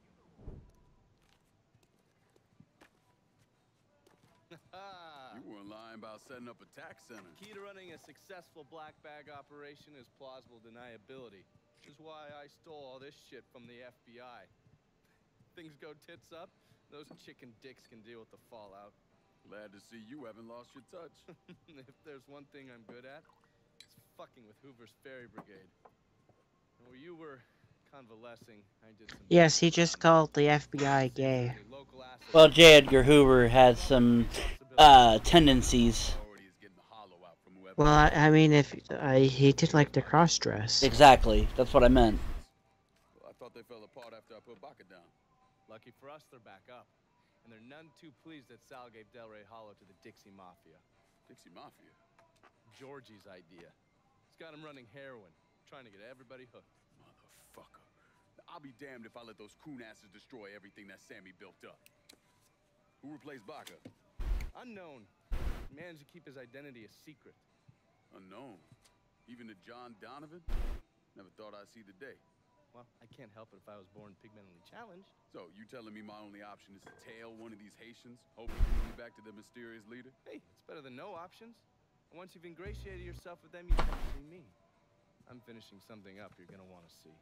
You weren't lying about setting up a tax center. Key to running a successful black bag operation is plausible deniability, which is why I stole all this shit from the F B I. Things go tits up, those chicken dicks can deal with the fallout. Glad to see you haven't lost your touch. If there's one thing I'm good at, it's fucking with Hoover's Ferry Brigade. Where you were convalescing, I did some... Yes, he just called the F B I gay. Well, J. Edgar Hoover had some uh, tendencies. Well, I, I mean, if I he did like to cross dress. Exactly, that's what I meant. Well, I thought they fell apart after I put Baca down. Lucky for us, they're back up. And they're none too pleased that Sal gave Delray Hollow to the Dixie Mafia. Dixie Mafia? Georgie's idea. He's got him running heroin, trying to get everybody hooked. Motherfucker. I'll be damned if I let those coon asses destroy everything that Sammy built up. Who replaced Baca? Unknown. He managed to keep his identity a secret. Unknown? Even to John Donovan? Never thought I'd see the day. Well, I can't help it if I was born pigmentally challenged. So, you telling me my only option is to tail one of these Haitians, hoping to bring me back to the mysterious leader? Hey, it's better than no options. And once you've ingratiated yourself with them, you can see me. I'm finishing something up you're gonna want to see.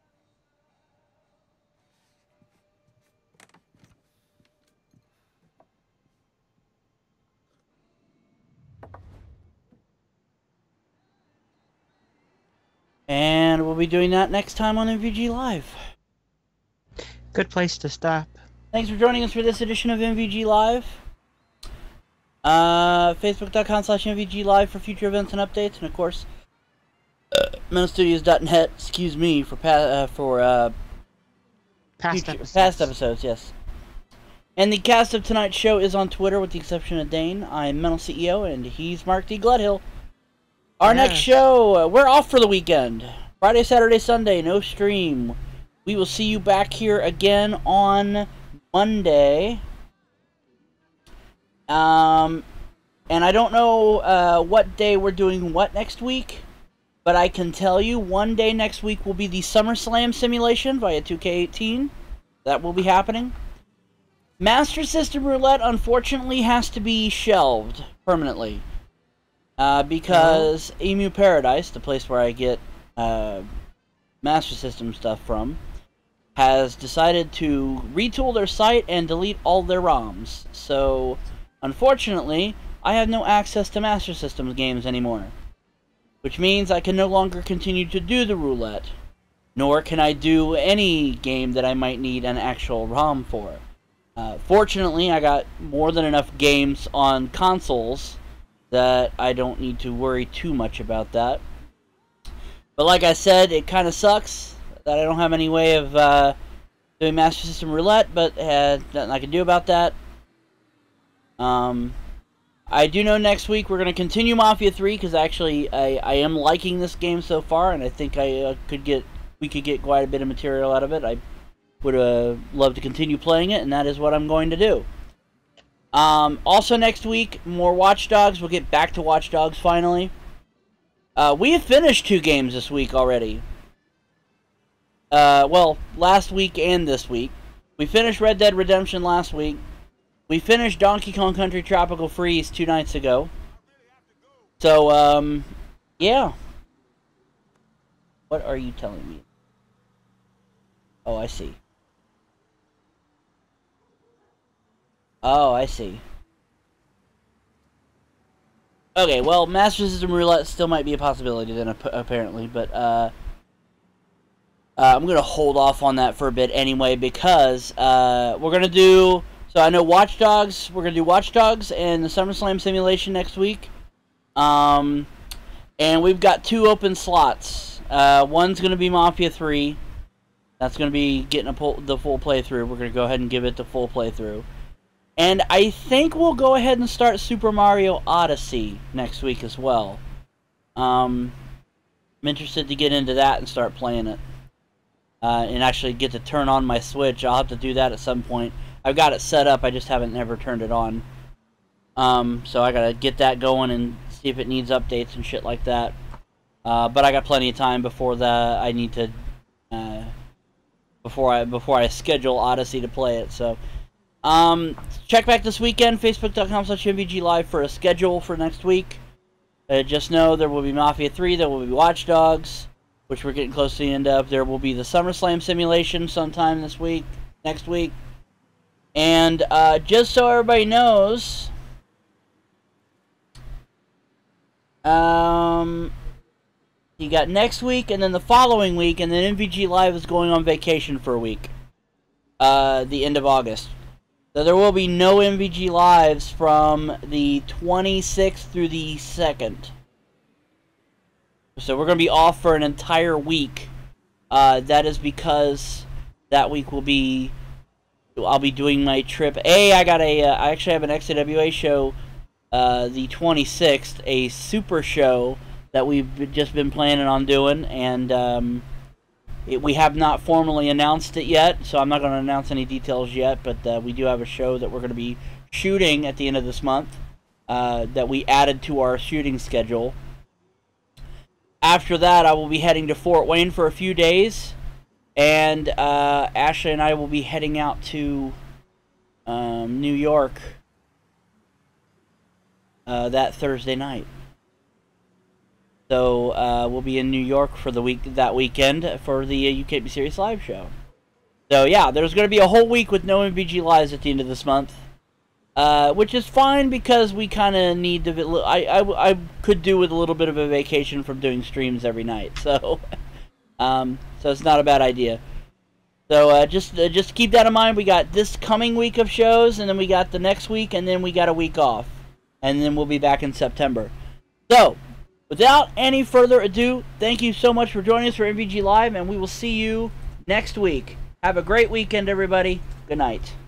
And we'll be doing that next time on M V G Live. Good place to stop. Thanks for joining us for this edition of M V G Live. Uh, Facebook.com slash MVGLive for future events and updates, and of course, uh, Mental Studios dot net, excuse me, for pa uh, for uh, past, future, episodes. past episodes, yes. And the cast of tonight's show is on Twitter, with the exception of Dane. I'm Mental C E O, and he's Mark D. Gledhill. Our yes. next show, uh, we're off for the weekend. Friday, Saturday, Sunday, no stream. We will see you back here again on Monday. Um, and I don't know uh, what day we're doing what next week, but I can tell you one day next week will be the SummerSlam simulation via two K eighteen. That will be happening. Master System Roulette, unfortunately, has to be shelved permanently. Uh, because oh. Emu Paradise, the place where I get uh, Master System stuff from, has decided to retool their site and delete all their ROMs. So, unfortunately, I have no access to Master System games anymore. Which means I can no longer continue to do the roulette. Nor can I do any game that I might need an actual ROM for. Uh, fortunately, I got more than enough games on consoles that I don't need to worry too much about that. But like I said, it kind of sucks that I don't have any way of uh, doing Master System Roulette, but uh, nothing I can do about that. Um, I do know next week we're going to continue Mafia three, because actually I, I am liking this game so far, and I think I uh, could get we could get quite a bit of material out of it. I would uh, love to continue playing it, and that is what I'm going to do. Um, also next week, more Watch Dogs. We'll get back to Watch Dogs finally. Uh, we have finished two games this week already. Uh, well, last week and this week. We finished Red Dead Redemption last week. We finished Donkey Kong Country Tropical Freeze two nights ago. So, um, yeah. What are you telling me? Oh, I see. Oh, I see. Okay, well, Master System Roulette still might be a possibility then, apparently, but, uh... uh I'm gonna hold off on that for a bit anyway, because, uh, we're gonna do... So, I know Watch Dogs, we're gonna do Watch Dogs and the SummerSlam simulation next week. Um, and we've got two open slots. Uh, one's gonna be Mafia three. That's gonna be getting a pull, the full playthrough. We're gonna go ahead and give it the full playthrough. And I think we'll go ahead and start Super Mario Odyssey next week as well. Um, I'm interested to get into that and start playing it. Uh, and actually get to turn on my Switch. I'll have to do that at some point. I've got it set up, I just haven't never turned it on. Um, so I gotta get that going and see if it needs updates and shit like that. Uh, but I got plenty of time before the I need to uh, before I before I schedule Odyssey to play it. So, um, check back this weekend, facebook dot com slash M V G Live for a schedule for next week. Uh, just know there will be Mafia three, there will be Watch Dogs, which we're getting close to the end of. There will be the SummerSlam simulation sometime this week, next week. And uh, just so everybody knows, um, you got next week and then the following week, and then M V G Live is going on vacation for a week, uh, the end of August. So there will be no M V G Lives from the twenty-sixth through the second. So we're going to be off for an entire week. Uh, that is because that week will be, I'll be doing my trip. A, I got a, uh, I actually have an X A W A show, uh, the twenty-sixth, a super show that we've just been planning on doing, and um, it, we have not formally announced it yet, so I'm not going to announce any details yet, but uh, we do have a show that we're going to be shooting at the end of this month, uh, that we added to our shooting schedule. After that, I will be heading to Fort Wayne for a few days, and uh, Ashley and I will be heading out to um, New York uh, that Thursday night. So uh, we'll be in New York for the week that weekend for the uh, U K B Series Live show. So yeah, there's going to be a whole week with no M V G Lives at the end of this month, uh, which is fine because we kind of need to. I, I I could do with a little bit of a vacation from doing streams every night. So um, so it's not a bad idea. So uh, just uh, just keep that in mind. We got this coming week of shows, and then we got the next week, and then we got a week off, and then we'll be back in September. So, without any further ado, thank you so much for joining us for M V G Live, and we will see you next week. Have a great weekend, everybody. Good night.